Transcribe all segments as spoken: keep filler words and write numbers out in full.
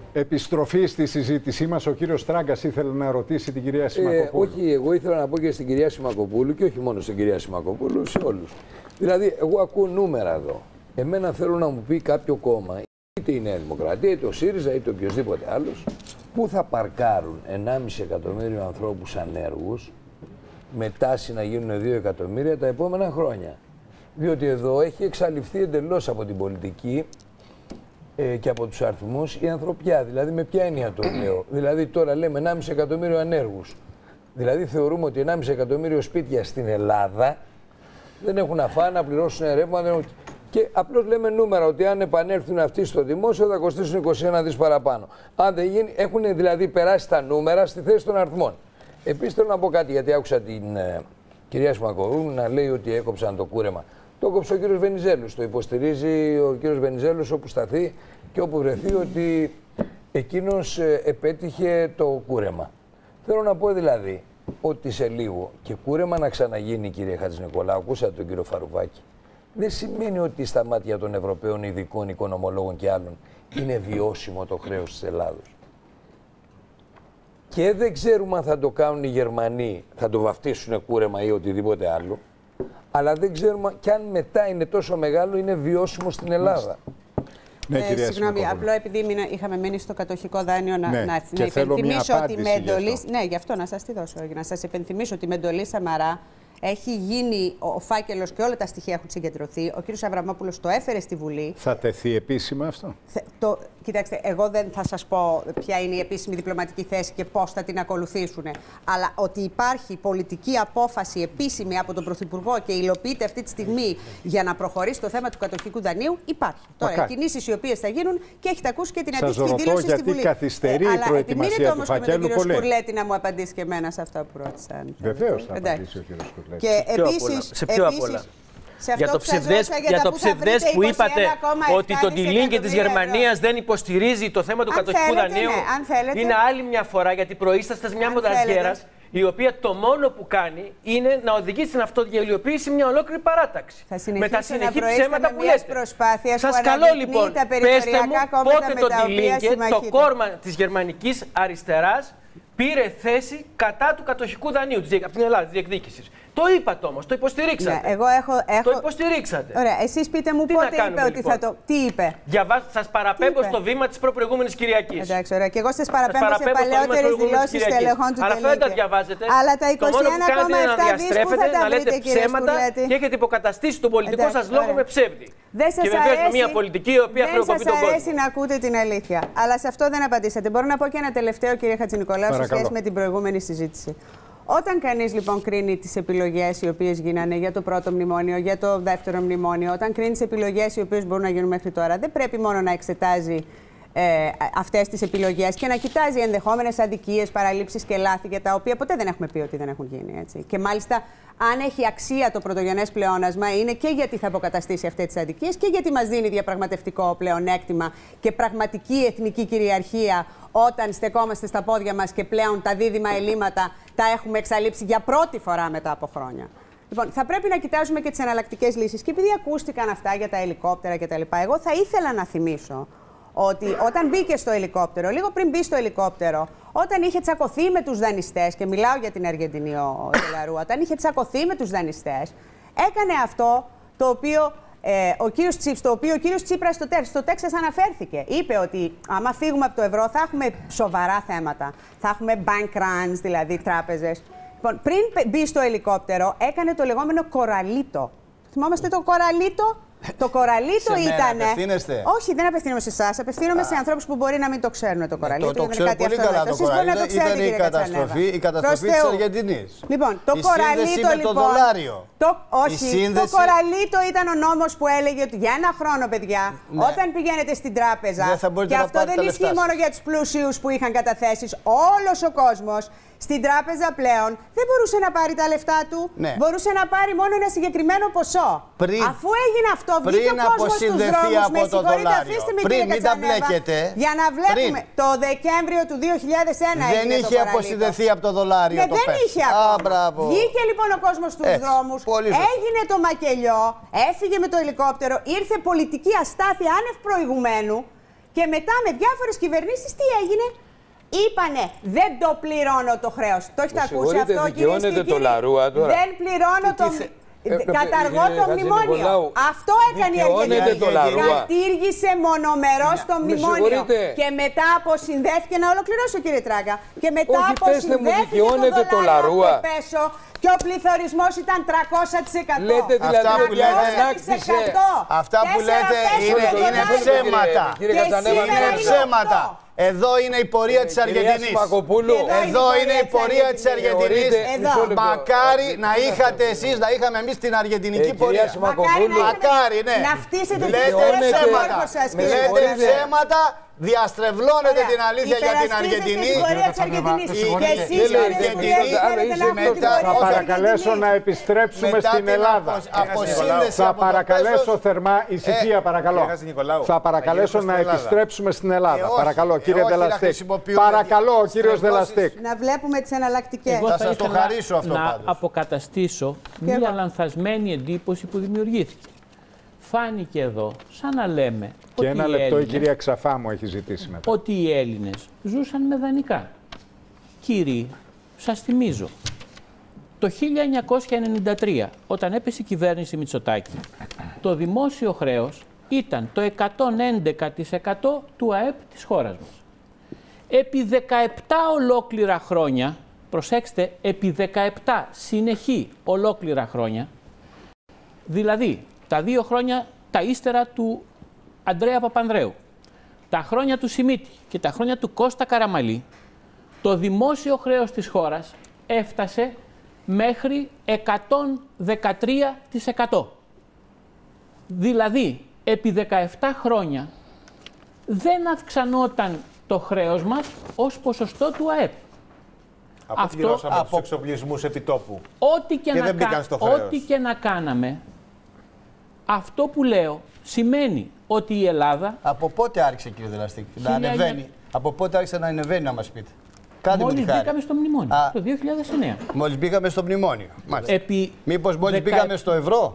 Επιστροφή στη συζήτησή μας. Ο κύριος Τράγκας ήθελε να ρωτήσει την κυρία Σιμακοπούλου. Ε, όχι, εγώ ήθελα να πω και στην κυρία Σιμακοπούλου και όχι μόνο στην κυρία Σιμακοπούλου, σε όλους. Δηλαδή, εγώ ακούω νούμερα εδώ. Εμένα θέλω να μου πει κάποιο κόμμα, είτε η Νέα Δημοκρατία, είτε ο ΣΥΡΙΖΑ, είτε οποιοδήποτε άλλος, που θα παρκάρουν ενάμιση εκατομμύριο ανθρώπους ανέργους με τάση να γίνουν δύο εκατομμύρια τα επόμενα χρόνια. Διότι εδώ έχει εξαλειφθεί εντελώς από την πολιτική ε, και από τους αριθμούς η ανθρωπιά. Δηλαδή, με ποια έννοια το λέω. Δηλαδή, τώρα λέμε ενάμιση εκατομμύριο ανέργους. Δηλαδή, θεωρούμε ότι ενάμιση εκατομμύριο σπίτια στην Ελλάδα δεν έχουν να φάνε, να πληρώσουν ρεύμα. Έχουν... Και απλώς λέμε νούμερα ότι αν επανέλθουν αυτοί στο δημόσιο θα κοστίσουν είκοσι ένα δις παραπάνω. Αν δεν γίνει, έχουν δηλαδή περάσει τα νούμερα στη θέση των αριθμών. Επίσης, θέλω να πω κάτι, γιατί άκουσα την ε, κυρία Σιμακοπούλου να λέει ότι έκοψαν το κούρεμα. Το έκοψε ο κύριος Βενιζέλος. Το υποστηρίζει ο κύριος Βενιζέλος όπου σταθεί και όπου βρεθεί ότι εκείνος ε, επέτυχε το κούρεμα. Θέλω να πω δηλαδή ότι σε λίγο και κούρεμα να ξαναγίνει, κύριε Χατζηνικολάου, ακούσατε τον κύριο Φαρουβάκη, δεν σημαίνει ότι στα μάτια των Ευρωπαίων ειδικών οικονομολόγων και άλλων είναι βιώσιμο το χρέος της Ελλάδος. Και δεν ξέρουμε αν θα το κάνουν οι Γερμανοί, θα το βαφτίσουν κούρεμα ή οτιδήποτε άλλο, αλλά δεν ξέρουμε κι αν μετά είναι τόσο μεγάλο, είναι βιώσιμο στην Ελλάδα. Ναι, ε, κυρία συγγνώμη, απλό επειδή μήνα, είχαμε μείνει στο κατοχικό δάνειο να, ναι, να, να υπενθυμίσω ότι με εντολή. Ναι, γι' αυτό να σας τη δώσω. Να σας υπενθυμίσω ότι με εντολή Σαμαρά έχει γίνει ο φάκελος και όλα τα στοιχεία έχουν συγκεντρωθεί. Ο κύριος Αβραμόπουλος το έφερε στη Βουλή. Θα τεθεί επίσημα αυτό. Το, κοιτάξτε, εγώ δεν θα σας πω ποια είναι η επίσημη διπλωματική θέση και πώς θα την ακολουθήσουν. Αλλά ότι υπάρχει πολιτική απόφαση επίσημη από τον Πρωθυπουργό και υλοποιείται αυτή τη στιγμή για να προχωρήσει το θέμα του κατοχικού δανείου, υπάρχει. Τώρα, οι κινήσεις οι οποίες θα γίνουν και έχετε ακούσει και την αντίστοιχη δήλωση στη Βουλή. Γιατί καθυστερεί ε, η προετοιμασία του φακέλου. Αλλά επιμείνετε όμως και με τον κύριο Σκουρλέτη να μου απαντήσει και εμένα σε αυτά που ρώτησαν. Βεβαίως θα απαντήσει ο κύριος Σκουρλέτη. Και επίσης, σε ποιο απ' όλα. Για το ψευδές, για το ψευδές που είπατε ότι το Τιλίνγκε της Γερμανίας δεν υποστηρίζει το θέμα του κατοχικού δανείου, ναι, είναι άλλη μια φορά, γιατί προείσταστε μια μονταζιέρας η οποία το μόνο που κάνει είναι να οδηγήσει στην αυτογελιοποίηση μια ολόκληρη παράταξη. Με τα συνεχή ψέματα που λέτε. Σας καλώ λοιπόν, πέστε μου πότε το Τιλίνγκε, το κόρμα της γερμανικής αριστεράς, πήρε θέση κατά του κατοχικού δανείου από την Ελλάδα, της διεκδίκησης. Το είπατε όμως, το υποστηρίξατε. Ναι, εγώ έχω, έχω... Το υποστηρίξατε. Ωραία, εσείς πείτε μου τι πότε κάνουμε, είπε λοιπόν. ότι θα το... Τι είπε. Διαβάζ... Σας παραπέμπω στο βήμα της προπροηγούμενης Κυριακής. Εντάξει, ωραία. Και εγώ σας παραπέμπω, σας παραπέμπω σε παλαιότερες δηλώσεις τελεχών του Αλλά αυτό δεν τα διαβάζετε. Αλλά τα είκοσι ένα κόμμα επτά δις που θα τα βρείτε, κύριε Σκουρλέτη. Και έχετε υποκαταστήσει τον πολιτικό σας λόγο με ψεύδι. Δεν σας και βεβαίως αρέσει, με μια πολιτική η οποία χρεοκοπεί τον κόσμο. Δεν σας αρέσει να ακούτε την αλήθεια. Αλλά σε αυτό δεν απαντήσατε. Μπορώ να πω και ένα τελευταίο, κύριε Χατζηνικολάου, σε σχέση με την προηγούμενη συζήτηση. Όταν κανείς λοιπόν κρίνει τις επιλογές οι οποίες γίνανε για το πρώτο μνημόνιο, για το δεύτερο μνημόνιο, όταν κρίνει τις επιλογές οι οποίες μπορούν να γίνουν μέχρι τώρα, δεν πρέπει μόνο να εξετάζει ε, αυτές τις επιλογές και να κοιτάζει ενδεχόμενες αδικίες, παραλήψεις και λάθη, για τα οποία ποτέ δεν έχουμε πει ότι δεν έχουν γίνει. Έτσι. Και μάλιστα, αν έχει αξία το πρωτογενές πλεόνασμα, είναι και γιατί θα αποκαταστήσει αυτές τις αδικίες και γιατί μας δίνει διαπραγματευτικό πλεονέκτημα και πραγματική εθνική κυριαρχία όταν στεκόμαστε στα πόδια μας και πλέον τα δίδυμα ελλείμματα τα έχουμε εξαλείψει για πρώτη φορά μετά από χρόνια. Λοιπόν, θα πρέπει να κοιτάζουμε και τις εναλλακτικές λύσεις. Και επειδή ακούστηκαν αυτά για τα ελικόπτερα κτλ., εγώ θα ήθελα να θυμίσω ότι όταν μπήκε στο ελικόπτερο, λίγο πριν μπει στο ελικόπτερο, όταν είχε τσακωθεί με τους δανειστές, και μιλάω για την Αργεντινή ο Ντελαρού, όταν είχε τσακωθεί με τους δανειστές, έκανε αυτό το οποίο ε, ο κύριος Τσίπρας, στο οποίο ο κύριος Τσίπρας στο, στο Τέξας αναφέρθηκε. Είπε ότι άμα φύγουμε από το ευρώ θα έχουμε σοβαρά θέματα. Θα έχουμε bank runs, δηλαδή τράπεζες. Λοιπόν, πριν μπει στο ελικόπτερο, έκανε το λεγόμενο κοραλίτο. Θυμόμαστε το κοραλίτο? Το κοραλίτο ήταν. Όχι, δεν απευθύνομαι σε εσάς. Απευθύνομαι σε ανθρώπους που μπορεί να μην το ξέρουν το κοραλίτο. Το, το ξέρω πολύ καλά το κοραλίτο. Ήταν η καταστροφή, η καταστροφή της Αργεντινής. Λοιπόν, το η κοραλίτο με λοιπόν. Το δολάριο. Το, όχι, σύνδεση... το κοραλίτο ήταν ο νόμος που έλεγε ότι για ένα χρόνο, παιδιά, ναι, όταν πηγαίνετε στην τράπεζα. Και αυτό δεν ισχύει μόνο για τους πλούσιους που είχαν καταθέσεις. Όλος ο κόσμος στην τράπεζα πλέον δεν μπορούσε να πάρει τα λεφτά του. Ναι. Μπορούσε να πάρει μόνο ένα συγκεκριμένο ποσό. Πριν, Αφού έγινε αυτό, βγήκε ο κόσμος στους δρόμους. Με συγχωρείτε, αφήστε με, κύριε Κατσανέβα, για να βλέπουμε. Πριν. Το Δεκέμβριο του δύο χιλιάδες ένα δεν έγινε είχε το αποσυνδεθεί από το δολάριο. Ναι, το δεν πες. είχε ακόμα. Α, βγήκε λοιπόν ο κόσμος στους Έτσι, δρόμους, έγινε το μακελιό, έφυγε με το ελικόπτερο, ήρθε πολιτική αστάθεια άνευ προηγουμένου. Και μετά με διάφορες κυβερνήσεις τι έγινε? Είπανε δεν το πληρώνω το χρέος. Το έχετε ακούσει αυτό, κυρίες και κύριοι? Δεν πληρώνω το... Ε, Καταργώ το μνημόνιο. Αυτό έκανε η Αργεντινή. Κατήργησε μονομερώς το μνημόνιο. Και μετά αποσυνδέθηκε. Να ολοκληρώσω, κύριε Τράγκα. Και μετά αποσυνδέθηκε το δολάριο από το πέσο. Και ο πληθωρισμός ήταν τριακόσια τοις εκατό. Λέτε δηλαδή αυτά που λέτε, αυτά που λέτε είναι, είναι ψέματα. Είναι ψέματα. Εδώ είναι η πορεία της Αργεντινής. Εδώ είναι η πορεία της Αργεντινής. Μακάρι να είχατε εσείς, να είχαμε εμείς την αργεντινική πορεία. Μακάρι, ναι. Να φτύσετε την ψέματα. Λέτε ψέματα. Διαστρεβλώνετε την αλήθεια για την Αργεντινή. Θα παρακαλέσω να επιστρέψουμε στην Ελλάδα. Θα παρακαλέσω θερμά ησυχία, παρακαλώ. Θα παρακαλέσω να επιστρέψουμε στην Ελλάδα. Παρακαλώ, κύριε Δελαστίκ. Παρακαλώ, ο κύριος Δελαστίκ. Να βλέπουμε τις εναλλακτικές. Εγώ θα ήθελα να αποκαταστήσω μια λανθασμένη εντύπωση που δημιουργήθηκε. Φάνηκε εδώ, σαν να λέμε. Και ένα λεπτό Έλληνες, η κυρία Ξαφά μου έχει ζητήσει μετά. Ότι οι Έλληνες ζούσαν με δανεικά. Κύριοι, σας θυμίζω, το χίλια εννιακόσια ενενήντα τρία, όταν έπεσε η κυβέρνηση Μητσοτάκη, το δημόσιο χρέος ήταν το εκατόν έντεκα τοις εκατό του ΑΕΠ της χώρας μας. Επί δεκαεπτά ολόκληρα χρόνια, προσέξτε, επί δεκαεπτά συνεχή ολόκληρα χρόνια, δηλαδή τα δύο χρόνια τα ύστερα του Αντρέα Παπανδρέου, τα χρόνια του Σιμίτη και τα χρόνια του Κώστα Καραμαλή, το δημόσιο χρέος της χώρας έφτασε μέχρι εκατόν δεκατρία τοις εκατό. Δηλαδή, επί δεκαεπτά χρόνια δεν αυξανόταν το χρέος μας ως ποσοστό του ΑΕΠ. Αποπληρώσαμε από τους εξοπλισμούς επιτόπου. Ό,τι και, και, να ό,τι και να κάναμε, αυτό που λέω σημαίνει ότι η Ελλάδα... Από πότε άρχισε, κύριε Δελαστίκ, να ανεβαίνει? Από πότε άρχισε να ανεβαίνει, να μας πείτε? Κάντε μόλις μπήκαμε στο μνημόνιο, Α, το δύο χιλιάδες εννέα. Μόλις μπήκαμε στο μνημόνιο. Επί Μήπως μόλις δεκα... μπήκαμε στο ευρώ?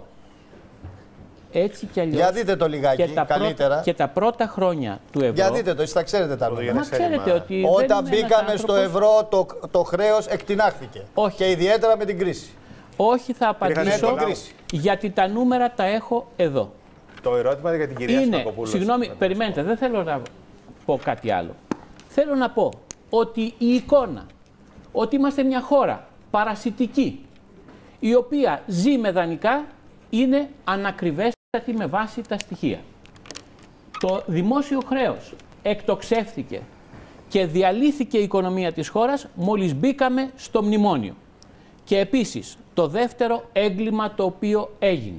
Έτσι κι αλλιώς. Για δείτε το λιγάκι, και τα καλύτερα. Πρώτα, και τα πρώτα χρόνια του ευρώ... Για δείτε το, εσείς τα ξέρετε τα νούμερα. Μα ξέρετε ότι όταν μπήκαμε άνθρωπος... στο ευρώ, το, το χρέος εκτινάχθηκε. Όχι. Και ιδιαίτερα με την κρίση. Όχι, θα απαντήσω, γιατί τα νούμερα τα έχω εδώ. Το ερώτημα για την κυρία Σιμακοπούλου. Συγγνώμη, περιμένετε, δεν θέλω να πω κάτι άλλο. Θέλω να πω ότι η εικόνα, ότι είμαστε μια χώρα παρασιτική, η οποία ζει με δανεικά, είναι ανακριβέστατη με βάση τα στοιχεία. Το δημόσιο χρέος εκτοξεύθηκε και διαλύθηκε η οικονομία της χώρας μόλις μπήκαμε στο μνημόνιο. Και επίσης, το δεύτερο έγκλημα το οποίο έγινε.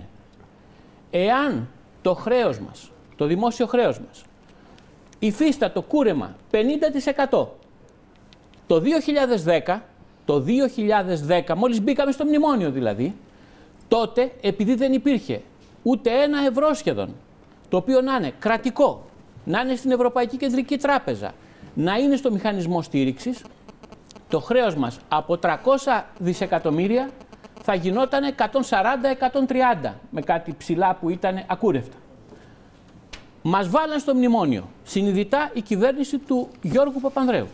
Εάν το χρέος μας, το δημόσιο χρέος μας, υφίστατο κούρεμα πενήντα τοις εκατό το δύο χιλιάδες δέκα, το δύο χιλιάδες δέκα, μόλις μπήκαμε στο μνημόνιο δηλαδή, τότε επειδή δεν υπήρχε ούτε ένα ευρώ σχεδόν, το οποίο να είναι κρατικό, να είναι στην Ευρωπαϊκή Κεντρική Τράπεζα, να είναι στο μηχανισμό στήριξης, το χρέος μας από τριακόσια δισεκατομμύρια θα γινόταν εκατόν σαράντα με εκατόν τριάντα, με κάτι ψηλά που ήταν ακούρευτα. Μας βάλαν στο μνημόνιο, συνειδητά η κυβέρνηση του Γιώργου Παπανδρέου.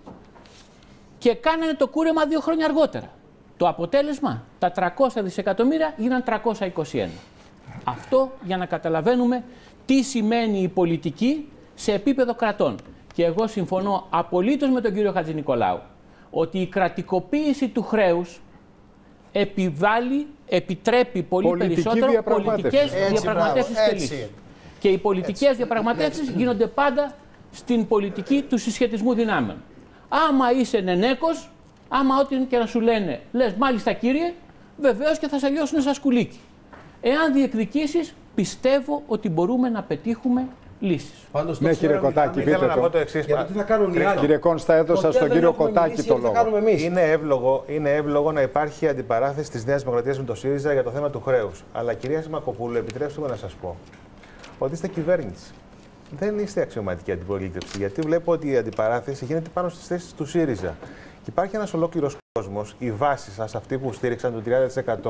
Και κάνανε το κούρεμα δύο χρόνια αργότερα. Το αποτέλεσμα, τα τριακόσια δισεκατομμύρια γίναν τριακόσια είκοσι ένα. Αυτό για να καταλαβαίνουμε τι σημαίνει η πολιτική σε επίπεδο κρατών. Και εγώ συμφωνώ απολύτως με τον κύριο Χατζηνικολάου ότι η κρατικοποίηση του χρέους επιβάλλει, επιτρέπει πολύ πολιτική περισσότερο πολιτικές διαπραγματεύσεις και λύσεις. Και οι πολιτικές Έτσι. διαπραγματεύσεις γίνονται πάντα στην πολιτική του συσχετισμού δυνάμεων. Άμα είσαι νενέκος, άμα ό,τι και να σου λένε, λες μάλιστα κύριε, βεβαίως και θα σε λιώσουν σαν σκουλίκι. Εάν διεκδικήσεις, πιστεύω ότι μπορούμε να πετύχουμε λύσεις. Πάντως, ναι, κύριε Κοτάκη, πείτε το. Να πω το εξής, γιατί τι θα κάνουν οι άλλοι. Κύριε Κόνστα, έδωσα στον κύριο Κοτάκη το λόγο. Είναι εύλογο, είναι εύλογο να υπάρχει αντιπαράθεση της Νέας Δημοκρατίας με το ΣΥΡΙΖΑ για το θέμα του χρέους. Αλλά κυρία Σιμακοπούλου, επιτρέψτε μου να σας πω ότι είστε κυβέρνηση. Δεν είστε αξιωματική αντιπολίτευση. Γιατί βλέπω ότι η αντιπαράθεση γίνεται πάνω στις θέσεις του ΣΥΡΙΖΑ. Και υπάρχει ένας ολόκληρος κόσμος, η βάση σας, αυτοί που στήριξαν το τριάντα τοις εκατό,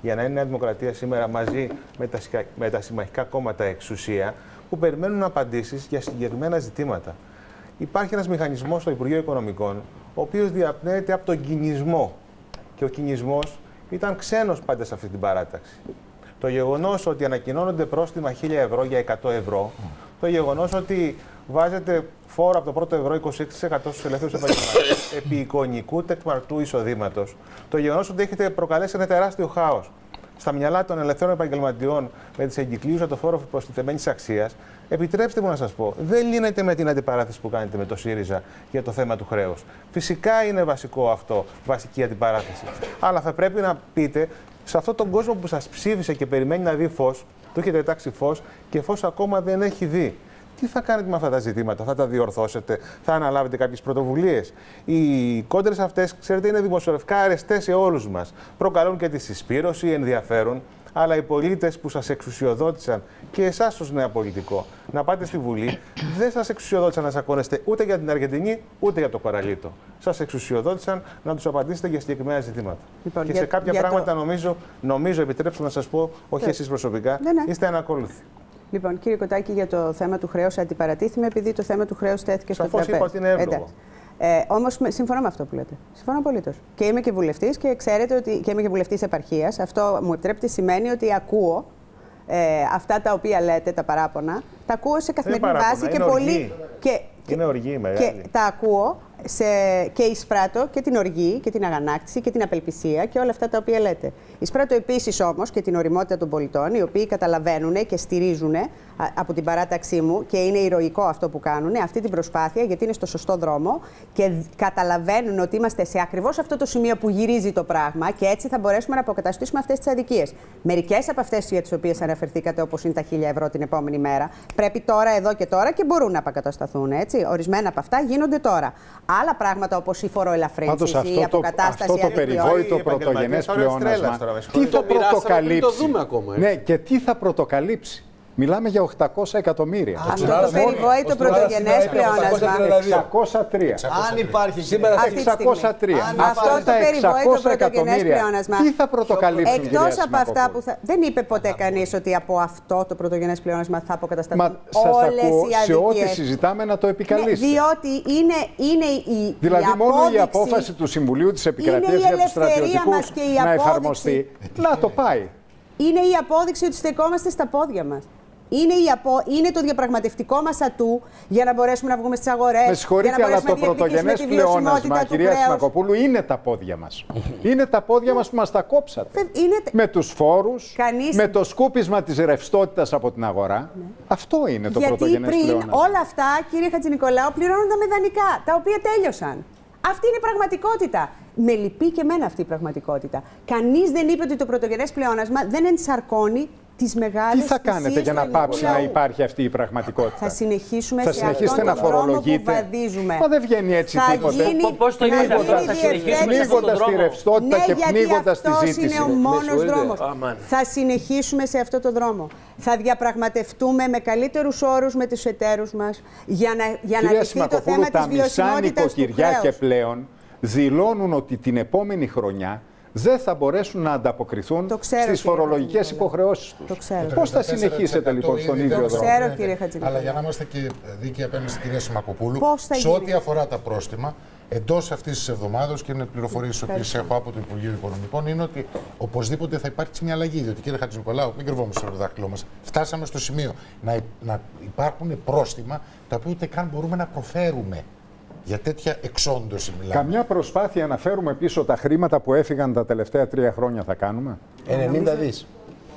για να είναι η Νέα Δημοκρατία σήμερα μαζί με τα, με τα συμμαχικά κόμματα εξουσία, που περιμένουν απαντήσεις για συγκεκριμένα ζητήματα. Υπάρχει ένας μηχανισμός στο Υπουργείο Οικονομικών, ο οποίος διαπνέεται από τον κινησμό. Και ο κινησμός ήταν ξένος πάντα σε αυτή την παράταξη. Το γεγονός ότι ανακοινώνονται πρόστιμα χίλια ευρώ για εκατό ευρώ, το γεγονός ότι βάζετε φόρο από το πρώτο ευρώ είκοσι έξι τοις εκατό στους ελεύθερους επαγγελματίες επί εικονικού τεκμαρτού εισοδήματος, το γεγονός ότι έχετε προκαλέσει ένα τεράστιο χάος στα μυαλά των ελευθέρων επαγγελματιών με τις εγκυκλίους για το φόρο προστιθέμενης αξίας, επιτρέψτε μου να σας πω, δεν λύνεται με την αντιπαράθεση που κάνετε με το ΣΥΡΙΖΑ για το θέμα του χρέους. Φυσικά είναι βασικό αυτό, βασική αντιπαράθεση. Αλλά θα πρέπει να πείτε σε αυτόν τον κόσμο που σας ψήφισε και περιμένει να δει φως, του έχετε τάξει φως και φως ακόμα δεν έχει δει. Τι θα κάνετε με αυτά τα ζητήματα, θα τα διορθώσετε, θα αναλάβετε κάποιες πρωτοβουλίες? Οι κόντρες αυτές, ξέρετε, είναι δημοσιογραφικά αρεστές σε όλους μας. Προκαλούν και τη συσπήρωση, ενδιαφέρουν, αλλά οι πολίτες που σας εξουσιοδότησαν και εσάς ως νέα πολιτικό να πάτε στη Βουλή, δεν σας εξουσιοδότησαν να τσακώνεστε ούτε για την Αργεντινή ούτε για το Παραλίτο. Σας εξουσιοδότησαν να τους απαντήσετε για συγκεκριμένα ζητήματα. Λοιπόν, και για, σε κάποια πράγματα το... νομίζω, νομίζω, επιτρέψτε να σας πω, όχι εσείς προσωπικά, ναι, ναι. είστε ανακόλουθοι. Λοιπόν, κύριε Κωτάκη, για το θέμα του χρέους αντιπαρατήθημε, επειδή το θέμα του χρέους τέθηκε στο τραπέζι. Σαφώς είπα ότι είναι εύλογο. Ε, Όμως, συμφωνώ με αυτό που λέτε. Συμφωνώ απολύτως. Και είμαι και βουλευτής και ξέρετε ότι και είμαι και βουλευτής επαρχίας. Αυτό μου επιτρέπετε σημαίνει ότι ακούω ε, αυτά τα οποία λέτε, τα παράπονα, τα ακούω σε καθημερινή βάση και πολύ. Και, είναι οργή μεγάλη. Και τα ακούω σε, και εισπράττω και την οργή και την αγανάκτηση και την απελπισία και όλα αυτά τα οποία λέτε. Εισπράττω επίσης όμως και την οριμότητα των πολιτών, οι οποίοι καταλαβαίνουν και στηρίζουν από την παράταξή μου, και είναι ηρωικό αυτό που κάνουν, αυτή την προσπάθεια, γιατί είναι στο σωστό δρόμο και καταλαβαίνουν ότι είμαστε σε ακριβώς αυτό το σημείο που γυρίζει το πράγμα και έτσι θα μπορέσουμε να αποκαταστήσουμε αυτές τις αδικίες. Μερικές από αυτές για τις οποίες αναφερθήκατε, όπως είναι τα χίλια ευρώ την επόμενη μέρα, πρέπει τώρα, εδώ και τώρα και μπορούν να αποκατασταθούν. Έτσι. Ορισμένα από αυτά γίνονται τώρα. Άλλα πράγματα όπως η φοροελαφρύνση, η αποκατάσταση. Αυτό το περιβόητο πρωτογενές πλεόνασμα, τι θα πρωτοκαλύψει? Ναι, και τι θα πρωτοκαλύψει? Μιλάμε για οκτακόσια εκατομμύρια. Αυτό το περιβόητο πρωτογενές πλεόνασμα. εξακόσια τρία. Αν υπάρχει σήμερα εξακόσια τρία. Αυτό το περιβόητο πρωτογενές πλεόνασμα. Τι θα πρωτοκαλύψουν? Εκτός από αυτά που θα. Δεν είπε ποτέ κανείς ότι από αυτό το πρωτογενές πλεόνασμα θα αποκατασταθούν όλες οι αδικίες. Σε ό,τι συζητάμε να το επικαλείστε. Διότι είναι η. Δηλαδή, μόνο η απόφαση του Συμβουλίου της Επικρατείας για τους στρατιωτικούς να εφαρμοστεί. Να το πάει. Είναι η απόδειξη ότι στεκόμαστε στα πόδια μας. Είναι, η απο... είναι το διαπραγματευτικό μας ατού για να μπορέσουμε να βγούμε στις αγορές. Με συγχωρείτε, αλλά το πρωτογενές πλεόνασμα, κυρία Σιμακοπούλου, είναι τα πόδια μας. Είναι τα πόδια μας που μας τα κόψατε. Είναι... Με τους φόρους, Κανείς... με το σκούπισμα της ρευστότητας από την αγορά. Ναι. Αυτό είναι το Γιατί πρωτογενές πριν πλεόνασμα. Όλα αυτά, κύριε Χατζηνικολάου, πληρώνονταν με δανεικά, τα οποία τέλειωσαν. Αυτή είναι η πραγματικότητα. Με λυπεί και εμένα αυτή η πραγματικότητα. Κανείς δεν είπε ότι το πρωτογενές πλεόνασμα δεν ενσαρκώνει τις μεγάλες. Τι θα κάνετε για να πάψει να υπάρχει αυτή η πραγματικότητα? Θα συνεχίσουμε θα σε αυτόν τον δρόμο που βαδίζουμε. Μα δεν βγαίνει έτσι θα τίποτε. Πώς το είπατε, θα συνεχίσουμε πνίγοντας τη ρευστότητα ναι, και πνίγοντας τη ζήτηση. Είναι ο μόνος δρόμος. Θα συνεχίσουμε σε αυτό το δρόμο. Θα διαπραγματευτούμε με καλύτερους όρους με τους εταίρους μας για να, για να λυθεί το θέμα της βιωσιμότητας του χρέους. Και πλέον δηλώνουν ότι την επόμενη χρονιά δεν θα μπορέσουν να ανταποκριθούν στις φορολογικές υποχρεώσεις τους. Πώς θα συνεχίσετε λοιπόν στον ίδιο δρόμο? Το ξέρω, κύριε Χατζηνικολάου. Αλλά για να είμαστε και δίκαιοι απέναντι στην κυρία Σιμακοπούλου, σε ό,τι αφορά τα πρόστιμα, εντός αυτής της εβδομάδας, και είναι πληροφορίες που έχω από το Υπουργείο Οικονομικών, είναι ότι οπωσδήποτε θα υπάρξει μια αλλαγή. Διότι, κύριε Χατζηνικολάου, μην κρυβόμαστε στο δάχτυλό μας. Φτάσαμε στο σημείο να, να υπάρχουν πρόστιμα τα οποία ούτε καν μπορούμε να προφέρουμε. Για τέτοια εξόντωση μιλάμε. Καμιά προσπάθεια να φέρουμε πίσω τα χρήματα που έφυγαν τα τελευταία τρία χρόνια θα κάνουμε? ενενήντα δις.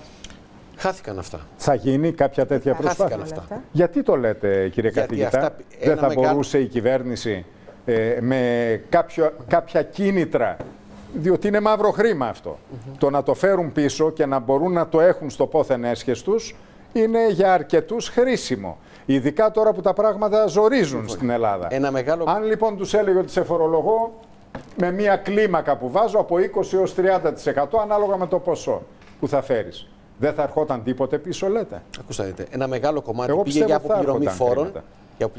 Χάθηκαν αυτά. Θα γίνει κάποια τέτοια προσπάθεια? Χάθηκαν αυτά. Γιατί το λέτε, κύριε Γιατί καθηγητά? Αυτά, δεν θα μεγάλο... μπορούσε η κυβέρνηση ε, με κάποιο, κάποια κίνητρα, διότι είναι μαύρο χρήμα αυτό, mm-hmm. το να το φέρουν πίσω και να μπορούν να το έχουν στο πόθεν έσχες τους, είναι για αρκετούς χρήσιμο. Ειδικά τώρα που τα πράγματα ζορίζουν λοιπόν, στην Ελλάδα. Ένα μεγάλο... Αν λοιπόν τους έλεγε ότι σε φορολογώ με μια κλίμακα που βάζω από είκοσι έως τριάντα τοις εκατό ανάλογα με το ποσό που θα φέρεις, δεν θα ερχόταν τίποτε πίσω, λέτε? Ακούστε, ένα μεγάλο κομμάτι Εγώ πήγε για αποπληρωμή φόρων, για αποπληρωμή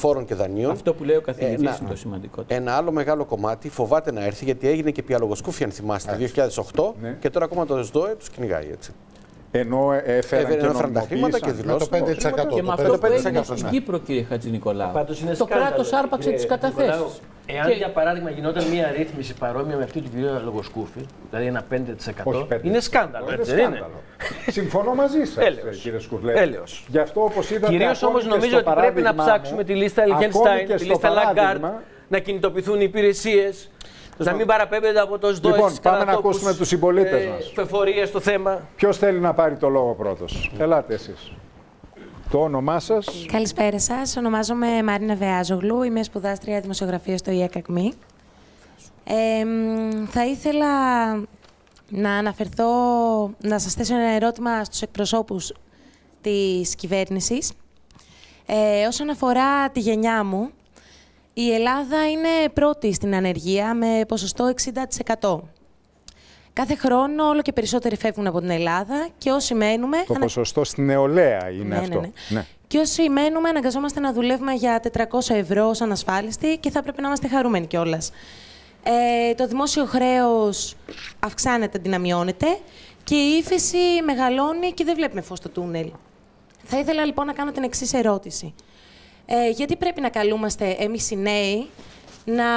φόρων και δανείων. Αυτό που λέει ο καθηγητής είναι το σημαντικό. Ένα άλλο μεγάλο κομμάτι φοβάται να έρθει, γιατί έγινε και πιαλογοσκούφι, αν θυμάστε, το δύο χιλιάδες οκτώ, ναι. Και τώρα ακόμα το ΕΣΔΟΕ τους κυνηγάει έτσι. Ενώ έφεραν, έφεραν, έφεραν τα χρήματα και δηλώσαν το πέντε τοις εκατό. Και με αυτό που έγινε στην Κύπρο, κύριε Χατζηνικολάου. Το κράτος άρπαξε τις καταθέσεις. Εάν, και... για παράδειγμα, γινόταν μια ρύθμιση παρόμοια με αυτή του κυρίου Λογοσκούφη, δηλαδή ένα πέντε τοις εκατό, είναι σκάνδαλο. Είναι σκάνδαλο. Συμφωνώ μαζί σας, κύριε Σκουρλέ. Έλεος. Γι' αυτό, όπως είδατε, κυρίως όμως νομίζω ότι πρέπει να ψάξουμε τη λίστα Ελγενστάιν, τη λίστα Λαγκάρντ, να κινητοποιηθούν οι υπηρεσίες. Να μην παραπέμπεται από το ΣΔΟΕ. Λοιπόν, πάμε να ακούσουμε τους συμπολίτες ε, μας. Φεφορίες στο θέμα. Ποιος θέλει να πάρει το λόγο πρώτος? Mm. Ελάτε εσείς. Το όνομά σας? Καλησπέρα σας. Ονομάζομαι Μαρίνα Βεάζογλου. Είμαι σπουδάστρια δημοσιογραφίας στο ΙΕΚΑΚΜΗ. Ε, θα ήθελα να αναφερθώ, να σας θέσω ένα ερώτημα στους εκπροσώπους της κυβέρνησης. Ε, όσον αφορά τη γενιά μου, η Ελλάδα είναι πρώτη στην ανεργία με ποσοστό εξήντα τοις εκατό. Κάθε χρόνο όλο και περισσότεροι φεύγουν από την Ελλάδα και όσοι μένουμε... Το ανα... ποσοστό στην νεολαία είναι ναι, αυτό. Ναι, ναι. Ναι. Και όσοι μένουμε αναγκαζόμαστε να δουλεύουμε για τετρακόσια ευρώ ως ανασφάλιστοι και θα πρέπει να είμαστε χαρούμενοι κιόλας. Ε, το δημόσιο χρέος αυξάνεται αντί να μειώνεται και η ύφεση μεγαλώνει και δεν βλέπουμε φως στο τούνελ. Θα ήθελα λοιπόν να κάνω την εξής ερώτηση. Ε, γιατί πρέπει να καλούμαστε εμείς οι νέοι να,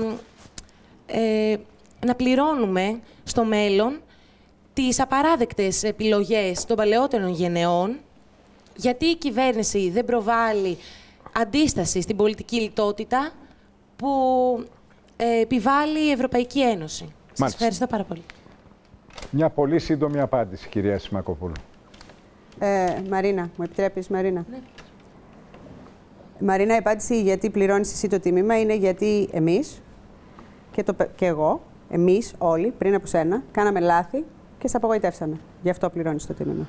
ε, να πληρώνουμε στο μέλλον τις απαράδεκτες επιλογές των παλαιότερων γενεών, γιατί η κυβέρνηση δεν προβάλλει αντίσταση στην πολιτική λιτότητα που ε, επιβάλλει η Ευρωπαϊκή Ένωση. Μάλιστα. Σας ευχαριστώ πάρα πολύ. Μια πολύ σύντομη απάντηση, κυρία Σιμακοπούλου. Ε, Μαρίνα, μου επιτρέπεις, Μαρίνα? Ναι. Μαρίνα, η απάντηση γιατί πληρώνεις εσύ το τίμημα είναι γιατί εμείς και, το, και εγώ, εμείς όλοι, πριν από σένα, κάναμε λάθη και σε απογοητεύσαμε. Γι' αυτό πληρώνεις το τίμημα.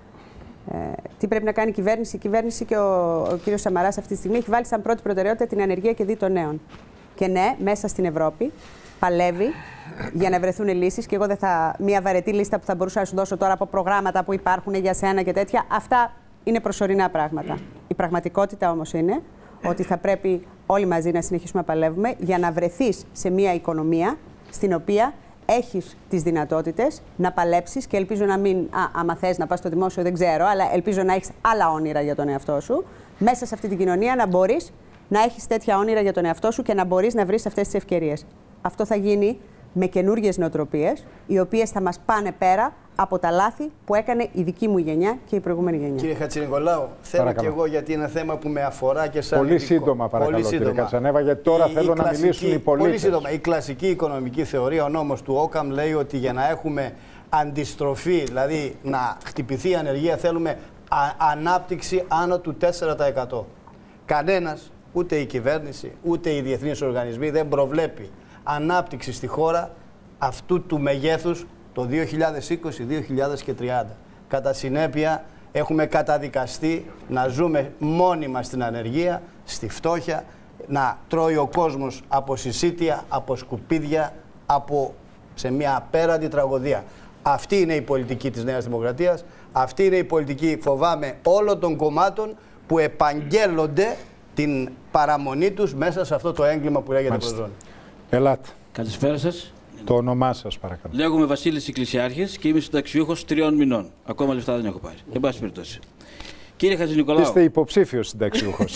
Ε, τι πρέπει να κάνει η κυβέρνηση? Η κυβέρνηση και ο, ο κύριος Σαμαράς αυτή τη στιγμή έχει βάλει σαν πρώτη προτεραιότητα την ανεργία και δι των νέων. Και ναι, μέσα στην Ευρώπη παλεύει για να βρεθούν λύσεις. Και εγώ δεν θα. Μια βαρετή λίστα που θα μπορούσα να σου δώσω τώρα από προγράμματα που υπάρχουν για σένα και τέτοια. Αυτά είναι προσωρινά πράγματα. Η πραγματικότητα όμως είναι ότι θα πρέπει όλοι μαζί να συνεχίσουμε να παλεύουμε για να βρεθείς σε μια οικονομία στην οποία έχεις τις δυνατότητες να παλέψεις και ελπίζω να μην, α, άμα θες να πας στο δημόσιο δεν ξέρω, αλλά ελπίζω να έχεις άλλα όνειρα για τον εαυτό σου, μέσα σε αυτή την κοινωνία να μπορείς να έχεις τέτοια όνειρα για τον εαυτό σου και να μπορείς να βρεις αυτές τις ευκαιρίες. Αυτό θα γίνει με καινούργιες νοοτροπίες, οι οποίες θα μας πάνε πέρα από τα λάθη που έκανε η δική μου γενιά και η προηγούμενη γενιά. Κύριε Χατζηνικολάου, θέλω και εγώ, γιατί είναι θέμα που με αφορά και σαν Πολύ ειδικό. σύντομα, παρακαλώ, πολύ σύντομα. Κύριε Κατσανέβα, γιατί τώρα η, θέλω η να κλασική, μιλήσουν οι πολίτες. Πολύ σύντομα. Η κλασική οικονομική θεωρία, ο νόμος του Όκαμ, λέει ότι για να έχουμε αντιστροφή, δηλαδή να χτυπηθεί η ανεργία, θέλουμε α, ανάπτυξη άνω του τέσσερα τοις εκατό. Κανένας, ούτε η κυβέρνηση, ούτε οι διεθνείς οργανισμοί δεν προβλέπει ανάπτυξη στη χώρα αυτού του μεγέθους το δύο χιλιάδες είκοσι με δύο χιλιάδες τριάντα. Κατά συνέπεια, έχουμε καταδικαστεί να ζούμε μόνοι μας στην ανεργία, στη φτώχεια, να τρώει ο κόσμος από συσίτια, από σκουπίδια, από σε μια απέραντη τραγωδία. Αυτή είναι η πολιτική της Νέας Δημοκρατίας, αυτή είναι η πολιτική, φοβάμαι, όλων των κομμάτων που επαγγέλλονται την παραμονή τους μέσα σε αυτό το έγκλημα που λέγεται Ευρωζώνη. Ελάτε. Καλησπέρα σας. Το όνομά σας, παρακαλώ. Λέγομαι Βασίλης Εκκλησιάρχης και είμαι συνταξιούχος τριών μηνών. Ακόμα λεφτά δεν έχω πάρει. Εν πάση περιπτώσει. Κύριε Χατζηνικολάου. Είστε υποψήφιος συνταξιούχος.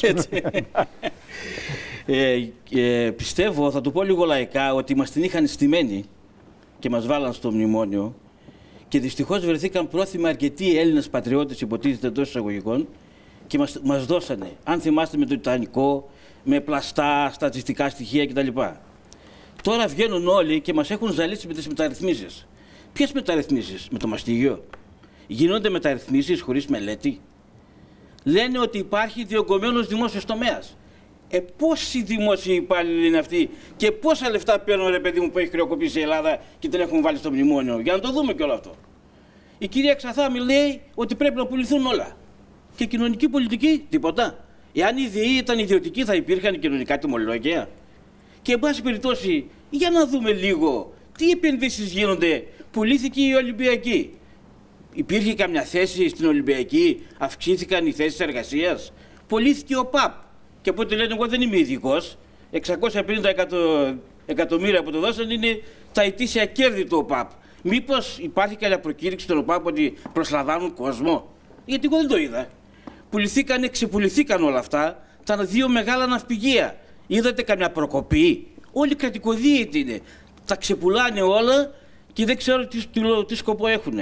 ε, ε, πιστεύω, θα το πω λίγο λαϊκά, ότι μας την είχαν στημένη και μας βάλαν στο μνημόνιο και δυστυχώς βρεθήκαν πρόθυμοι αρκετοί Έλληνες πατριώτες, υποτίθεται εντός εισαγωγικών, και μας, μας δώσανε. Αν θυμάστε με το Τιτανικό, με πλαστά στατιστικά στοιχεία κτλ. Τώρα βγαίνουν όλοι και μας έχουν ζαλίσει με τις μεταρρυθμίσεις. Ποιες μεταρρυθμίσεις? Με το μαστίγιο? Γίνονται μεταρρυθμίσεις χωρίς μελέτη? Λένε ότι υπάρχει διωγγωμένος δημόσιος τομέας. Ε, πόσοι δημόσιοι υπάλληλοι είναι αυτοί και πόσα λεφτά παίρνουν, ρε παιδί μου, που έχει χρεοκοπήσει η Ελλάδα και την έχουν βάλει στο μνημόνιο? Για να το δούμε και όλο αυτό. Η κυρία Ξαθάμι λέει ότι πρέπει να πουληθούν όλα. Και κοινωνική πολιτική, τίποτα. Εάν η ΔΕΗ ήταν ιδιωτική, θα υπήρχαν κοινωνικά τιμολόγια. Και εν πάση περιπτώσει, για να δούμε λίγο τι επενδύσεις γίνονται. Πουλήθηκε η Ολυμπιακή. Υπήρχε καμιά θέση στην Ολυμπιακή? Αυξήθηκαν οι θέσεις εργασίας? Πουλήθηκε ο ΠΑΠ. και από ό,τι λένε, εγώ δεν είμαι ειδικός. εξακόσια πενήντα εκατομμύρια που το δώσαν είναι τα ετήσια κέρδη του ΟΠΑΠ. Μήπως υπάρχει κάποια προκήρυξη στον ΟΠΑΠ ότι προσλαμβάνουν κόσμο? Γιατί εγώ δεν το είδα. Πουληθήκανε, ξεπουληθήκαν όλα αυτά τα δύο μεγάλα ναυπηγεία. Είδατε καμιά προκοπή? Όλοι κρατικοδίαιτοι είναι. Τα ξεπουλάνε όλα και δεν ξέρω τι, τι, τι σκοπό έχουν.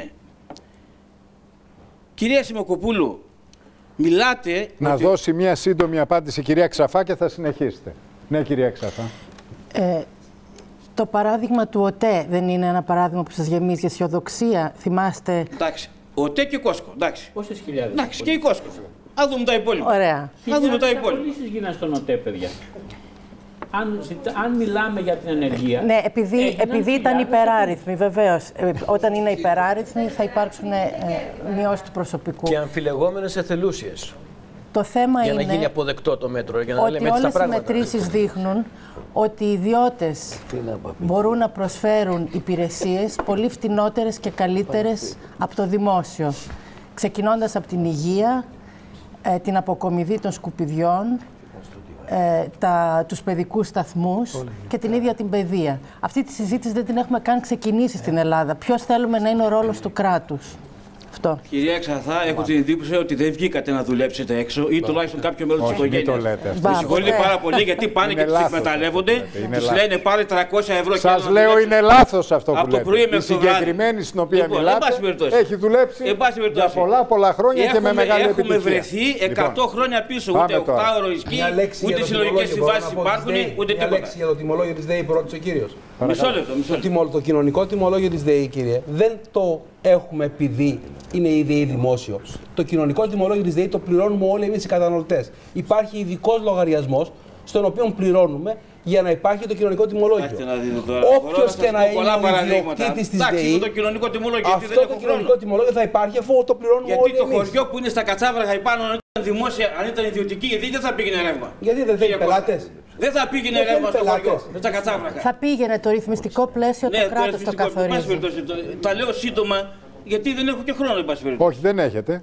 Κυρία Σιμακοπούλου, μιλάτε... Να ότι... δώσει μια σύντομη απάντηση η κυρία Ξαφά και θα συνεχίσετε. Ναι, κυρία Ξαφά. Ε, το παράδειγμα του ΟΤΕ δεν είναι ένα παράδειγμα που σας γεμίζει για αισιοδοξία? Θυμάστε... Εντάξει, ΟΤΕ και Κόσκο, εντάξει. Πόσες χιλιάδες? Εντάξει, και η Κόσκο. Α δούμε τα υπόλοιπα. Ωραία. Α δούμε τα υπόλοιπα. Χιλιάδες γίναν στον ΟΤΕ, παιδιά. Αν, αν μιλάμε για την ανεργία... Ναι, επειδή, επειδή ήταν υπεράριθμοι, βεβαίως. Ε, όταν είναι υπεράριθμοι θα υπάρξουν ε, μειώσεις του προσωπικού. Και αμφιλεγόμενες εθελούσιες. Το θέμα για είναι να γίνει αποδεκτό το μέτρο, για να ότι λέμε έτσι τα πράγματα. Όλες οι μετρήσεις δείχνουν ότι οι ιδιώτες μπορούν να προσφέρουν υπηρεσίες πολύ φτηνότερες και καλύτερες από το δημόσιο. Ξεκινώντας από την υγεία, ε, την αποκομιδή των σκουπιδιών, Ε, τα, τους παιδικούς σταθμούς και την ίδια την παιδεία. Αυτή τη συζήτηση δεν την έχουμε καν ξεκινήσει στην Ελλάδα. Ποιος θέλουμε να είναι ο ρόλος του κράτους? Αυτό. Κυρία Ξαθά, έχω την εντύπωση ότι δεν βγήκατε να δουλέψετε έξω ή τουλάχιστον κάποιο μέλος της οικογένειας. Με συγχωρείτε πάρα πολύ, γιατί πάνε και τους εκμεταλλεύονται, τους λένε πάρε τριακόσια ευρώ. Σας λέω είναι λάθος αυτό που λέτε. Η συγκεκριμένη στην οποία μιλάτε έχει δουλέψει για πολλά πολλά χρόνια και με μεγάλη επιτυχία. Έχουμε βρεθεί εκατό χρόνια πίσω, ούτε οκτάωρο ισχύει, ούτε συλλογικές συμβάσεις υπάρχουν, ούτε τίποτα. Μια λέξη για το τιμολόγιο της ΔΕΗ που ρώτησε ο κύριος. Μισό λεπτό. Το κοινωνικό τιμολόγιο της ΔΕΗ, κύριε, δεν το έχουμε επειδή είναι η ΔΕΗ δημόσιο. Το κοινωνικό τιμολόγιο της ΔΕΗ το πληρώνουμε όλοι εμείς οι καταναλωτές. Υπάρχει ειδικός λογαριασμός στον οποίο πληρώνουμε για να υπάρχει το κοινωνικό τιμολόγιο. Όποιος και να είναι ο ιδιοκτήτης της ΔΕΗ, αυτό το κοινωνικό τιμολόγιο θα υπάρχει αφού το πληρώνουμε γιατί όλοι εμείς. Γιατί το χωριό που είναι στα Κατσάβραγα επάνω, αν ήταν δημόσια, αν ήταν ιδιωτική, γιατί δεν θα πήγαινε ρεύμα? Γιατί δεν θέλει πελάτες? Δεν θα πήγαινε ρεύμα στο χωριό, στα Κατσάβραγα. Θα πήγαινε το ρυθμιστικό πλαίσιο, το κράτος το καθορίζει. Τα λέω σύντομα, γιατί δεν έχω και χρόνο, εν πάση περιπτώσει. Όχι, δεν έχετε.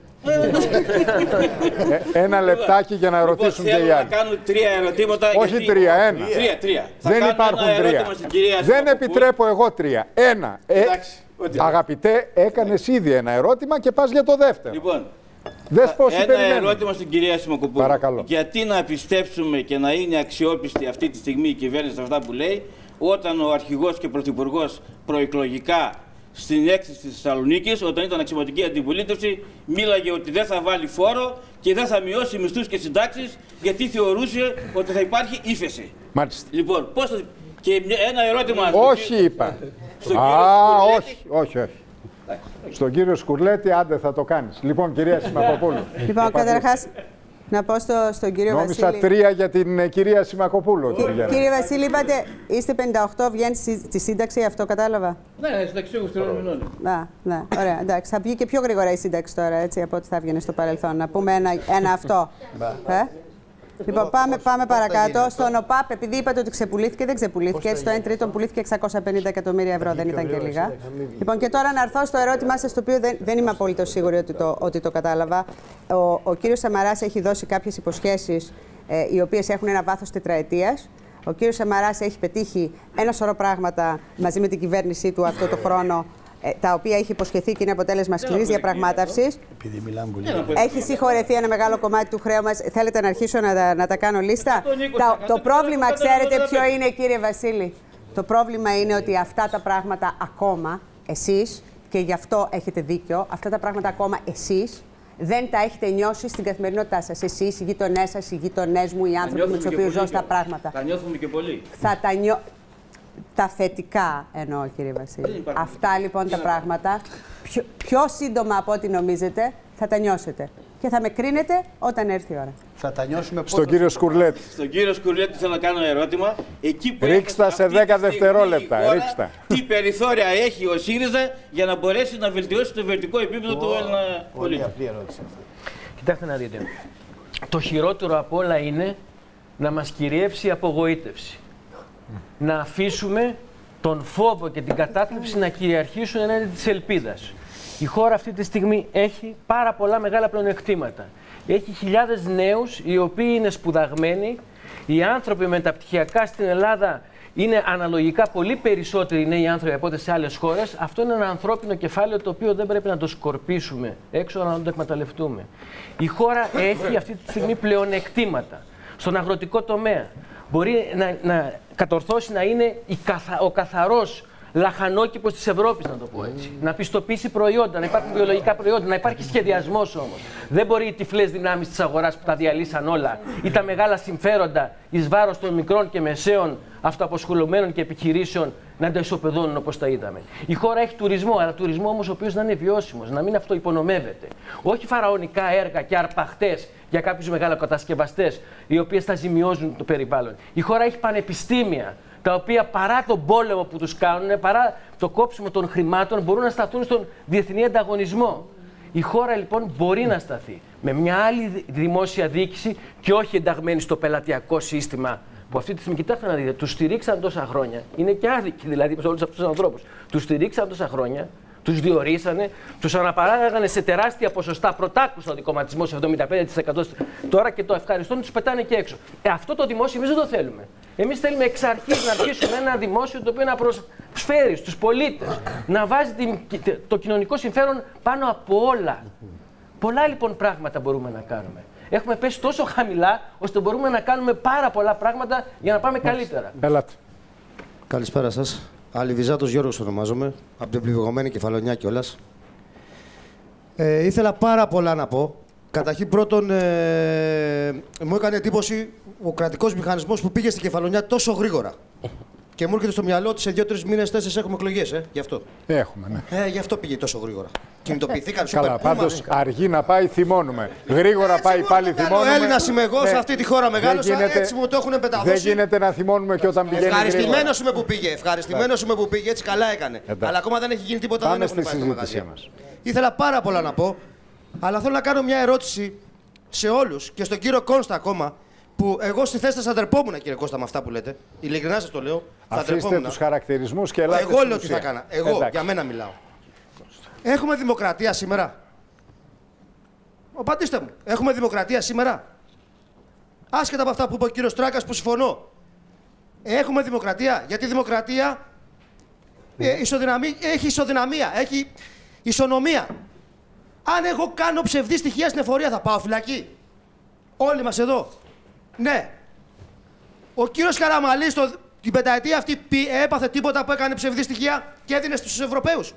ε, ένα λεπτάκι για να ρωτήσουν λοιπόν, και οι άλλοι. Θα κάνω τρία ερωτήματα. Όχι γιατί... τρία, ένα. Τρία, τρία. Δεν υπάρχουν τρία. Δεν επιτρέπω εγώ τρία. Ένα. Ε, αγαπητέ, έκανες ήδη ένα ερώτημα και πας για το δεύτερο. Λοιπόν, Δες πώς ένα περιμένω. ερώτημα στην κυρία Σιμακοπούλου. Παρακαλώ. Γιατί να πιστέψουμε και να είναι αξιόπιστη αυτή τη στιγμή η κυβέρνηση αυτά που λέει, όταν ο αρχηγός και πρωθυπουργός προεκλογικά στην έκθεση της Θεσσαλονίκης, όταν ήταν αξιωματική αντιπολίτευση, μίλαγε ότι δεν θα βάλει φόρο και δεν θα μειώσει μισθούς και συντάξεις, γιατί θεωρούσε ότι θα υπάρχει ύφεση. Μάλιστα. Λοιπόν, πώς θα... Και ένα ερώτημα... Όχι, στον... είπα. Στον Α, όχι, όχι, όχι. Στον κύριο Σκουρλέτη, άντε θα το κάνεις. Λοιπόν, κυρία Σιμακοπούλου. Λοιπόν, καταρχάς, να πω στο, στον κύριο Νόμισα Βασίλη. τρία για την ε, κυρία Σιμακοπούλου. Κύριε, κύριε Βασίλη, είπατε είστε πενήντα οκτώ, βγαίνει στη σύνταξη, αυτό κατάλαβα. Ναι, συνταξιούχος τριών μηνών. Ναι, ναι, ωραία. Εντάξει, θα βγει και πιο γρήγορα η σύνταξη τώρα, έτσι, από ό,τι θα βγαίνει στο παρελθόν. Να πούμε ένα, ένα αυτό. ε? Λοιπόν, πάμε, πάμε παρακάτω. Στον ΟΠΑΠ, επειδή είπατε ότι ξεπουλήθηκε, δεν ξεπουλήθηκε. Έτσι, το ένα τρίτο πουλήθηκε εξακόσια πενήντα εκατομμύρια ευρώ, δεν ήταν και λίγα. Λοιπόν, και τώρα να έρθω στο ερώτημά σας, το οποίο δεν, δεν είμαι απόλυτο σίγουρη ότι το, ότι το κατάλαβα. Ο, ο κύριος Σαμαράς έχει δώσει κάποιες υποσχέσεις, ε, οι οποίες έχουν ένα βάθος τετραετίας. Ο κύριος Σαμαράς έχει πετύχει ένα σωρό πράγματα μαζί με την κυβέρνησή του αυτό το χρόνο, τα οποία έχει υποσχεθεί και είναι αποτέλεσμα σκληρής διαπραγμάτευσης. Έχει συγχωρεθεί ένα μεγάλο κομμάτι του χρέου μας. Θέλετε να αρχίσω να τα, να τα κάνω λίστα? Το, το πρόβλημα, ξέρετε ποιο είναι, κύριε Βασίλη? Το πρόβλημα είναι ότι αυτά τα πράγματα ακόμα εσείς, και γι' αυτό έχετε δίκιο, αυτά τα πράγματα ακόμα εσείς δεν τα έχετε νιώσει στην καθημερινότητά σας. Εσείς, οι γείτονές σας, οι γείτονές μου, οι άνθρωποι με τους οποίους ζω στα πράγματα. Τα νιώθουμε και πολύ. Θα τα νιώ... Τα θετικά εννοώ, κύριε Βασίλη. Αυτά λοιπόν τα πράγματα, πιο, πιο σύντομα από ό,τι νομίζετε, θα τα νιώσετε. Και θα με κρίνετε όταν έρθει η ώρα. Θα τα νιώσουμε στον κύριο Σκουρλέτη. Στον κύριο Σκουρλέτη θέλω να κάνω ένα ερώτημα. Εκεί που ρίξτα σε δέκα δευτερόλεπτα. Χώρα, ρίξτα. Τι περιθώρια έχει ο ΣΥΡΙΖΑ για να μπορέσει να βελτιώσει το βιωτικό επίπεδο oh, του Έλληνα πολίτη? Κοιτάξτε να δείτε. Το χειρότερο απ' όλα είναι να μας κυριεύσει η απογοήτευση. Να αφήσουμε τον φόβο και την κατάθλιψη να κυριαρχήσουν ενάντια της ελπίδας. Η χώρα αυτή τη στιγμή έχει πάρα πολλά μεγάλα πλεονεκτήματα. Έχει χιλιάδες νέους οι οποίοι είναι σπουδαγμένοι. Οι άνθρωποι μεταπτυχιακά στην Ελλάδα είναι αναλογικά πολύ περισσότεροι νέοι άνθρωποι από ό,τι σε άλλες χώρες. Αυτό είναι ένα ανθρώπινο κεφάλαιο το οποίο δεν πρέπει να το σκορπίσουμε έξω, να το εκμεταλλευτούμε. Η χώρα έχει αυτή τη στιγμή πλεονεκτήματα στον αγροτικό τομέα. Μπορεί να, να κατορθώσει να είναι η καθα, ο καθαρός λαχανόκηπος της Ευρώπης, να το πω έτσι. Mm. Να πιστοποιήσει προϊόντα, να υπάρχουν βιολογικά προϊόντα, να υπάρχει σχεδιασμός όμως. Δεν μπορεί οι τυφλές δυνάμεις της αγοράς που τα διαλύσαν όλα ή τα μεγάλα συμφέροντα εις βάρος των μικρών και μεσαίων αυτοαποσχολουμένων και επιχειρήσεων να τα ισοπεδώνουν όπως τα είδαμε. Η χώρα έχει τουρισμό, αλλά τουρισμό όμως ο οποίος να είναι βιώσιμος, να μην αυτοϋπονομεύεται. Όχι φαραωνικά έργα και αρπαχτές για κάποιους μεγαλοκατασκευαστές, οι οποίες θα ζημιώζουν το περιβάλλον. Η χώρα έχει πανεπιστήμια, τα οποία παρά τον πόλεμο που τους κάνουν, παρά το κόψιμο των χρημάτων, μπορούν να σταθούν στον διεθνή ανταγωνισμό. Η χώρα λοιπόν μπορεί να σταθεί με μια άλλη δημόσια διοίκηση και όχι ενταγμένη στο πελατειακό σύστημα που αυτή τη στιγμή, κοιτάξτε να δείτε, τους στηρίξαν τόσα χρόνια. Είναι και άδικοι δηλαδή σε όλους αυτούς τους ανθρώπους. Τους στηρίξαν τόσα χρόνια, τους διορίσανε, τους αναπαράγανε σε τεράστια ποσοστά πρωτάκουστο δικομματισμό σε εβδομήντα πέντε τοις εκατό. Τώρα και το ευχαριστούν, τους πετάνε και έξω. Ε, αυτό το δημόσιο εμείς δεν το θέλουμε. Εμείς θέλουμε εξ αρχής να αρχίσουμε ένα δημόσιο το οποίο να προσφέρει στους πολίτες, να βάζει την, το κοινωνικό συμφέρον πάνω από όλα. Πολλά λοιπόν πράγματα μπορούμε να κάνουμε. Έχουμε πέσει τόσο χαμηλά, ώστε μπορούμε να κάνουμε πάρα πολλά πράγματα για να πάμε καλύτερα. Ελάτε. Καλησπέρα σας. Αλιβιζάτος Γιώργος ονομάζομαι, από την πληγωμένη Κεφαλονιά κιόλας. Ε, ήθελα πάρα πολλά να πω. Καταρχήν πρώτον, ε, μου έκανε εντύπωση ο κρατικός μηχανισμός που πήγε στην Κεφαλονιά τόσο γρήγορα. Και μου έρχεται στο μυαλό ότι σε δύο-τρεις μήνες, τέσσερις έχουμε εκλογές, ε, γι' αυτό. Έχουμε, ναι. Ε, γι' αυτό πήγε τόσο γρήγορα. Κινητοποιηθήκαν σου. Καλά, πάντως αργεί να πάει, θυμώνουμε. Γρήγορα έτσι πάει πάλι, θυμώνουμε. Έλληνας είμαι εγώ, ναι. Σε αυτή τη χώρα μεγάλωσα, γίνεται, έτσι μου το έχουν πεταγώσει. Δεν γίνεται να θυμώνουμε και όταν πηγαίνει. Ευχαριστημένος είμαι που πήγε, ευχαριστημένος είμαι που πήγε, έτσι καλά έκανε. Εντάξει. Αλλά ακόμα δεν έχει γίνει τίποτα, Πάμε δεν έχουν πάει στο μαγαζί μας. Ήθελα πάρα πολλά να πω, αλλά θέλω να κάνω μια ερώτηση σε όλους και στον κύριο Κόνστα ακόμα. Που εγώ στη θέση σας θα ντρεπόμουν, κύριε Κώστα, με αυτά που λέτε. Ειλικρινά σας το λέω. Αφήστε τους χαρακτηρισμούς και ελάτε. Εγώ λέω τι θα κάνα. Εγώ, εντάξει. Για μένα μιλάω. Έχουμε δημοκρατία σήμερα. Απαντήστε μου. Έχουμε δημοκρατία σήμερα. Άσχετα από αυτά που είπε ο κύριος Τράκας, που συμφωνώ. Έχουμε δημοκρατία. Γιατί η δημοκρατία ε, ισοδυναμεί, έχει ισοδυναμία, έχει ισονομία. Αν εγώ κάνω ψευδή στοιχεία στην εφορία, θα πάω φυλακή. Όλοι μας εδώ. Ναι. Ο κύριος Καραμαλής το, την πενταετία αυτή έπαθε τίποτα που έκανε ψευδή στοιχεία και έδινε στους Ευρωπαίους.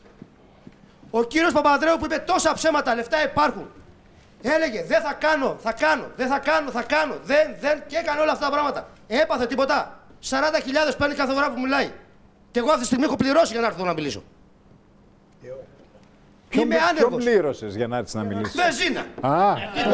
Ο κύριος Παπανδρέου που είπε τόσα ψέματα, λεφτά υπάρχουν. Έλεγε δεν θα κάνω, θα κάνω, δεν θα κάνω, θα κάνω, δεν, δεν και έκανε όλα αυτά τα πράγματα. Έπαθε τίποτα. σαράντα χιλιάδες παίρνει κάθε φορά που μιλάει. Και εγώ αυτή τη στιγμή έχω πληρώσει για να έρθω να μιλήσω. Ποιο, Είμαι άνεργος. Ποιο πλήρωσες για να έρθεις να μιλήσεις? Βενζίνα. Α.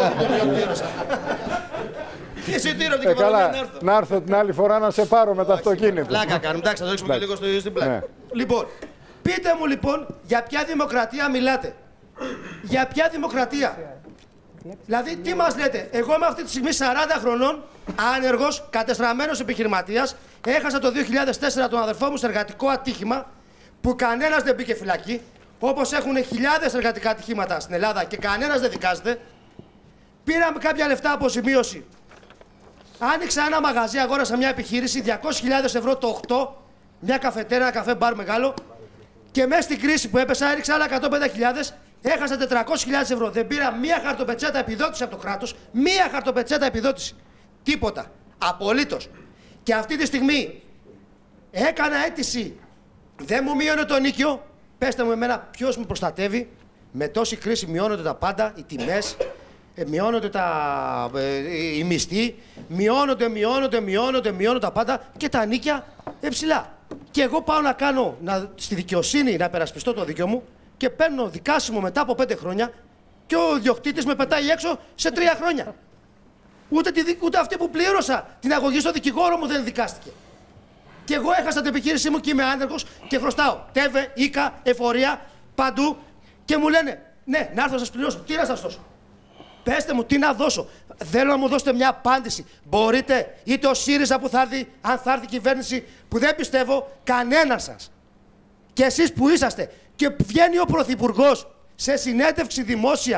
Τι εισιτήριο την ε, καλά, να έρθω. Να έρθω την άλλη φορά να σε πάρω με το αυτοκίνητο. Πλάκα κάνουμε, εντάξει, θα το ρίξουμε και λίγο στο, στην πλάκα. Ναι. Λοιπόν, πείτε μου λοιπόν για ποια δημοκρατία μιλάτε. Για ποια δημοκρατία. Δηλαδή, τι μας λέτε? Εγώ είμαι αυτή τη στιγμή σαράντα χρονών, άνεργος, κατεστραμμένος επιχειρηματίας. Έχασα το δύο χιλιάδες τέσσερα τον αδερφό μου σε εργατικό ατύχημα που κανένας δεν μπήκε φυλακή. Όπως έχουν χιλιάδες εργατικά ατυχήματα στην Ελλάδα και κανένας δεν δικάζεται. Πήραμε κάποια λεφτά αποζημίωση. Άνοιξα ένα μαγαζί, αγόρασα μια επιχείρηση, διακόσιες χιλιάδες ευρώ το οκτώ, μια καφετέρα, ένα καφέ μπαρ μεγάλο. Και μέσα στην κρίση που έπεσα, έριξα άλλα εκατόν πενήντα χιλιάδες, έχασα τετρακόσιες χιλιάδες ευρώ. Δεν πήρα μία χαρτοπετσέτα επιδότηση από το κράτος, μία χαρτοπετσέτα επιδότηση. Τίποτα. Απολύτως. Και αυτή τη στιγμή έκανα αίτηση. Δεν μου μείωνε το νίκιο. Πέστε μου εμένα ποιος με προστατεύει. Με τόση κρίση μειώνονται τα πάντα, οι τιμές, ε, μειώνονται τα, ε, οι μισθοί, μειώνονται, μειώνονται, μειώνονται, μειώνονται τα πάντα και τα νίκια ε, ψηλά. Και εγώ πάω να κάνω να, στη δικαιοσύνη να περασπιστώ το δίκαιο μου και παίρνω δικάσιμο μετά από πέντε χρόνια και ο διοκτήτης με πετάει έξω σε τρία χρόνια. Ούτε, τη, ούτε αυτή που πλήρωσα την αγωγή στο δικηγόρο μου δεν δικάστηκε. Και εγώ έχασα την επιχείρησή μου και είμαι άνεργος και χρωστάω ΤΕΒΕ, ΙΚΑ, εφορία, παντού και μου λένε ναι, να έρθω να σας πληρώσω. Τι να σας δώσω? Πέστε μου, τι να δώσω? Θέλω να μου δώσετε μια απάντηση. Μπορείτε, είτε ο ΣΥΡΙΖΑ που θα έρθει, αν θα έρθει η κυβέρνηση, που δεν πιστεύω κανένα σας. Και εσείς που είσαστε. Και βγαίνει ο Πρωθυπουργός σε συνέντευξη δημόσια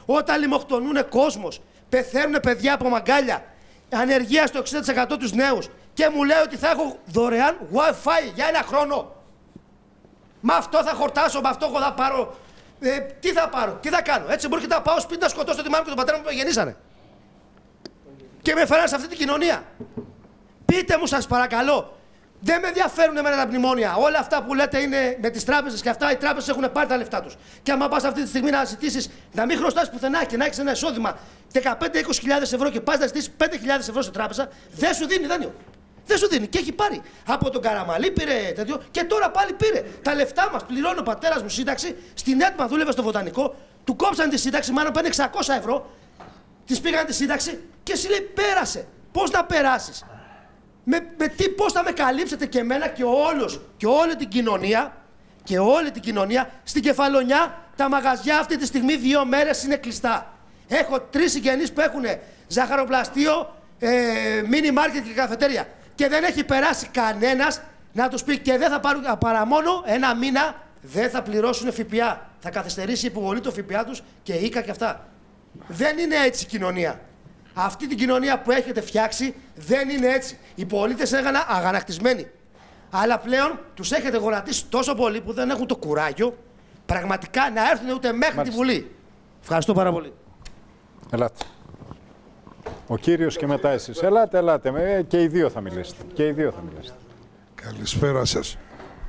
όταν λιμοκτονούν κόσμος, πεθαίνουν παιδιά από μαγκάλια, ανεργία στο εξήντα τοις εκατό τους νέους και μου λέει ότι θα έχω δωρεάν Wi-Fi για ένα χρόνο. Με αυτό θα χορτάσω, με αυτό θα πάρω. Ε, τι θα πάρω, τι θα κάνω. Έτσι μπορεί και να πάω σπίτι να σκοτώσω τη μάνα και τον πατέρα μου που με γεννήσανε. Και με φέρανε σε αυτή την κοινωνία. Πείτε μου, σας παρακαλώ, δεν με ενδιαφέρουν εμένα τα μνημόνια. Όλα αυτά που λέτε είναι με τις τράπεζες και αυτά. Οι τράπεζες έχουν πάρει τα λεφτά τους. Και άμα πας αυτή τη στιγμή να ζητήσεις να μην χρωστάς πουθενά και να έχεις ένα εισόδημα δεκαπέντε με είκοσι χιλιάδες ευρώ και πας να ζητήσεις πέντε χιλιάδες ευρώ σε τράπεζα, δεν σου δίνει δάνειο. Δεν σου δίνει. Και έχει πάρει. Από τον Καραμαλή πήρε τέτοιο και τώρα πάλι πήρε. Τα λεφτά μας πληρώνει ο πατέρας μου σύνταξη. Στην έτοιμα δούλευε στο βοτανικό. Του κόψαν τη σύνταξη, μάλλον παίρνει εξακόσια ευρώ. Τη πήγαν τη σύνταξη και εσύ λέει πέρασε. Πώς να περάσεις. Με, με τι, πώς θα με καλύψετε και εμένα και όλους και όλη την κοινωνία και όλη την κοινωνία. Στην Κεφαλονιά τα μαγαζιά αυτή τη στιγμή δύο μέρες είναι κλειστά. Έχω τρεις συγγενείς που έχουν ζαχαροπλαστείο, ε, μίνι μάρκετ και καφετέρια και δεν έχει περάσει κανένας να τους πει και δεν θα πάρουν παρά μόνο ένα μήνα δεν θα πληρώσουν ΦΠΑ. Θα καθυστερήσει η υποβολή του ΦΠΑ τους και ΙΚΑ και αυτά. Δεν είναι έτσι η κοινωνία. Αυτή την κοινωνία που έχετε φτιάξει δεν είναι έτσι. Οι πολίτες έγιναν αγανακτισμένοι. Αλλά πλέον τους έχετε γονατίσει τόσο πολύ που δεν έχουν το κουράγιο πραγματικά να έρθουν ούτε μέχρι Μάλιστα. τη Βουλή. Ευχαριστώ πάρα πολύ. Ελάτε. Ο κύριος και μετά εσείς. Ελάτε, ελάτε. Και οι δύο θα μιλήσετε. Και οι δύο θα μιλήσετε. Καλησπέρα σας.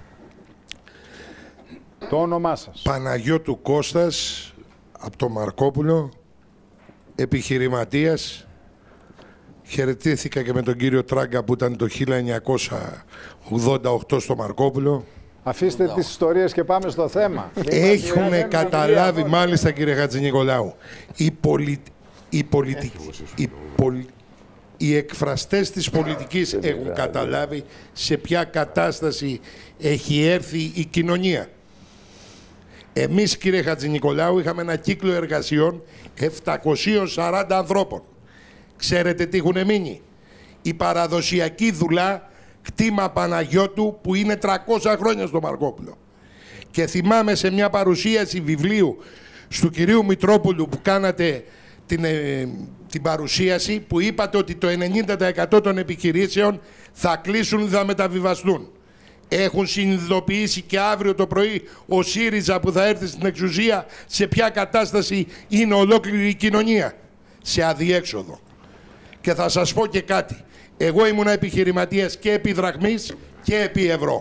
Το όνομά σας. Παναγιώτου Κώστας, από το Μαρκόπουλο, επιχειρηματίας. Χαιρετήθηκα και με τον κύριο Τράγκα που ήταν το χίλια εννιακόσια ογδόντα οκτώ στο Μαρκόπουλο. Αφήστε τις ιστορίες και πάμε στο θέμα. Έχουν καταλάβει, μάλιστα κύριε Χατζηνικολάου, οι, πολι... οι, πολιτικοί, οι, πολι... οι εκφραστές της πολιτικής έχουν καταλάβει σε ποια κατάσταση έχει έρθει η κοινωνία. Εμείς κύριε Χατζηνικολάου είχαμε ένα κύκλο εργασιών επτακόσιων σαράντα ανθρώπων. Ξέρετε τι έχουν μείνει. Η παραδοσιακή δουλά κτήμα Παναγιώτου που είναι τριακόσια χρόνια στο Μαρκόπουλο. Και θυμάμαι σε μια παρουσίαση βιβλίου του κυρίου Μητρόπουλου που κάνατε την, ε, την παρουσίαση που είπατε ότι το ενενήντα τοις εκατό των επιχειρήσεων θα κλείσουν ή θα μεταβιβαστούν. Έχουν συνειδητοποιήσει και αύριο το πρωί ο ΣΥΡΙΖΑ που θα έρθει στην εξουσία σε ποια κατάσταση είναι ολόκληρη η κοινωνία. Σε αδιέξοδο. Και θα σας πω και κάτι. Εγώ ήμουν επιχειρηματίας και επί δραχμής και επί ευρώ.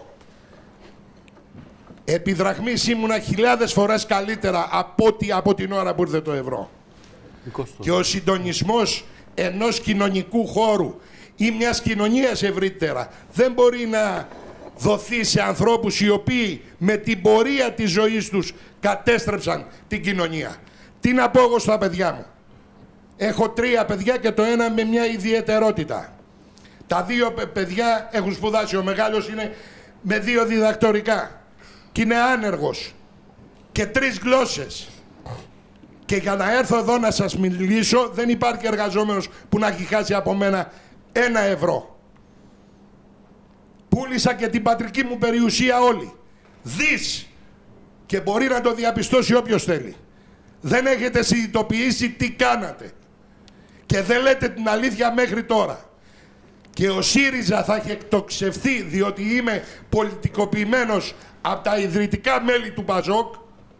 Επί δραχμής ήμουνα χιλιάδες φορές καλύτερα από, ό,τι, από την ώρα που ήρθε το ευρώ. Και ο συντονισμός ενός κοινωνικού χώρου ή μιας κοινωνίας ευρύτερα δεν μπορεί να δοθεί σε ανθρώπους οι οποίοι με την πορεία της ζωής τους κατέστρεψαν την κοινωνία. Τι να πω εγώ στα παιδιά μου. Έχω τρία παιδιά και το ένα με μια ιδιαιτερότητα. Τα δύο παιδιά έχουν σπουδάσει. Ο μεγάλος είναι με δύο διδακτορικά και είναι άνεργος και τρεις γλώσσες. Και για να έρθω εδώ να σας μιλήσω δεν υπάρχει εργαζόμενος που να έχει χάσει από μένα ένα ευρώ. Πούλησα και την πατρική μου περιουσία όλη. Δις. Και μπορεί να το διαπιστώσει όποιος θέλει. Δεν έχετε συνειδητοποιήσει τι κάνατε. Και δεν λέτε την αλήθεια μέχρι τώρα. Και ο ΣΥΡΙΖΑ θα έχει εκτοξευθεί διότι είμαι πολιτικοποιημένος από τα ιδρυτικά μέλη του Παζόκ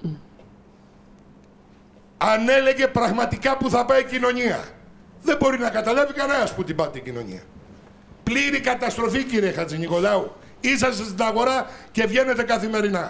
αν έλεγε πραγματικά που θα πάει η κοινωνία. Δεν μπορεί να καταλάβει κανένας που την πάει την κοινωνία. Πλήρη καταστροφή κύριε Χατζηνικολάου. Είσαστε στην αγορά και βγαίνετε καθημερινά.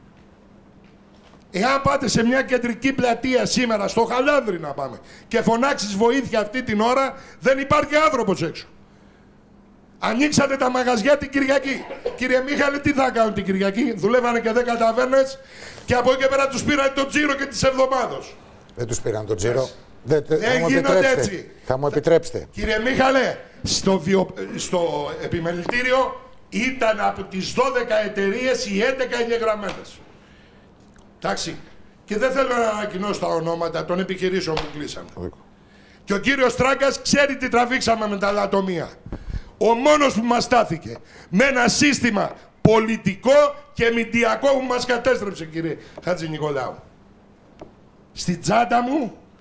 Εάν πάτε σε μια κεντρική πλατεία σήμερα, στο Χαλάνδρι να πάμε, και φωνάξεις βοήθεια αυτή την ώρα, δεν υπάρχει άνθρωπος έξω. Ανοίξατε τα μαγαζιά την Κυριακή. Κύριε Μίχαλη, τι θα κάνουν την Κυριακή? Δουλεύανε και δέκα ταβέρνες και από εκεί και πέρα τους πήραν τον τζίρο και της εβδομάδος. Δεν τους πήραν τον τζίρο. Yes. Δεν, δεν γίνονται έτσι. Θα μου επιτρέψετε. Κύριε Μίχαλε, στο, βιο... στο επιμελητήριο ήταν από τις δώδεκα εταιρείες οι έντεκα εγγεγραμμένες. Εντάξει. Και δεν θέλω να ανακοινώσω τα ονόματα των επιχειρήσεων που κλείσαμε. Και ο κύριος Τράγκας ξέρει τι τραβήξαμε με τα λατομεία. Ο μόνος που μας στάθηκε με ένα σύστημα πολιτικό και μηντιακό που μας κατέστρεψε, κύριε Χατζηνικολάου. Στην τσάντα μου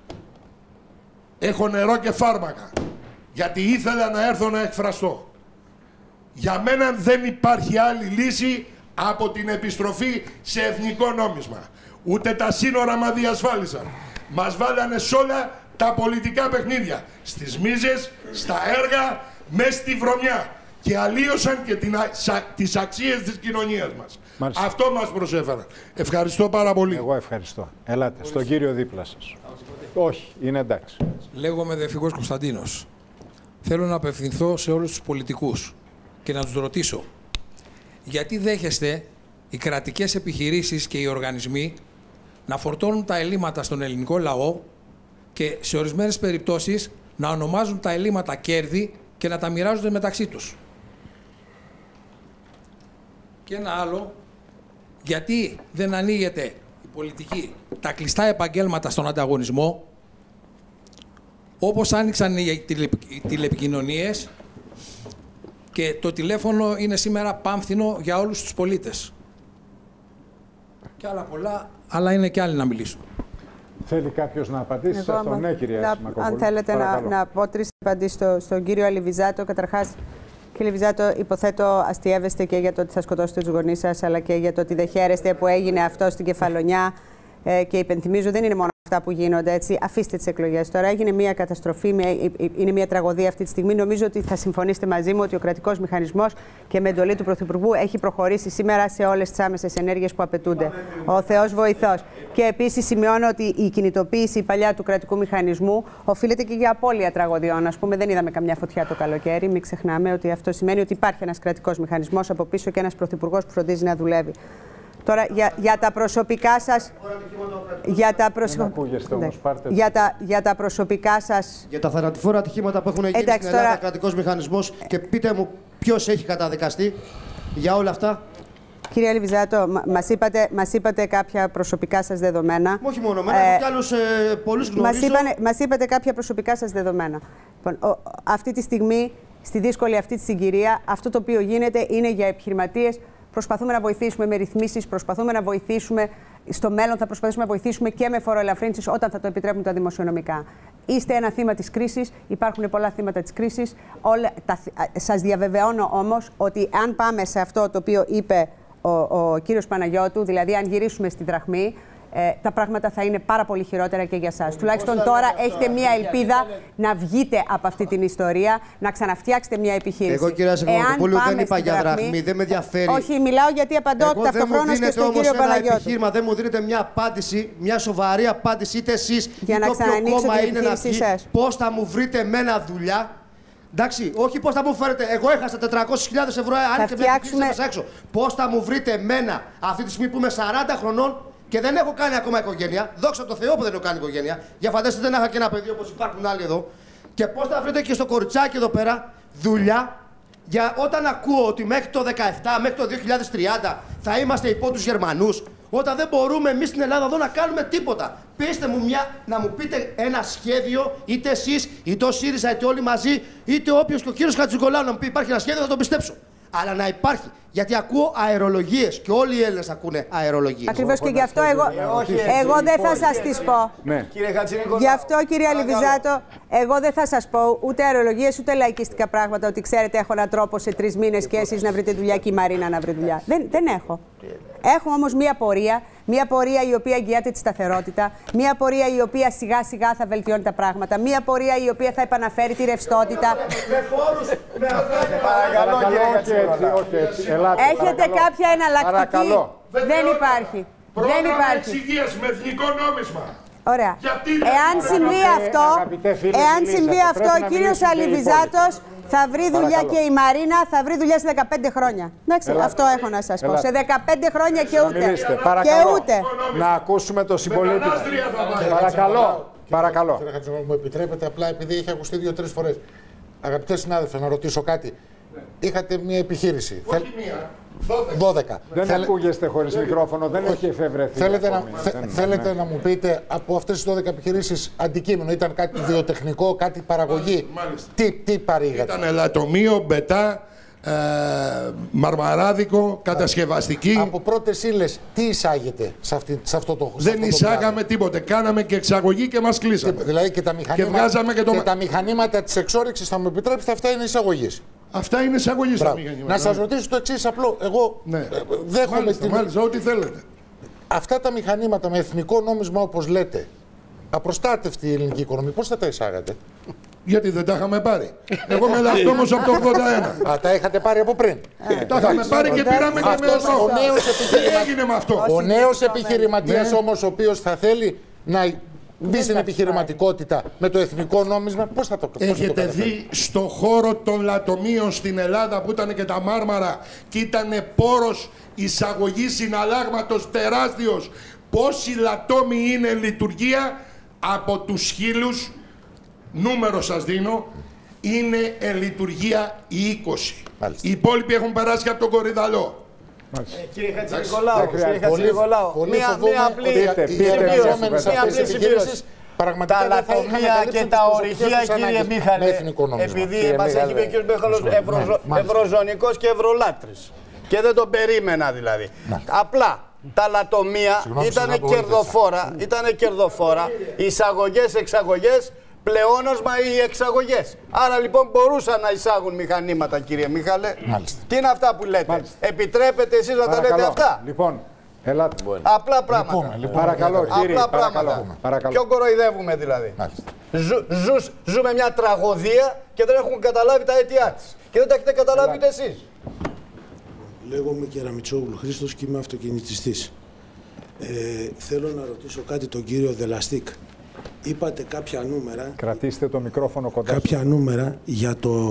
έχω νερό και φάρμακα. Γιατί ήθελα να έρθω να εκφραστώ. Για μένα δεν υπάρχει άλλη λύση από την επιστροφή σε εθνικό νόμισμα. Ούτε τα σύνορα μα διασφάλισαν. Μας βάλανε σε όλα τα πολιτικά παιχνίδια. Στις μίζες, στα έργα, μέσα στη βρωμιά. Και αλλίωσαν και την, σα, τις αξίες της κοινωνίας μας. Μάλιστα. Αυτό μας προσέφεραν. Ευχαριστώ πάρα πολύ. Εγώ ευχαριστώ. Ελάτε, στον κύριο δίπλα σας. Όχι, είναι εντάξει. Λέγομαι Δεφηγός Κωνσταντίνος. Θέλω να απευθυνθώ σε όλους τους πολιτικούς και να τους ρωτήσω γιατί δέχεστε οι κρατικές επιχειρήσεις και οι οργανισμοί να φορτώνουν τα ελλείμματα στον ελληνικό λαό και σε ορισμένες περιπτώσεις να ονομάζουν τα ελλείμματα κέρδη και να τα μοιράζονται μεταξύ τους. Και ένα άλλο, γιατί δεν ανοίγεται η πολιτική τα κλειστά επαγγέλματα στον ανταγωνισμό, όπως άνοιξαν οι τηλεπικοινωνίες και το τηλέφωνο είναι σήμερα πάμφθινο για όλους τους πολίτες. Και άλλα πολλά, αλλά είναι και άλλοι να μιλήσουν. Θέλει κάποιος να απαντήσει σε αυτό? Ναι, κυρία Σιμακοπούλου. Αν θέλετε να, να πω τρεις απαντήσεις στο, στον κύριο Αλιβιζάτο. Καταρχάς, κύριε Λιβιζάτο, υποθέτω αστιεύεστε και για το ότι θα σκοτώσετε τους γονείς σας, αλλά και για το ότι δεν χαίρεστε που έγινε αυτό στην Κεφαλονιά. Ε, και υπενθυμίζω, δεν είναι μόνο αυτά που γίνονται, έτσι. Αφήστε τις εκλογές. Τώρα έγινε μια καταστροφή, μια, είναι μια τραγωδία αυτή τη στιγμή. Νομίζω ότι θα συμφωνήσετε μαζί μου ότι ο κρατικός μηχανισμός και με εντολή του Πρωθυπουργού έχει προχωρήσει σήμερα σε όλες τις άμεσες ενέργειες που απαιτούνται. Ο Θεός βοηθός. Και επίσης σημειώνω ότι η κινητοποίηση η παλιά του κρατικού μηχανισμού οφείλεται και για απώλεια τραγωδιών. Ας πούμε, δεν είδαμε καμιά φωτιά το καλοκαίρι. Μην ξεχνάμε ότι αυτό σημαίνει ότι υπάρχει ένας κρατικός μηχανισμός από πίσω και ένας πρωθυπουργός που φροντίζει να δουλεύει. Τώρα, για, για τα προσωπικά σας... Για τα, προσω... όμως, για, τα, για τα προσωπικά σας... Για τα θανατηφόρα ατυχήματα που έχουν γίνει Εντάξει, στην Ελλάδα, τώρα... κρατικός μηχανισμός, και πείτε μου ποιος έχει καταδικαστεί για όλα αυτά. Κύριε Λιβιζάτο, μας είπατε, μας είπατε κάποια προσωπικά σας δεδομένα. Όχι μόνο εμένα, ε, και άλλους ε, πολλούς γνωρίζω. Μας, είπανε, μας είπατε κάποια προσωπικά σας δεδομένα. Λοιπόν, ο, αυτή τη στιγμή, στη δύσκολη αυτή τη συγκυρία, αυτό το οποίο γίνεται είναι για επιχειρηματίες. Προσπαθούμε να βοηθήσουμε με ρυθμίσεις, προσπαθούμε να βοηθήσουμε στο μέλλον, θα προσπαθήσουμε να βοηθήσουμε και με φοροελαφρύνσεις όταν θα το επιτρέπουν τα δημοσιονομικά. Είστε ένα θύμα της κρίσης, υπάρχουν πολλά θύματα της κρίσης. Όλα, τα, σας διαβεβαιώνω όμως ότι αν πάμε σε αυτό το οποίο είπε ο, ο κύριος Παναγιώτου, δηλαδή αν γυρίσουμε στη δραχμή, Ε, τα πράγματα θα είναι πάρα πολύ χειρότερα και για εσάς. Τουλάχιστον τώρα έχετε μία ελπίδα να βγείτε από αυτή την ιστορία, να ξαναφτιάξετε μία επιχείρηση. Εγώ, κυρία Σιμακοπούλου, δεν είπα για δραχμή, δεν με ενδιαφέρει. Όχι, μιλάω γιατί απαντώ ταυτοχρόνως και στον κύριο Παναγιώτη. Επιχείρημα, δεν μου δίνετε μια απάντηση, μια σοβαρή απάντηση, είτε εσείς είτε όποιο κόμμα είναι να βγει, πώς θα μου βρείτε εμένα δουλειά. Εντάξει, όχι πώς θα μου φέρετε. Εγώ έχασα τετρακόσιες χιλιάδες ευρώ, αν και μια επιχείρηση μέσα έξω. Πώς θα μου βρείτε εμένα αυτή τη στιγμή που είμαι σαράντα χρονών και δεν έχω κάνει ακόμα οικογένεια. Δόξα τω Θεώ που δεν έχω κάνει οικογένεια. Για φανταστείτε, δεν είχα και ένα παιδί όπως υπάρχουν άλλοι εδώ. Και πώς θα βρείτε και στο κοριτσάκι εδώ πέρα δουλειά, για όταν ακούω ότι μέχρι το δεκαεπτά, μέχρι το δύο χιλιάδες τριάντα θα είμαστε υπό τους Γερμανούς, όταν δεν μπορούμε εμείς στην Ελλάδα εδώ να κάνουμε τίποτα. Πείστε μου μια, να μου πείτε ένα σχέδιο, είτε εσείς, είτε ο ΣΥΡΙΖΑ, είτε όλοι μαζί, είτε όποιος, και ο κύριος Χατζηνικολάου να μου πει υπάρχει ένα σχέδιο, θα τον πιστέψω. Αλλά να υπάρχει. Γιατί ακούω αερολογίες και όλοι οι Έλληνες ακούνε αερολογίες. Ακριβώς, και γι' αυτό εγώ, εγώ δεν θα σας τις πω. Ναι. Γι' αυτό, κυρία Λιβιζάτο, εγώ δεν θα σας πω ούτε αερολογίες ούτε λαϊκιστικά πράγματα. Ότι ξέρετε, έχω έναν τρόπο σε τρεις μήνες και εσείς να βρείτε δουλειά και η Μαρίνα να βρει δουλειά. Δεν, δεν έχω. Έχω όμως μία πορεία, μία πορεία η οποία εγγυάται τη σταθερότητα, μία πορεία η οποία σιγά σιγά θα βελτιώνει τα πράγματα, μία πορεία η οποία θα επαναφέρει τη ρευστότητα. Έχετε κάποια εναλλακτική? Δεν υπάρχει. Δεν υπάρχει. Με εθνικό νόμισμα. Ωραία. Εάν συμβεί αυτό, εάν συμβεί αυτό, ο κύριος Αλιβιζάτος θα βρει δουλειά και η Μαρίνα θα βρει δουλειά σε δεκαπέντε χρόνια. Εντάξει, αυτό έχω να σας πω. Σε δεκαπέντε χρόνια και ούτε. Και ούτε. Να ακούσουμε το συμπολίτη. Παρακαλώ. Παρακαλώ. Κύριε Χατζηνικολάου, μου επιτρέπετε, απλά επειδή έχει ακουστεί δύο-τρεις φορές. Αγαπητέ συνάδελφοι, να ρωτήσω κάτι. Είχατε μια επιχείρηση. Όχι μία. δώδεκα. Δεν Θέλε... ακούγεστε χωρίς μικρόφωνο, δεν έχει εφευρεθεί. Θέλετε, να, θε, δεν, θέλετε ναι. να μου πείτε από αυτές τις δώδεκα επιχειρήσεις αντικείμενο, ήταν κάτι βιοτεχνικό, κάτι παραγωγή. Τι, τι παρήγατε? Ήταν ελαττωμείο, μπετά, ε, μαρμαράδικο, κατασκευαστική. Από πρώτες ύλες, τι εισάγεται σε, αυτή, σε αυτό το Δεν εισάγαμε τίποτε. Κάναμε και εξαγωγή και μας κλείσαμε. Δηλαδή και τα μηχανήματα, και και το... και τα μηχανήματα της εξόρυξης, θα μου επιτρέψετε, αυτά είναι εισαγωγής. Αυτά είναι εισαγωγής τα μηχανήματα. Να σας ρωτήσω το εξής απλό. Εγώ ναι. δέχομαι μάλιστα, την... μάλιστα, ό,τι θέλετε. Αυτά τα μηχανήματα με εθνικό νόμισμα, όπως λέτε, απροστάτευτη η ελληνική οικονομία, πώς θα τα εισάγατε? Γιατί δεν τα είχαμε πάρει. Εγώ είμαι λαχτόμος από το ογδόντα ένα. Α, τα είχατε πάρει από πριν. Ε, τα είχαμε πάρει και πήραμε και με ευρώ. Ο νέος επιχειρηματίας, έγινε με αυτό. Ο νέος επιχειρηματίας όμως, ο οποίος θα θέλει να μπει στην επιχειρηματικότητα με το εθνικό νόμισμα, πώς θα το κάνει? Έχετε δει στο χώρο των λατομείων στην Ελλάδα που ήταν και τα μάρμαρα και ήταν πόρος εισαγωγής συναλλάγματος τεράστιος, πόσοι λατόμοι είναι λειτουργία? Από τους χίλιους, νούμερο σας δίνω, είναι εν λειτουργία οι είκοσι. Μάλιστα. Οι υπόλοιποι έχουν περάσει από τον Κορυδαλό. Ε, κύριε Χατζηνικολάου, μία απλή συμπλήρωση. Τα λατομεία και τα ορυχεία, κύριε Μίχαλε, επειδή μας έχει πει ο κύριος Μίχαλος ευρωζωνικός και ευρωλάτρης και δεν τον περίμενα δηλαδή. Απλά τα λατομεία ήταν κερδοφόρα, ήτανε κερδοφόρα, εισαγωγές, εξαγωγές, πλεόνασμα ή εξαγωγές. Άρα λοιπόν μπορούσαν να εισάγουν μηχανήματα, κύριε Μίχαλε. Μάλιστα. Τι είναι αυτά που λέτε? Μάλιστα. Επιτρέπετε εσείς να τα λέτε αυτά? Λοιπόν, ελάτε. Απλά πράγματα. Λοιπόν, λοιπόν, παρακαλώ, κύριε, απλά παρακαλώ, πράγματα. παρακαλώ. Ποιο κοροϊδεύουμε δηλαδή? Ζου, ζου, ζούμε μια τραγωδία και δεν έχουμε καταλάβει τα αίτια της. Και δεν τα έχετε καταλάβει ούτε εσείς. Λέγομαι Κεραμιτσόγλου Χρήστος και είμαι αυτοκινητιστής. Ε, θέλω να ρωτήσω κάτι τον κύριο Δελαστίκ. Είπατε κάποια νούμερα. Κρατήστε το μικρόφωνο κοντά. Κάποια νούμερα για το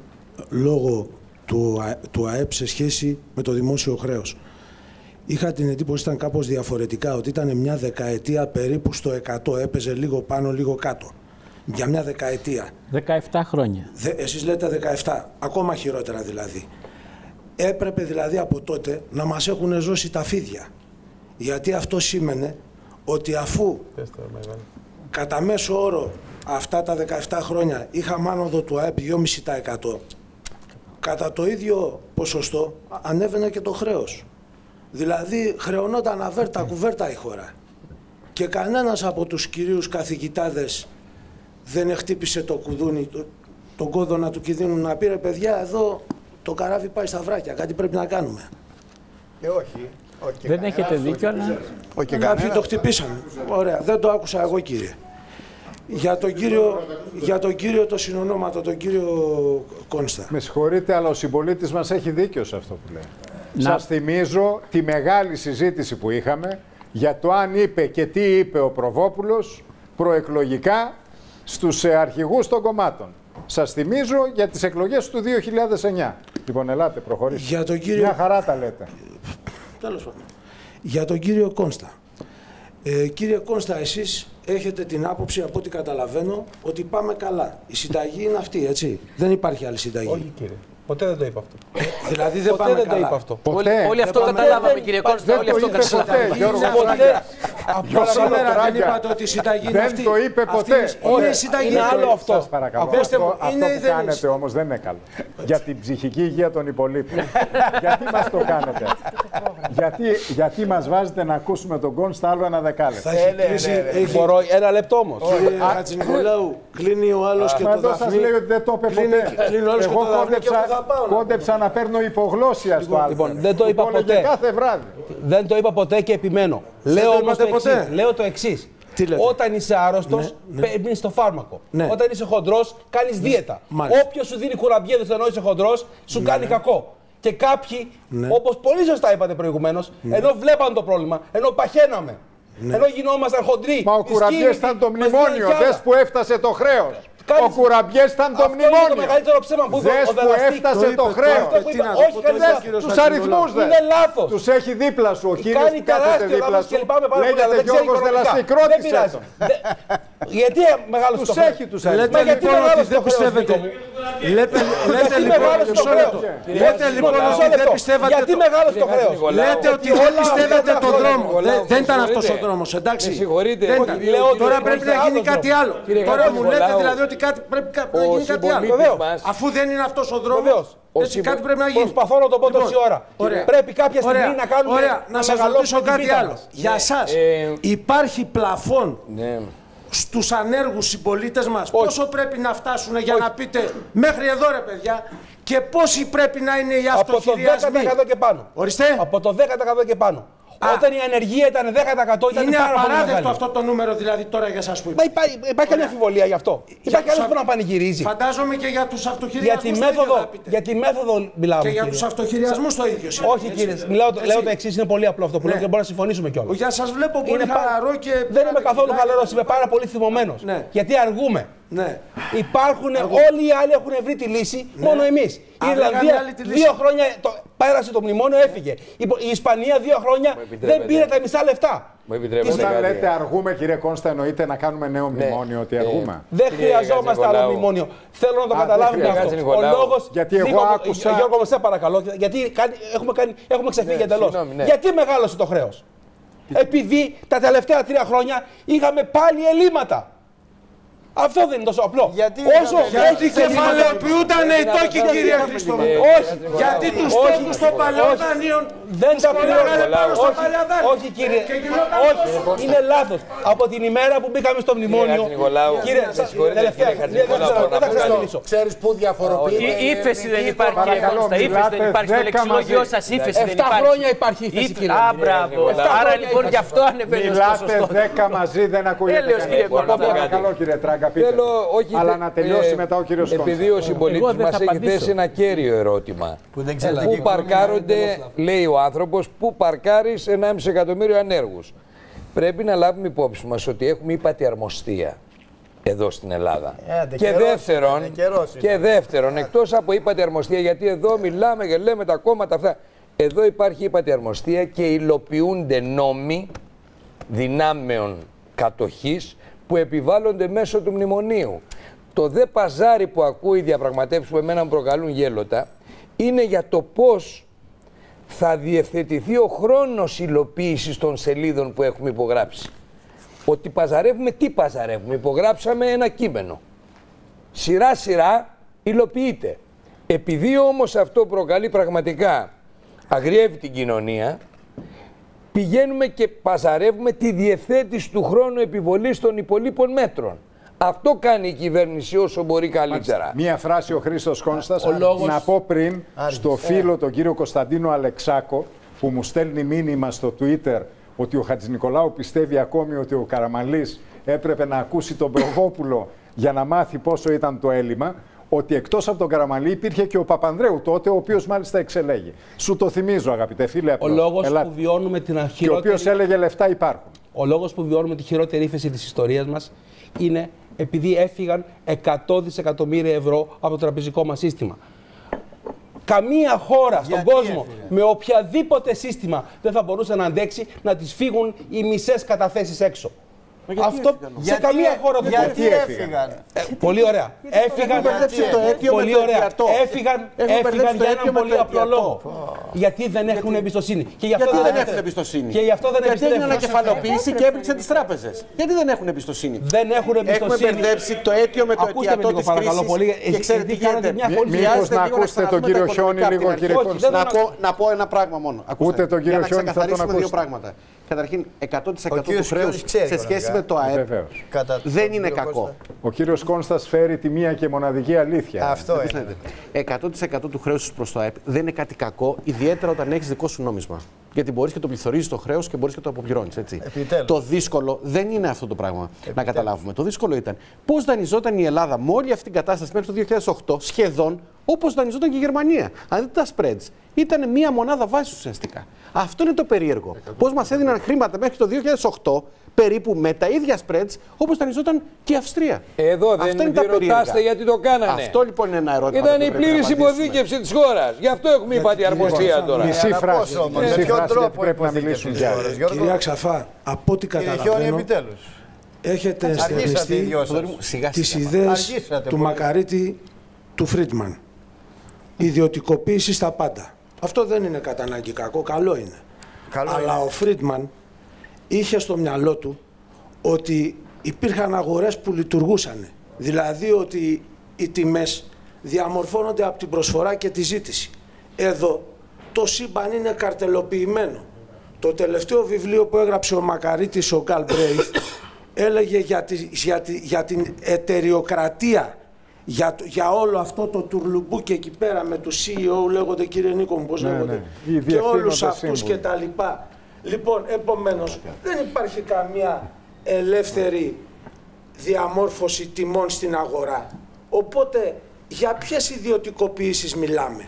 λόγο του, του ΑΕΠ σε σχέση με το δημόσιο χρέος. Είχα την εντύπωση ήταν κάπως διαφορετικά, ότι ήταν μια δεκαετία περίπου στο εκατό, έπαιζε λίγο πάνω, λίγο κάτω. Για μια δεκαετία. δεκαεπτά χρόνια. Δε, εσείς λέτε δεκαεπτά, ακόμα χειρότερα δηλαδή. Έπρεπε δηλαδή από τότε να μας έχουν ζώσει τα φίδια. Γιατί αυτό σήμαινε ότι αφού κατά μέσο όρο αυτά τα δεκαεπτά χρόνια είχαμε άνοδο του ΑΕΠ δύο κόμμα πέντε τοις εκατό, κατά το ίδιο ποσοστό ανέβαινε και το χρέος. Δηλαδή χρεωνόταν αβέρτα κουβέρτα η χώρα. Και κανένας από τους κυρίους καθηγητάδες δεν χτύπησε το κουδούνι, το, τον κόδωνα του κινδύνου να πει ρε παιδιά, εδώ το καράβι πάει στα βράκια, κάτι πρέπει να κάνουμε. Και όχι. όχι δεν έχετε δίκιο, αλλά... Κάποιοι το χτυπήσαν. Ωραία, δεν το άκουσα εγώ κύριε. Για τον κύριο, για τον κύριο το συνονόματο, τον κύριο Κόνστα. Με συγχωρείτε, αλλά ο συμπολίτης μας έχει δίκιο σε αυτό που λέει. Να... Σας θυμίζω τη μεγάλη συζήτηση που είχαμε για το αν είπε και τι είπε ο Προβόπουλος προεκλογικά στους αρχηγούς των κομμάτων. Σας θυμίζω για τις εκλογές του δύο χιλιάδες εννιά. Λοιπόν, ελάτε, προχωρήστε. Για τον κύριο... Μια χαρά τα λέτε. Τέλος πάντων. Για τον κύριο Κόνστα. Ε, κύριε Κόνστα, εσείς έχετε την άποψη, από ό,τι καταλαβαίνω, ότι πάμε καλά. Η συνταγή είναι αυτή, έτσι. Δεν υπάρχει άλλη συνταγή. Όχι, κύριε. Ποτέ δεν το είπα αυτό. Δηλαδή δεν ποτέ πάμε δεν καλά. το είπα αυτό. Όλοι, όλοι αυτό καταλάβαμε, κύριε Κόνστα. Όλοι αυτό καταλάβαμε. Απλά σήμερα δεν είπατε ότι η συνταγή είναι αυτή. Δεν το είπε ποτέ. Είναι η συνταγή. Είναι άλλο αυτό. Σας παρακαλώ. Αυτό που κάνετε όμως δεν είναι καλό. Για την ψυχική υγεία των υπολείπων. Γιατί μας το κάνετε? Γιατί μας βάζετε να ακούσουμε τον Κόνστα άλλο ένα δεκάλεπτο? Μπορώ ένα λεπτό όμως. Κύριε Χατζηνικολάου, κλείνει ο άλλος και το Εδώ σας λέει ότι δεν το είπε ποτέ. Εγώ κόντεψα να παίρνω υπογλώσσια στο άλλο. Λοιπόν, δεν το είπα ποτέ. Κάθε βράδυ. Δεν το είπα ποτέ και επιμένω. Λέω όμως το εξής. Λέω το εξής. Όταν είσαι άρρωστος, ναι, ναι. παίρνεις το φάρμακο. Ναι. Όταν είσαι χοντρός, κάνεις δίαιτα. Μάλιστα. Όποιος σου δίνει κουραμπιέδες ενώ είσαι χοντρός, σου ναι, κάνει ναι. κακό. Και κάποιοι, ναι. όπως πολύ σωστά είπατε προηγουμένως, ναι. ενώ βλέπαν το πρόβλημα, ενώ παχαίναμε, ναι. ενώ γινόμασταν χοντροί. Μα ο κουραμπιές ήταν το μνημόνιο, δες που έφτασε το χρέος. Ο Κουραμπιές ήταν το μνημόνιο. Είναι το μεγαλύτερο ψέμα που είπε ο Δελαστίκ. Έφτασε το, το χρέος. Όχι, κανείς. Τους αριθμούς δεν. Είναι λάθος. Τους έχει δίπλα σου. Ο κύριος κάνει τεράστιο λάθος και λυπάμαι πάρα πολύ. Λέγεται Γιώργος Δελαστίκ. Ρώτησε τον. Γιατί μεγάλος το χρέος? Τους έχει τους αριθμούς. Λέτε λοιπόν ότι δεν πιστεύετε. Λέτε λοιπόν ότι δεν πιστεύατε. Γιατί μεγάλος το χρέος? Λέτε ότι δεν πιστεύετε τον δρόμο. Δεν ήταν αυτός ο δρόμος, εντάξει. Τώρα πρέπει να γίνει κάτι άλλο. Τώρα μου λέτε δηλαδή ότι κάτι, πρέπει να γίνει κάτι άλλο. Μας... Αφού δεν είναι αυτός ο δρόμος, έτσι συμπο... κάτι πρέπει να γίνει. Προσπαθώ να το πω τόση ώρα. Ωραία. Πρέπει κάποια στιγμή ωραία. να κάνουμε. Ωραία. Να σας ρωτήσω κάτι άλλο. Μας. Για ναι. σας, ε... υπάρχει πλαφόν ναι. στους ανέργους συμπολίτες μας? Όχι. Πόσο πρέπει να φτάσουν για Όχι. να πείτε μέχρι εδώ ρε παιδιά? Και πόσοι πρέπει να είναι οι αυτοχειριασμοί? Από το δέκα τοις εκατό και πάνω. Ορίστε. Από το δέκα τοις εκατό και πάνω. Α. Όταν η ανεργία ήταν δέκα τοις εκατό ήταν είναι πάρα πολύ μεγάλη. Είναι απαράδεκτο αυτό το νούμερο δηλαδή τώρα για σας που είπα. Μα υπάρχει, υπάρχει καμία αμφιβολία γι' αυτό. Υπάρχει κανένας που να πανηγυρίζει. Φαντάζομαι και για τους αυτοχειριασμούς. Για τη μέθοδο, για τη μέθοδο μιλάω. Και για τους αυτοχειριασμούς το ίδιο. Όχι κύριε, μιλάω, λέω το εξής, είναι πολύ απλό αυτό που λέω και μπορούμε να συμφωνήσουμε κιόλας. Για σας βλέπω πολύ χαλαρό και... Δεν είμαι καθόλου χαλαρός, είμαι πάρα πολύ θυμωμένος. Γιατί αργούμε. Ναι. Υπάρχουν, όλοι οι άλλοι έχουν βρει τη λύση, ναι. μόνο εμείς. Η Ιρλανδία δύο χρόνια το, πέρασε το μνημόνιο, έφυγε. Η, η Ισπανία δύο χρόνια δεν πήρε τα μισά λεφτά. Όταν λέτε αργούμε, κύριε Κόνστα, εννοείται να κάνουμε νέο ναι. μνημόνιο, ότι αργούμε. Ε, δεν χρειαζόμαστε άλλο μνημόνιο. Θέλω να το Α, καταλάβουμε αυτό. Ο λόγος. Γιατί εγώ Νίκο, άκουσα. Γιώργο, σε παρακαλώ, γιατί έχουμε, κάνει, έχουμε ξεφύγει ναι, εντελώς. Ναι. Γιατί μεγάλωσε το χρέος? Επειδή τα τελευταία τρία χρόνια είχαμε πάλι ελλείμματα. Αυτό δεν είναι τόσο απλό. Γιατί, Όσο γιατί κεφαλαιοποιούνταν οι τόκοι, κύριε Χρήστο. Όχι. Γιατί τους τόκους των παλαιών δανείων δεν τα πληρώνανε πάνω στα παλιά δάνεια. Όχι, κύριε. Όχι. Είναι λάθος. Από την ημέρα που μπήκαμε στο μνημόνιο. Κύριε, τελευταία. Δεν θα ξαναμιλήσω. Ξέρεις πού διαφοροποιείται? Η ύφεση δεν υπάρχει, κύριε Κώστα. Ύφεση δεν υπάρχει. Στο λεξιλόγιο σας ύφεση δεν υπάρχει. Εφτά χρόνια υπάρχει ύφεση, κύριε. Α, μπράβο. Άρα λοιπόν γι' αυτό ανεβαίνει ο ποσοστός. Μιλάτε δέκα μαζί, δεν ακούγεται. Παρακαλώ, κύριε Τράγκα. Θέλω, όχι, αλλά να τελειώσει ε, μετά ο κύριος Κόνστα. Επειδή ο συμπολίτης μας έχει θέσει ένα κέριο ερώτημα. Που, πού παρκάρονται, λέει ο άνθρωπος, πού παρκάρεις ενάμιση εκατομμύριο ανέργους. Πρέπει να λάβουμε υπόψη μας ότι έχουμε ύπατη αρμοστία εδώ στην Ελλάδα. Ε, και, δεύτερον, και δεύτερον, εκτός από ύπατη αρμοστία, γιατί εδώ μιλάμε και λέμε τα κόμματα αυτά, εδώ υπάρχει ύπατη αρμοστία και υλοποιούνται νόμοι δυνάμεων κατοχής που επιβάλλονται μέσω του μνημονίου. Το δε παζάρι που ακούει, οι διαπραγματεύσεις που εμένα μου προκαλούν γέλοτα, είναι για το πώς θα διευθετηθεί ο χρόνος υλοποίησης των σελίδων που έχουμε υπογράψει. Ότι παζαρεύουμε, τι παζαρεύουμε? Υπογράψαμε ένα κείμενο. Σειρά σειρά υλοποιείται. Επειδή όμως αυτό προκαλεί πραγματικά, αγριεύει την κοινωνία, πηγαίνουμε και παζαρεύουμε τη διευθέτηση του χρόνου επιβολής των υπολείπων μέτρων. Αυτό κάνει η κυβέρνηση όσο μπορεί καλύτερα. Μία φράση ο Χρήστος Κόνστας, λόγος... να πω πριν Άργης. στο φίλο τον κύριο Κωνσταντίνο Αλεξάκο, που μου στέλνει μήνυμα στο Twitter ότι ο Χατζηνικολάου πιστεύει ακόμη ότι ο Καραμανλής έπρεπε να ακούσει τον Προβόπουλο για να μάθει πόσο ήταν το έλλειμμα, ότι εκτός από τον Καραμανλή υπήρχε και ο Παπανδρέου τότε, ο οποίος μάλιστα εξελέγει. Σου το θυμίζω, αγαπητέ φίλε. Ο λόγος Ελάτε. που βιώνουμε την χειρότερη... Και ο οποίος έλεγε λεφτά υπάρχουν. Ο λόγος που βιώνουμε τη χειρότερη ύφεση της ιστορίας μας είναι επειδή έφυγαν εκατό δισεκατομμύρια ευρώ από το τραπεζικό μας σύστημα. Καμία χώρα στον Γιατί κόσμο έφυγαν? με οποιαδήποτε σύστημα δεν θα μπορούσε να αντέξει να τις φύγουν οι μισές καταθέσεις έξω. Αυτό έφυγαν, σε γιατί, καμία χώρα δεν γιατί έφυγαν. Ε, πολύ ωραία. Έφυγαν, πολύ ωραία. Έφυγαν, έφυγαν για έναν πολύ απλό λόγο. Γιατί δεν έχουν εμπιστοσύνη. Και γι' αυτό δεν έχουν εμπιστοσύνη. Και γι' αυτό δεν γιατί έγινε ανακεφαλοποίηση και έπληξαν τις τράπεζες. Γιατί δεν έχουν εμπιστοσύνη. Δεν έχουν εμπιστοσύνη. Έχουμε μπερδέψει το αίτιο με το αιτιατό της κρίσης. Και ξέρετε τι γίνεται? Μήπως να ακούσετε τον κύριο Χιόνι λίγο, κύριε Κόνστα? Να πω ένα πράγμα μόνο. Ούτε τον κύριο Χιόνι θα τον ακούσετε. Καταρχήν, εκατό τοις εκατό του χρέους σε σχέση με το ΑΕΠ δεν είναι κακό. Ο κύριος Κόνστας φέρει τη μία και μοναδική αλήθεια. Αυτό είναι. εκατό τοις εκατό του χρέους προς το ΑΕΠ δεν είναι κάτι κακό, ιδιαίτερα όταν έχεις δικό σου νόμισμα. Γιατί μπορείς και το πληθωρίζεις το χρέος και μπορείς και το αποπληρώνεις. Το δύσκολο δεν είναι αυτό το πράγμα. Επιτέλους. Να καταλάβουμε. Το δύσκολο ήταν πώς δανειζόταν η Ελλάδα με όλη αυτή την κατάσταση μέχρι το δύο χιλιάδες οκτώ σχεδόν όπως δανειζόταν και η Γερμανία. Αν δείτε τα spreads, ήταν μία μονάδα βάσης ουσιαστικά. Αυτό είναι το περίεργο. Πώς μας έδιναν χρήματα μέχρι το δύο χιλιάδες οκτώ περίπου με τα ίδια spreads όπως δανειζόταν και η Αυστρία. Εδώ δεν ρωτάστε γιατί το κάνανε. Αυτό λοιπόν είναι ένα ερώτημα. Ήταν η πλήρης υποδίκευση της χώρας. Γι' αυτό έχουμε υπάτη αρμοστία τώρα. Μισή φράση. Με ποιον τρόπο πρέπει να μιλήσουν κι άλλοι. Κυρία Ξαφά, από ό,τι καταλαβαίνω, έχετε στερνιστεί τις ιδέες του Μακαρίτη του Φρίντμαν. Ιδιωτικοποίηση στα πάντα. Αυτό δεν είναι κατά ανάγκη κακό, καλό είναι. Καλό Αλλά είναι. ο Φρίντμαν είχε στο μυαλό του ότι υπήρχαν αγορές που λειτουργούσαν Δηλαδή ότι οι τιμές διαμορφώνονται από την προσφορά και τη ζήτηση. Εδώ το σύμπαν είναι καρτελοποιημένο. Το τελευταίο βιβλίο που έγραψε ο Μακαρίτης, ο Γκάλμπρεϊθ, έλεγε για, τη, για, τη, για την εταιριοκρατία, για, για όλο αυτό το τουρλουμπούκι εκεί πέρα με τους σι ι ο, λέγονται κύριε Νίκο μου, πώς ναι, λέγονται, ναι. Και όλους αυτούς και τα λοιπά. Λοιπόν, επομένως, δεν υπάρχει καμία ελεύθερη διαμόρφωση τιμών στην αγορά. Οπότε, για ποιες ιδιωτικοποιήσεις μιλάμε?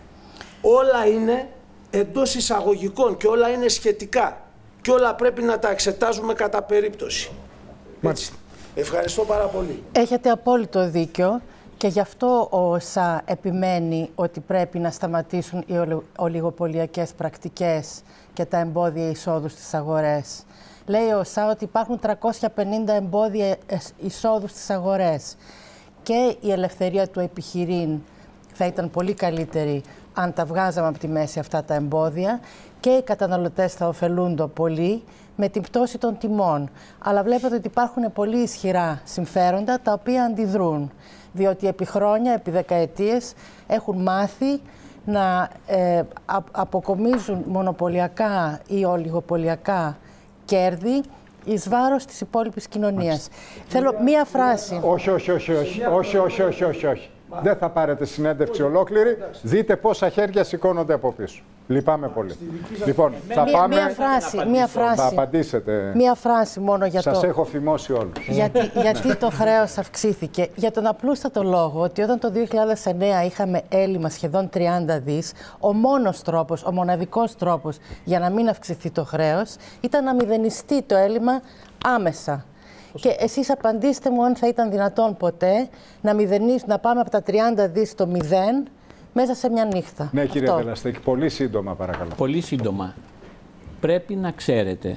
Όλα είναι εντός εισαγωγικών και όλα είναι σχετικά. Και όλα πρέπει να τα εξετάζουμε κατά περίπτωση. Έτσι. Ευχαριστώ πάρα πολύ. Έχετε απόλυτο δίκιο και γι' αυτό ο ΩΣΑ επιμένει ότι πρέπει να σταματήσουν οι ολιγοπωλιακές πρακτικές και τα εμπόδια εισόδου στις αγορές. Λέει ο ΩΣΑ ότι υπάρχουν τριακόσια πενήντα εμπόδια εισόδου στις αγορές και η ελευθερία του επιχειρήν θα ήταν πολύ καλύτερη αν τα βγάζαμε από τη μέση αυτά τα εμπόδια και οι καταναλωτές θα ωφελούνται πολύ με την πτώση των τιμών. Αλλά βλέπετε ότι υπάρχουν πολύ ισχυρά συμφέροντα τα οποία αντιδρούν, διότι επί χρόνια, επί δεκαετίες έχουν μάθει να ε, αποκομίζουν μονοπωλιακά ή ολιγοπωλιακά κέρδη εις βάρος της υπόλοιπης κοινωνίας. Θέλω μία φράση. Όχι, όχι, όχι, όχι, όχι, όχι, όχι, όχι, όχι. Δεν θα πάρετε συνέντευξη ολόκληρη. Δείτε πόσα χέρια σηκώνονται από πίσω. Λυπάμαι πολύ. Λοιπόν, θα μία, πάμε... Μία φράση, μία φράση. Θα απαντήσετε. Μία φράση μόνο για Σας το... έχω φημώσει όλους. Γιατί, γιατί το χρέος αυξήθηκε? Για τον απλούστατο λόγο ότι όταν το δύο χιλιάδες εννέα είχαμε έλλειμμα σχεδόν τριάντα δις, ο μόνος τρόπος, ο μοναδικός τρόπος για να μην αυξηθεί το χρέος ήταν να μηδενιστεί το έλλειμμα άμεσα. Και εσείς απαντήστε μου αν θα ήταν δυνατόν ποτέ να μηδενίσουμε, να πάμε από τα τριάντα δις στο μηδέν μέσα σε μια νύχτα. Ναι, κύριε Βελαστέκη, πολύ σύντομα παρακαλώ. Πολύ σύντομα. Πρέπει να ξέρετε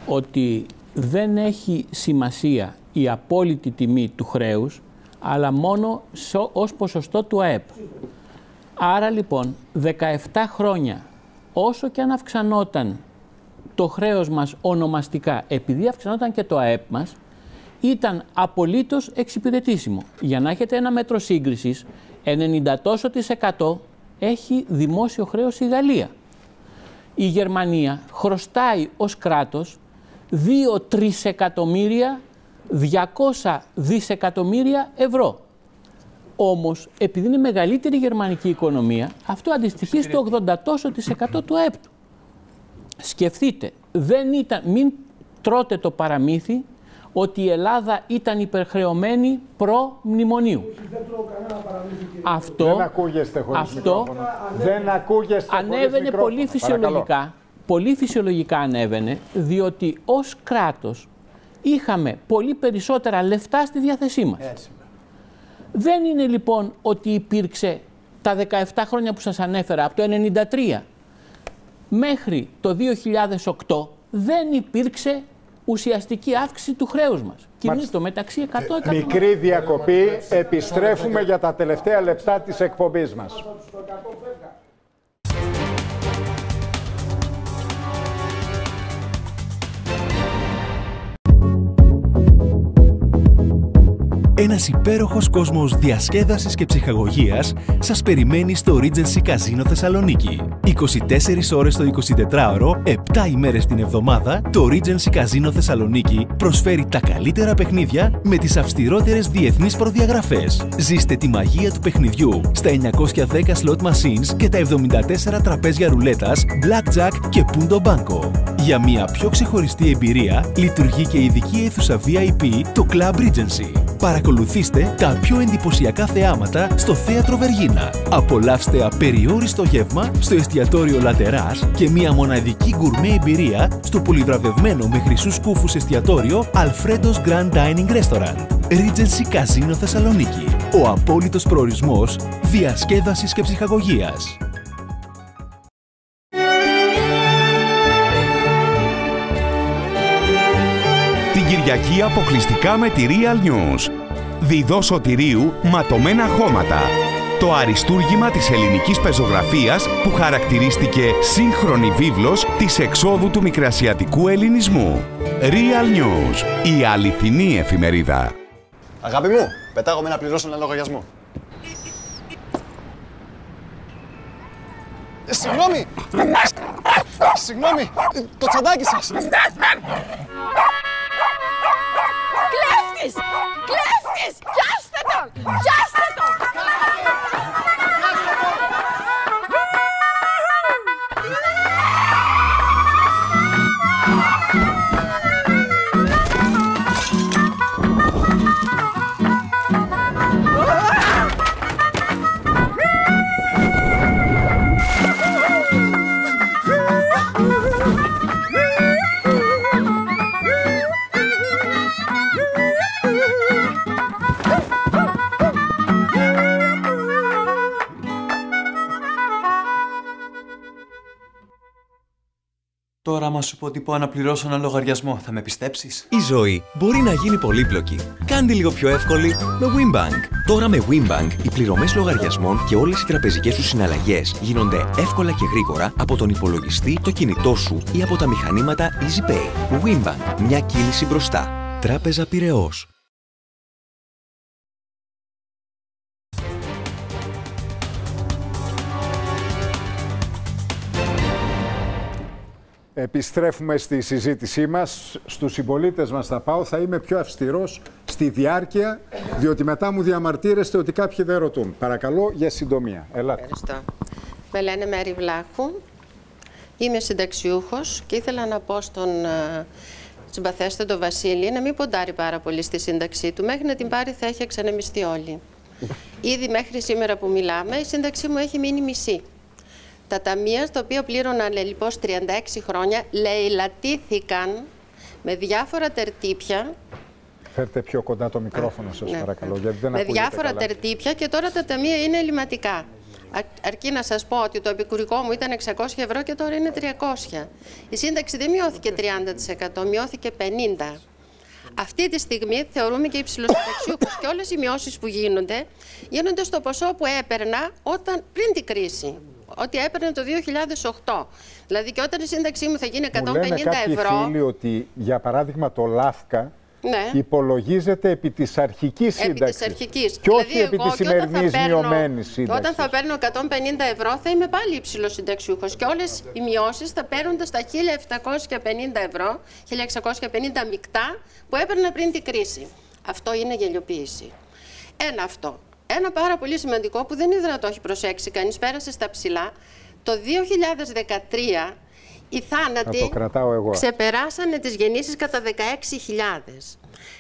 ότι δεν έχει σημασία η απόλυτη τιμή του χρέους, αλλά μόνο ως ποσοστό του ΑΕΠ. Άρα λοιπόν, δεκαεπτά χρόνια, όσο και αν αυξανόταν το χρέος μας ονομαστικά, επειδή αυξανόταν και το ΑΕΠ μας, ήταν απολύτως εξυπηρετήσιμο. Για να έχετε ένα μέτρο σύγκρισης, ενενήντα τόσο της εκατό έχει δημόσιο χρέος η Γαλλία. Η Γερμανία χρωστάει ως κράτος δύο τρισεκατομμύρια διακόσια δισεκατομμύρια ευρώ. Όμως, επειδή είναι μεγαλύτερη η γερμανική οικονομία, αυτό αντιστοιχεί στο ογδόντα τόσο της εκατό του ΑΕΠ του. Σκεφτείτε, δεν ήταν, μην τρώτε το παραμύθι ότι η Ελλάδα ήταν υπερχρεωμένη προ-μνημονίου. Αυτό, δεν ακούγεστε χωρίς αυτό μικρόφωνο. Δεν ακούγεστε ανέβαινε χωρίς πολύ φυσιολογικά, Παρακαλώ. πολύ φυσιολογικά ανέβαινε, διότι ως κράτος είχαμε πολύ περισσότερα λεφτά στη διάθεσή μας. Έτσι. Δεν είναι λοιπόν ότι υπήρξε τα δεκαεπτά χρόνια που σας ανέφερα, από το ενενήντα τρία μέχρι το δύο χιλιάδες οκτώ, δεν υπήρξε ουσιαστική αύξηση του χρέους μας. Κινείται το μεταξύ εκατό εκατό. Μικρή διακοπή, επιστρέφουμε για τα τελευταία λεπτά της εκπομπής μας. Ένας υπέροχος κόσμος διασκέδασης και ψυχαγωγίας σας περιμένει στο Regency Casino Θεσσαλονίκη. είκοσι τέσσερις ώρες το εικοσιτετράωρο, επτά ημέρες την εβδομάδα, το Regency Casino Θεσσαλονίκη προσφέρει τα καλύτερα παιχνίδια με τις αυστηρότερες διεθνείς προδιαγραφές. Ζήστε τη μαγεία του παιχνιδιού στα εννιακόσια δέκα slot machines και τα εβδομήντα τέσσερα τραπέζια ρουλέτας, blackjack και punto banco. Για μια πιο ξεχωριστή εμπειρία, λειτουργεί και ειδική αίθουσα βι άι πι, το Club Regency. Παρακολουθήστε τα πιο εντυπωσιακά θεάματα στο Θέατρο Βεργίνα. Απολαύστε απεριόριστο γεύμα στο εστιατόριο Λατεράς και μια μοναδική γκουρμέ εμπειρία στο πολυβραβευμένο με χρυσούς κούφους εστιατόριο Alfredo's Grand Dining Restaurant. Regency Casino Θεσσαλονίκη. Ο απόλυτος προορισμός διασκέδασης και ψυχαγωγίας. Την Κυριακή αποκλειστικά με τη Real News. Διδό Σωτηρίου, ματωμένα χώματα. Το αριστούργημα της ελληνικής πεζογραφίας που χαρακτηρίστηκε σύγχρονη βίβλος της εξόδου του μικρασιατικού ελληνισμού. Real News, η αληθινή εφημερίδα. Αγάπη μου, πετάγομαι να πληρώσω ένα λογαριασμό. Ε, συγγνώμη! Συγγνώμη! Το τσαντάκι σας! Κλέφτης! Κλέφτης! Πιάστε τον! Πιάστε τον! Τώρα, άμα σου πω ότι πάω να πληρώσω ένα λογαριασμό, θα με πιστέψεις? Η ζωή μπορεί να γίνει πολύπλοκη. Κάντε λίγο πιο εύκολη με WinBank. Τώρα με WinBank, οι πληρωμές λογαριασμών και όλες οι τραπεζικές σου συναλλαγές γίνονται εύκολα και γρήγορα από τον υπολογιστή, το κινητό σου ή από τα μηχανήματα EasyPay. WinBank. Μια κίνηση μπροστά. Τράπεζα Πειραιώς. Επιστρέφουμε στη συζήτησή μας. Στους συμπολίτες μας θα πάω. Θα είμαι πιο αυστηρός στη διάρκεια, διότι μετά μου διαμαρτύρεστε ότι κάποιοι δεν ρωτούν. Παρακαλώ για συντομία. Ελάτε. Ευχαριστώ. Με λένε Μέρη Βλάχου. Είμαι συνταξιούχος και ήθελα να πω στον uh, συμπαθέστατο Βασίλη να μην ποντάρει πάρα πολύ στη σύνταξή του. Μέχρι να την πάρει θα έχει εξανεμιστεί όλη. Ήδη μέχρι σήμερα που μιλάμε, η σύνταξή μου έχει μείνει μισή. Τα ταμεία, στα οποία πλήρωνα λοιπόν τριάντα έξι χρόνια, λαιλατήθηκαν με διάφορα τερτύπια. Φέρτε πιο κοντά το μικρόφωνο σας, ναι, παρακαλώ, γιατί δεν με διάφορα καλά. τερτύπια και τώρα τα ταμεία είναι ελληματικά. Αρκεί να σας πω ότι το επικουρικό μου ήταν εξακόσια ευρώ και τώρα είναι τριακόσια. Η σύνταξη δεν μειώθηκε τριάντα τοις εκατό, μειώθηκε πενήντα τοις εκατό. Αυτή τη στιγμή θεωρούμε και υψηλοσυνταξιούχους και όλες οι μειώσεις που γίνονται, γίνονται στο ποσό που έπαιρνα όταν, πριν την κρίση. Ό,τι έπαιρνε το δύο χιλιάδες οκτώ. Δηλαδή και όταν η σύνταξή μου θα γίνει εκατόν πενήντα ευρώ. Μου λένε κάποιοι φίλοι ότι, για παράδειγμα, το ΛΑΦΚΑ, ναι, υπολογίζεται επί της αρχικής σύνταξης. Επί της αρχικής. Και δηλαδή όχι επί της σημερινής μειωμένης σύνταξης. Όταν θα παίρνω εκατόν πενήντα ευρώ θα είμαι πάλι υψηλοσυνταξιούχος και όλες οι μειώσεις θα παίρνονται στα χίλια επτακόσια πενήντα ευρώ, χίλια εξακόσια πενήντα μεικτά που έπαιρνα πριν την κρίση. Αυτό είναι γελιοποίηση. Ένα αυτό. Ένα πάρα πολύ σημαντικό που δεν είδα να το έχει προσέξει κανείς, πέρασε στα ψηλά. Το δύο χιλιάδες δεκατρία οι θάνατοι ξεπεράσανε τις γεννήσεις κατά δεκαέξι χιλιάδες.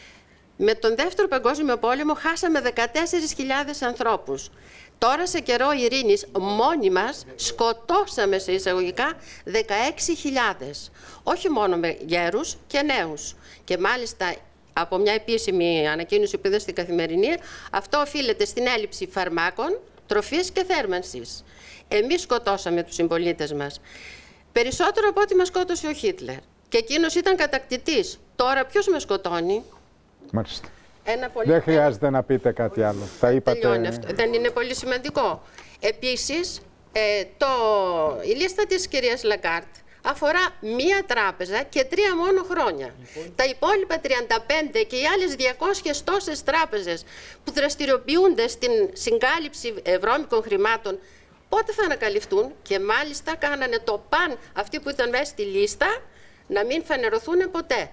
Με τον Δεύτερο Παγκόσμιο Πόλεμο χάσαμε δεκατέσσερις χιλιάδες ανθρώπους. Τώρα σε καιρό ειρήνης μόνοι μας σκοτώσαμε σε εισαγωγικά δεκαέξι χιλιάδες. Όχι μόνο με γέρους και νέους. Και μάλιστα από μια επίσημη ανακοίνωση που είδα στην Καθημερινή, αυτό οφείλεται στην έλλειψη φαρμάκων, τροφής και θέρμανσης. Εμείς σκοτώσαμε τους συμπολίτες μας. Περισσότερο από ό,τι μας σκότωσε ο Χίτλερ. Και εκείνος ήταν κατακτητής. Τώρα ποιος μας σκοτώνει? Μάλιστα. Ένα πολύ... Δεν χρειάζεται να πείτε κάτι άλλο. Θα είπατε... αυτό. Δεν είναι πολύ σημαντικό. Επίσης, ε, το... η λίστα της κυρίας Λαγκάρτ αφορά μία τράπεζα και τρία μόνο χρόνια. Λοιπόν. Τα υπόλοιπα τριάντα πέντε και οι άλλες διακόσιες τόσες τράπεζες που δραστηριοποιούνται στην συγκάλυψη βρώμικων χρημάτων, πότε θα ανακαλυφθούν? Και μάλιστα κάνανε το παν αυτοί που ήταν μέσα στη λίστα να μην φανερωθούν ποτέ.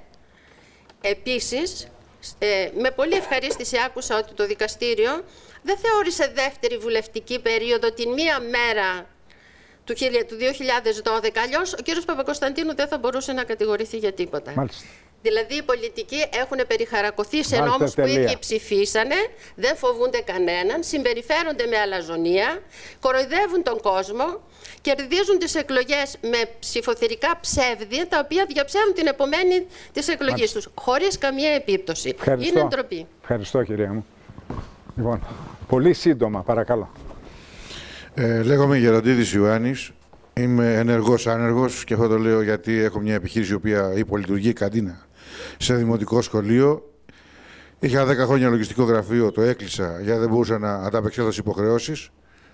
Επίσης, ε, με πολύ ευχαρίστηση άκουσα ότι το δικαστήριο δεν θεώρησε δεύτερη βουλευτική περίοδο την μία μέρα του δύο χιλιάδες δώδεκα, αλλιώς ο κύριος Παπακοσταντίνου δεν θα μπορούσε να κατηγορηθεί για τίποτα. Μάλιστα. Δηλαδή οι πολιτικοί έχουν περιχαρακωθεί σε νόμους που οι ίδιοι ψηφίσανε, δεν φοβούνται κανέναν, συμπεριφέρονται με αλαζονία, κοροϊδεύουν τον κόσμο, κερδίζουν τις εκλογές με ψηφοθυρικά ψεύδια, τα οποία διαψεύδουν την επομένη της εκλογής τους, χωρίς καμία επίπτωση. Ευχαριστώ. Είναι ντροπή. Ευχαριστώ, κυρία μου. Λοιπόν, πολύ σύντομα, παρακαλώ. Ε, λέγομαι Γεροντίδης Ιωάννης. Είμαι ενεργός άνεργος και αυτό το λέω γιατί έχω μια επιχείρηση η οποία υπολειτουργεί καντίνα σε δημοτικό σχολείο. Είχα δέκα χρόνια λογιστικό γραφείο, το έκλεισα γιατί δεν μπορούσα να ανταπεξέλθω στις υποχρεώσεις.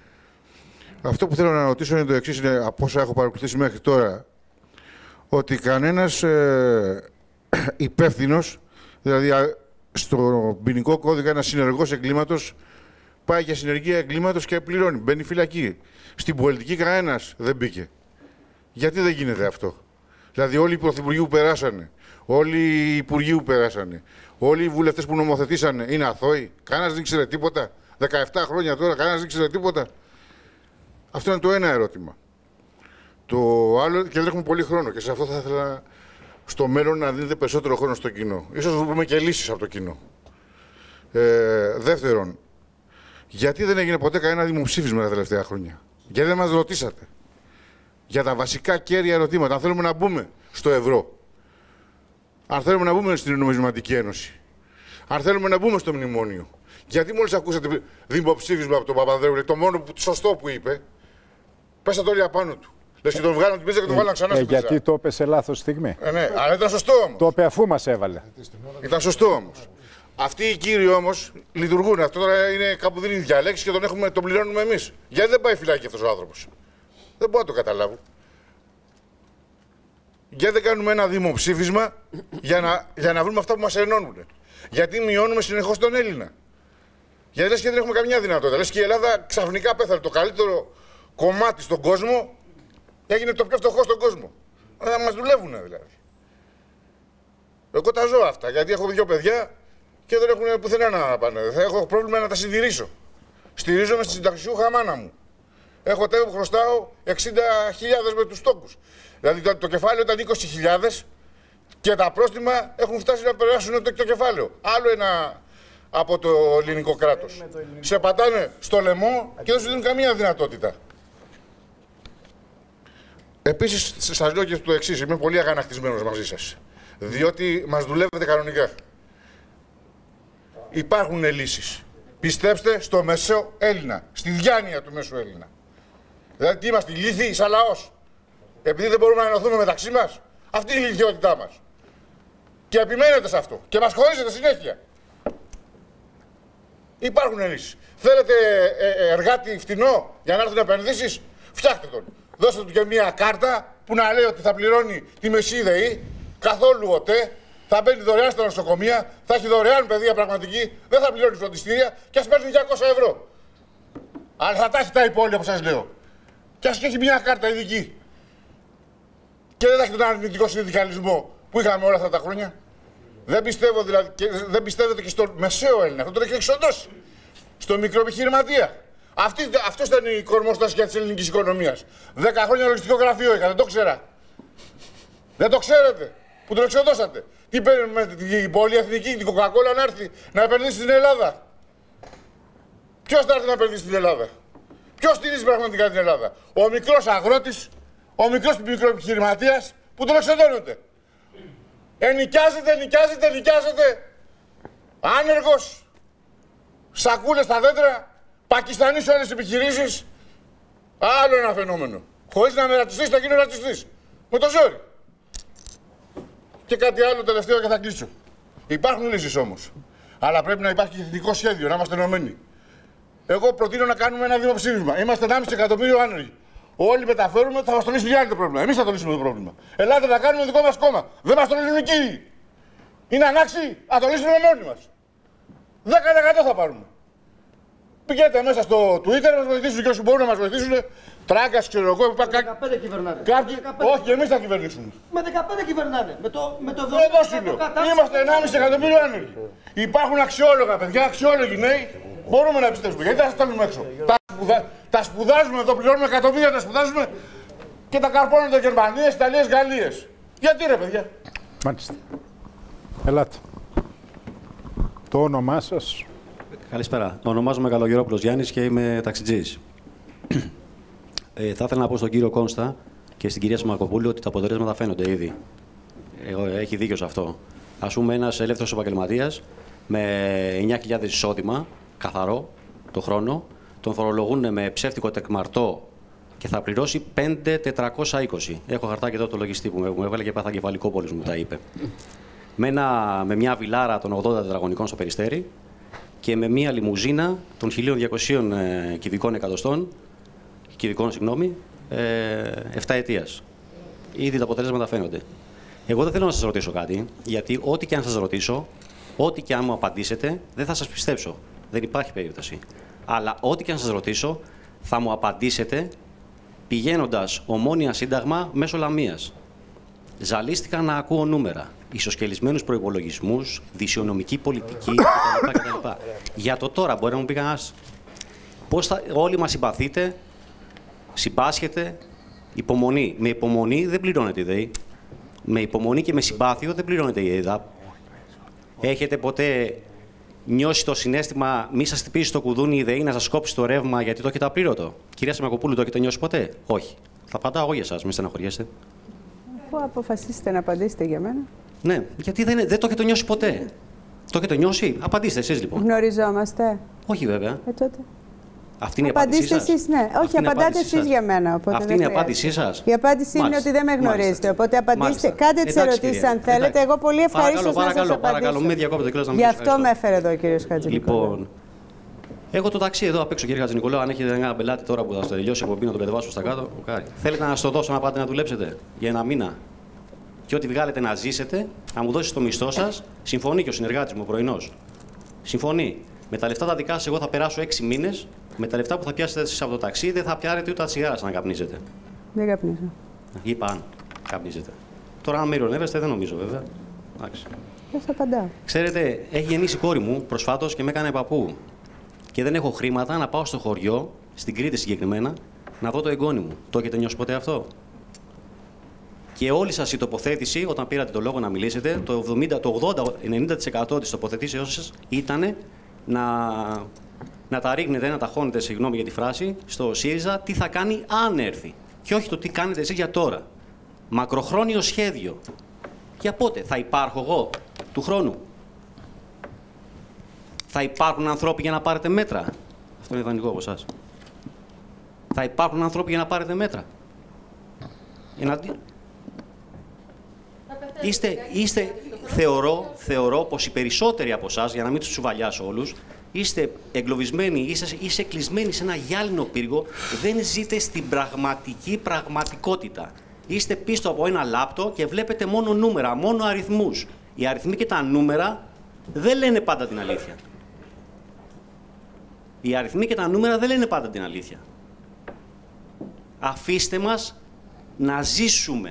Αυτό που θέλω να ρωτήσω είναι το εξής, είναι από όσα έχω παρακολουθήσει μέχρι τώρα, ότι κανένας ε, υπεύθυνος, δηλαδή στο ποινικό κώδικα ένα συνεργός εγκλήματος πάει για συνεργία εγκλήματος και πληρώνει. Μπαίνει φυλακή. Στην πολιτική κανένας δεν μπήκε. Γιατί δεν γίνεται αυτό? Δηλαδή όλοι οι πρωθυπουργοί που περάσανε, όλοι οι υπουργοί που περάσανε, όλοι οι βουλευτές που νομοθετήσανε είναι αθώοι. Κανένας δεν ξέρει τίποτα. δεκαεπτά χρόνια τώρα κανένας δεν ξέρει τίποτα. Αυτό είναι το ένα ερώτημα. Το άλλο, και δεν έχουμε πολύ χρόνο και σε αυτό θα ήθελα στο μέλλον να δίνετε περισσότερο χρόνο στο κοινό. Ίσως βρούμε και λύσεις από το κοινό. Ε, δεύτερον, γιατί δεν έγινε ποτέ κανένα δημοψήφισμα τα τελευταία χρόνια? Γιατί δεν μας ρωτήσατε για τα βασικά κέρια ερωτήματα? Αν θέλουμε να μπούμε στο ευρώ, αν θέλουμε να μπούμε στην Νομισματική Ένωση, αν θέλουμε να μπούμε στο μνημόνιο, γιατί μόλις ακούσατε δημοψήφισμα από τον Παπανδρέου, το μόνο που, σωστό που είπε, πέσατε όλοι απάνω του. Λες και τον βγάλαν την πίζα και τον βάλαν ξανά στην πίζα. Γιατί το είπε σε λάθος στιγμή. Ε, ναι, αλλά ήταν σωστό όμως. Το είπε αφού μας έβαλε. Ήταν σωστό όμως. Αυτοί οι κύριοι όμως λειτουργούν. Αυτό τώρα είναι κάπου δίνει διαλέξει και τον, έχουμε, τον πληρώνουμε εμείς. Γιατί δεν πάει φυλάκι αυτός ο άνθρωπος? Δεν μπορώ να το καταλάβω. Γιατί δεν κάνουμε ένα δημοψήφισμα για να, για να βρούμε αυτά που μας ενώνουν? Γιατί μειώνουμε συνεχώς τον Έλληνα? Γιατί λες και δεν έχουμε καμιά δυνατότητα. Λες και η Ελλάδα ξαφνικά πέθανε. Το καλύτερο κομμάτι στον κόσμο έγινε το πιο φτωχό στον κόσμο. Να μας δουλεύουν δηλαδή. Εγώ τα ζω αυτά γιατί έχω δύο παιδιά και δεν έχουν πουθενά να πάνε. Θα έχω πρόβλημα να τα συντηρήσω. Στηρίζομαι στη συνταξιούχα μάνα μου. Έχω τέλος χρωστάω εξήντα χιλιάδες με τους τόκους. Δηλαδή το, το κεφάλαιο ήταν είκοσι χιλιάδες και τα πρόστιμα έχουν φτάσει να περάσουν το, το κεφάλαιο. Άλλο ένα από το ελληνικό κράτος. Σε πατάνε στο λαιμό και δεν σου δίνουν καμία δυνατότητα. Επίσης, σας λέω και το εξής, είμαι πολύ αγανακτισμένος μαζί σας. Διότι μας δουλεύετε κανονικά. Υπάρχουν λύσεις. Πιστέψτε στο μεσαίο Έλληνα, στη διάνοια του μέσου Έλληνα. Δηλαδή, τι είμαστε, ηλίθιοι σαν λαός? Επειδή δεν μπορούμε να ενωθούμε μεταξύ μας, αυτή είναι η ηλικιότητά μας. Και επιμένετε σε αυτό. Και μας χωρίζετε συνέχεια. Υπάρχουν λύσεις. Θέλετε ε, εργάτη φτηνό για να έρθουν επενδύσεις, φτιάχτε τον. Δώστε του και μια κάρτα που να λέει ότι θα πληρώνει τη μεσή ΔΕΗ, καθόλου ΟΤΕ, θα μπαίνει δωρεάν στα νοσοκομεία, θα έχει δωρεάν παιδεία πραγματική, δεν θα πληρώνει φροντιστήρια και ας παίρνει διακόσια ευρώ. Αλλά θα τα έχει τα υπόλοιπα που σας λέω. Και ας έχει μια κάρτα ειδική. Και δεν θα έχει τον αρνητικό συνδικαλισμό που είχαμε όλα αυτά τα χρόνια. Δεν πιστεύω δηλαδή, και δεν πιστεύετε και στον μεσαίο Έλληνα, αυτό τον έχει εξοντώσει. Στο μικροεπιχειρηματία. Αυτό ήταν η κορμόστασια της ελληνικής οικονομίας. Δέκα χρόνια λογιστικό γραφείο είχα, δεν το ξέρα. Δεν το ξέρετε, που τον εξοδώσατε. Τι παίρνουμε την πολυεθνική, την Coca-Cola να έρθει να επενδύσει στην Ελλάδα? Ποιος θα έρθει να επενδύσει στην Ελλάδα? Ποιος στηρίζει πραγματικά την Ελλάδα? Ο μικρός αγρότης, ο μικρός μικροεπιχειρηματίας που τον εξοδώνονται. Ενοικιάζεται, ενοικιάζεται, ενοικιάζεται. Άνεργος, σακούλες στα δέντρα, Πακιστανοί σε όλες τις επιχειρήσεις. Άλλο ένα φαινόμενο. Χωρίς να με ρατσιστείς, θα γίνω ρατσιστής. Με το ζόρι. Και κάτι άλλο τελευταίο και θα κλείσω. Υπάρχουν λύσεις όμως. Αλλά πρέπει να υπάρχει και εθνικό σχέδιο, να είμαστε ενωμένοι. Εγώ προτείνω να κάνουμε ένα δημοψήφισμα. Είμαστε ενάμιση εκατομμύριο άνεργοι. Όλοι μεταφέρουμε, θα μας το λύσουν οι άλλοι το πρόβλημα. Εμείς θα το λύσουμε το πρόβλημα. Ελάτε να κάνουμε δικό μας κόμμα. Δεν μας το λύσουν οι κύριοι. Είναι ανάξιοι, θα το λύσουμε μόνοι μας. δέκα τοις εκατό θα πάρουμε. Πηγαίνετε μέσα στο Twitter να μας βοηθήσουν και όσοι μπορούν να μας βοηθήσουν. Τράγκας, ξέρω εγώ. Με δεκαπέντε κυβερνάνε. Κάποιοι... Όχι, εμείς θα κυβερνήσουμε. Με δεκαπέντε κυβερνάνε. Με το, με το Εδώ σου λέω. Είμαστε ενάμιση εκατομμύριο άνεργοι. Υπάρχουν αξιόλογα παιδιά, αξιόλογοι νέοι. Μπορούμε να πιστέψουμε. Γιατί θα στέλνουμε έξω. Τα, σπουδα... τα σπουδάζουμε εδώ, πληρώνουμε εκατομμύρια, τα σπουδάζουμε και τα καρπώνονται Γερμανίες, Ιταλίες, Γαλλίες. Γιατί ρε παιδιά? Μάλιστα. Ελάτε. Το όνομά σας? Καλησπέρα. Ονομάζομαι Καλογερόπουλος Γιάννης και είμαι ταξιτζής. Ε, θα ήθελα να πω στον κύριο Κόνστα και στην κυρία Σμακοπούλου ότι τα αποτελέσματα φαίνονται ήδη. Ε, έχει δίκιο σε αυτό. Ας πούμε, ένας ελεύθερος επαγγελματίας με εννιά χιλιάδες εισόδημα, καθαρό, το χρόνο, τον φορολογούν με ψεύτικο τεκμαρτό και θα πληρώσει πέντε χιλιάδες τετρακόσια είκοσι. Έχω χαρτάκι εδώ το λογιστή που μου έβαλε και πάθα κεφαλικό πόλης, μου τα είπε. Με, ένα, με μια βιλάρα των ογδόντα τετραγωνικών στο Περιστέρι και με μια λιμουζίνα των χίλια διακοσίων ε, κυβικών εκατοστών, κυβικών, συγγνώμη, ε, επτά ετίας. Ήδη τα αποτελέσματα φαίνονται. Εγώ δεν θέλω να σας ρωτήσω κάτι, γιατί ό,τι και αν σας ρωτήσω, ό,τι και αν μου απαντήσετε, δεν θα σας πιστέψω. Δεν υπάρχει περίπτωση. Αλλά ό,τι και αν σας ρωτήσω, θα μου απαντήσετε πηγαίνοντας Ομόνοια Σύνταγμα μέσω Λαμίας. Ζαλίστηκα να ακούω νούμερα, ισοσκελισμένους προϋπολογισμούς, δυσιονομική πολιτική κτλ. κτλ. Για το τώρα, μπορεί να μου πει κανένας πώς θα, όλοι μας συμπαθείτε, συμπάσχετε, υπομονή. Με υπομονή δεν πληρώνεται η ΔΕΗ. Με υπομονή και με συμπάθειο δεν πληρώνεται η ΕΔΑΠ. Έχετε ποτέ νιώσει το συναίσθημα μη σας χτυπήσει το κουδούνι η ΔΕΗ να σας κόψει το ρεύμα γιατί το έχετε απλήρωτο? Κυρία Σιμακοπούλου, το έχετε νιώσει ποτέ? Όχι. Θα απαντάω εγώ για εσάς, μην στεναχωριέστε. Αφού αποφασίσετε να απαντήσετε για μένα. Ναι, γιατί δεν, δεν το έχετε νιώσει ποτέ. Το έχετε νιώσει? Απαντήστε εσείς λοιπόν. Γνωριζόμαστε. Όχι βέβαια. Ε, τότε. Αυτή είναι η απάντησή σας. Απαντήστε εσείς, ναι. Όχι, απαντάτε εσείς για μένα. Οπότε αυτή είναι η απάντησή σας. Η απάντηση είναι ότι δεν με γνωρίζετε. Οπότε απαντήστε, κάντε τις ερωτήσεις αν θέλετε. Εγώ πολύ ευχαρίστως να σας απαντήσω. Παρακαλώ, μην διακόπτετε κλάσμα. Γι' αυτό με έφερε εδώ ο κύριος Χατζηνικολάου. Λοιπόν, έχω το ταξί εδώ απ' έξω, κύριε Χατζηνικολάου. Αν έχετε ένα πελάτη τώρα που θα στο τελειώσει από να τον κατεβάσω στα κάτω, θέλετε να σας το δώσω να πάτε να δουλέψετε για ένα μήνα. Και ό,τι βγάλετε να ζήσετε, να μου δώσετε το μισθό σας, συμφωνεί και ο συνεργάτης μου ο πρωινός. Συμφωνεί. Με τα λεφτά τα δικά σας, εγώ θα περάσω έξι μήνες. Με τα λεφτά που θα πιάσετε εσείς από το ταξί, δεν θα πιάρετε ούτε τα τσιγάρα να καπνίζετε. Δεν καπνίζω. Είπα αν καπνίζετε. Τώρα, αν με ειρωνεύεστε, δεν νομίζω βέβαια. Εντάξει. Δεν σας απαντάω. Ξέρετε, έχει γεννήσει η κόρη μου προσφάτως και με έκανε παππού. Και δεν έχω χρήματα να πάω στο χωριό, στην Κρήτη συγκεκριμένα, να δω το εγγόνι μου. Το έχετε νιώσει ποτέ αυτό? Και όλη σας η τοποθέτηση, όταν πήρατε το λόγο να μιλήσετε, το εβδομήντα, το ογδόντα, ενενήντα τοις εκατό της τοποθετήσεώς σας ήταν να, να τα ρίχνετε, να τα χώνετε, συγγνώμη για τη φράση, στο ΣΥΡΙΖΑ τι θα κάνει αν έρθει. Και όχι το τι κάνετε εσείς για τώρα. Μακροχρόνιο σχέδιο. Για πότε? Θα υπάρχω εγώ του χρόνου? Θα υπάρχουν άνθρωποι για να πάρετε μέτρα? Αυτό είναι ιδανικό από εσάς. Θα υπάρχουν άνθρωποι για να πάρετε μέτρα? Εναντί... Είστε, είστε, θεωρώ, θεωρώ πως οι περισσότεροι από εσάς, για να μην τους τσουβαλιάσω όλους, είστε εγκλωβισμένοι, είστε, είστε κλεισμένοι σε ένα γυάλινο πύργο, δεν ζείτε στην πραγματική πραγματικότητα. Είστε πίσω από ένα λάπτο και βλέπετε μόνο νούμερα, μόνο αριθμούς. Οι αριθμοί και τα νούμερα δεν λένε πάντα την αλήθεια. Οι αριθμοί και τα νούμερα δεν λένε πάντα την αλήθεια. Αφήστε μας να ζήσουμε.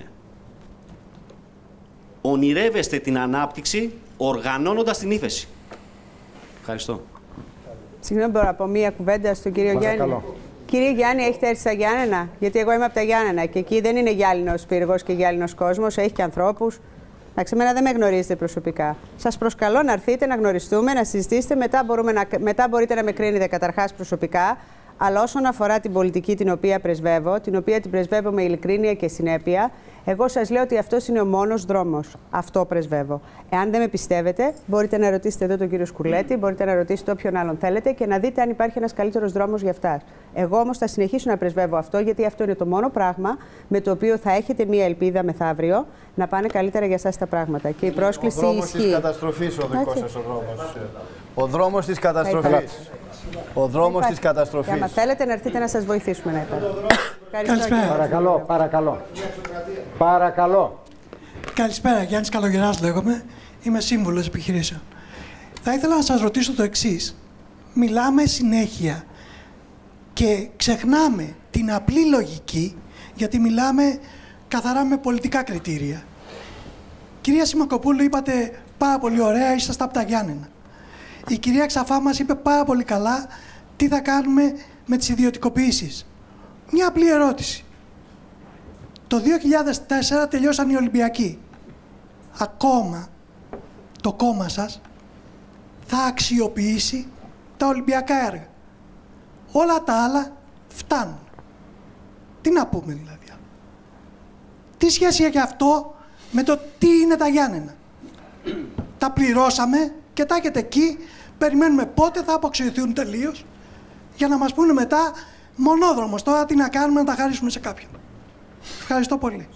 Ονειρεύεστε την ανάπτυξη οργανώνοντας την ύφεση. Ευχαριστώ. Συγγνώμη, μπορώ να πω μία κουβέντα στον κύριο Γιάννη? Κύριε Γιάννη, έχετε έρθει στα Γιάννενα? Γιατί εγώ είμαι από τα Γιάννενα και εκεί δεν είναι γυάλινος πύργος και γυάλινος κόσμος, έχει και ανθρώπους. Εντάξει, εμένα δεν με γνωρίζετε προσωπικά. Σας προσκαλώ να έρθετε, να γνωριστούμε, να συζητήσετε. Μετά, μπορούμε να, μετά μπορείτε να με κρίνετε καταρχάς προσωπικά. Αλλά όσον αφορά την πολιτική την οποία πρεσβεύω, την οποία την πρεσβεύω με ειλικρίνεια και συνέπεια, εγώ σας λέω ότι αυτός είναι ο μόνος δρόμος. Αυτό πρεσβεύω. Εάν δεν με πιστεύετε, μπορείτε να ρωτήσετε εδώ τον κύριο Σκουλέτη, μπορείτε να ρωτήσετε όποιον άλλον θέλετε και να δείτε αν υπάρχει ένας καλύτερος δρόμος για αυτά. Εγώ όμως θα συνεχίσω να πρεσβεύω αυτό, γιατί αυτό είναι το μόνο πράγμα με το οποίο θα έχετε μία ελπίδα μεθαύριο να πάνε καλύτερα για εσάς τα πράγματα. Και η πρόσκληση ο δρόμος ισχύει. της καταστροφής ο δικός σας ο δρόμος. Ο δρόμος της καταστροφής. Ο δρόμος της καταστροφής. Αν θέλετε να έρθετε να σας βοηθήσουμε να υπάρχει. Καλησπέρα. Παρακαλώ, παρακαλώ. Παρακαλώ. Καλησπέρα, Γιάννης Καλογεράς λέγομαι. Είμαι σύμβουλος επιχειρήσεων. Θα ήθελα να σας ρωτήσω το εξής. Μιλάμε συνέχεια και ξεχνάμε την απλή λογική, γιατί μιλάμε καθαρά με πολιτικά κριτήρια. Κυρία Σιμακοπούλου, είπατε πάρα πολύ ωραία, ήσασταν από τα Γιάννενα. Η κυρία Ξαφά μας είπε πάρα πολύ καλά τι θα κάνουμε με τις ιδιωτικοποιήσεις. Μια απλή ερώτηση. Το δύο χιλιάδες τέσσερα τελειώσαν οι Ολυμπιακοί. Ακόμα το κόμμα σας θα αξιοποιήσει τα Ολυμπιακά έργα. Όλα τα άλλα φτάνουν. Τι να πούμε δηλαδή. Τι σχέση έχει αυτό με το τι είναι τα Γιάννενα? Τα πληρώσαμε και τα έχετε εκεί. Περιμένουμε πότε θα αποξιωθούν τελείως για να μας πούνε μετά μονόδρομος. Τώρα τι να κάνουμε, να τα χαρίσουμε σε κάποιον. Ευχαριστώ πολύ.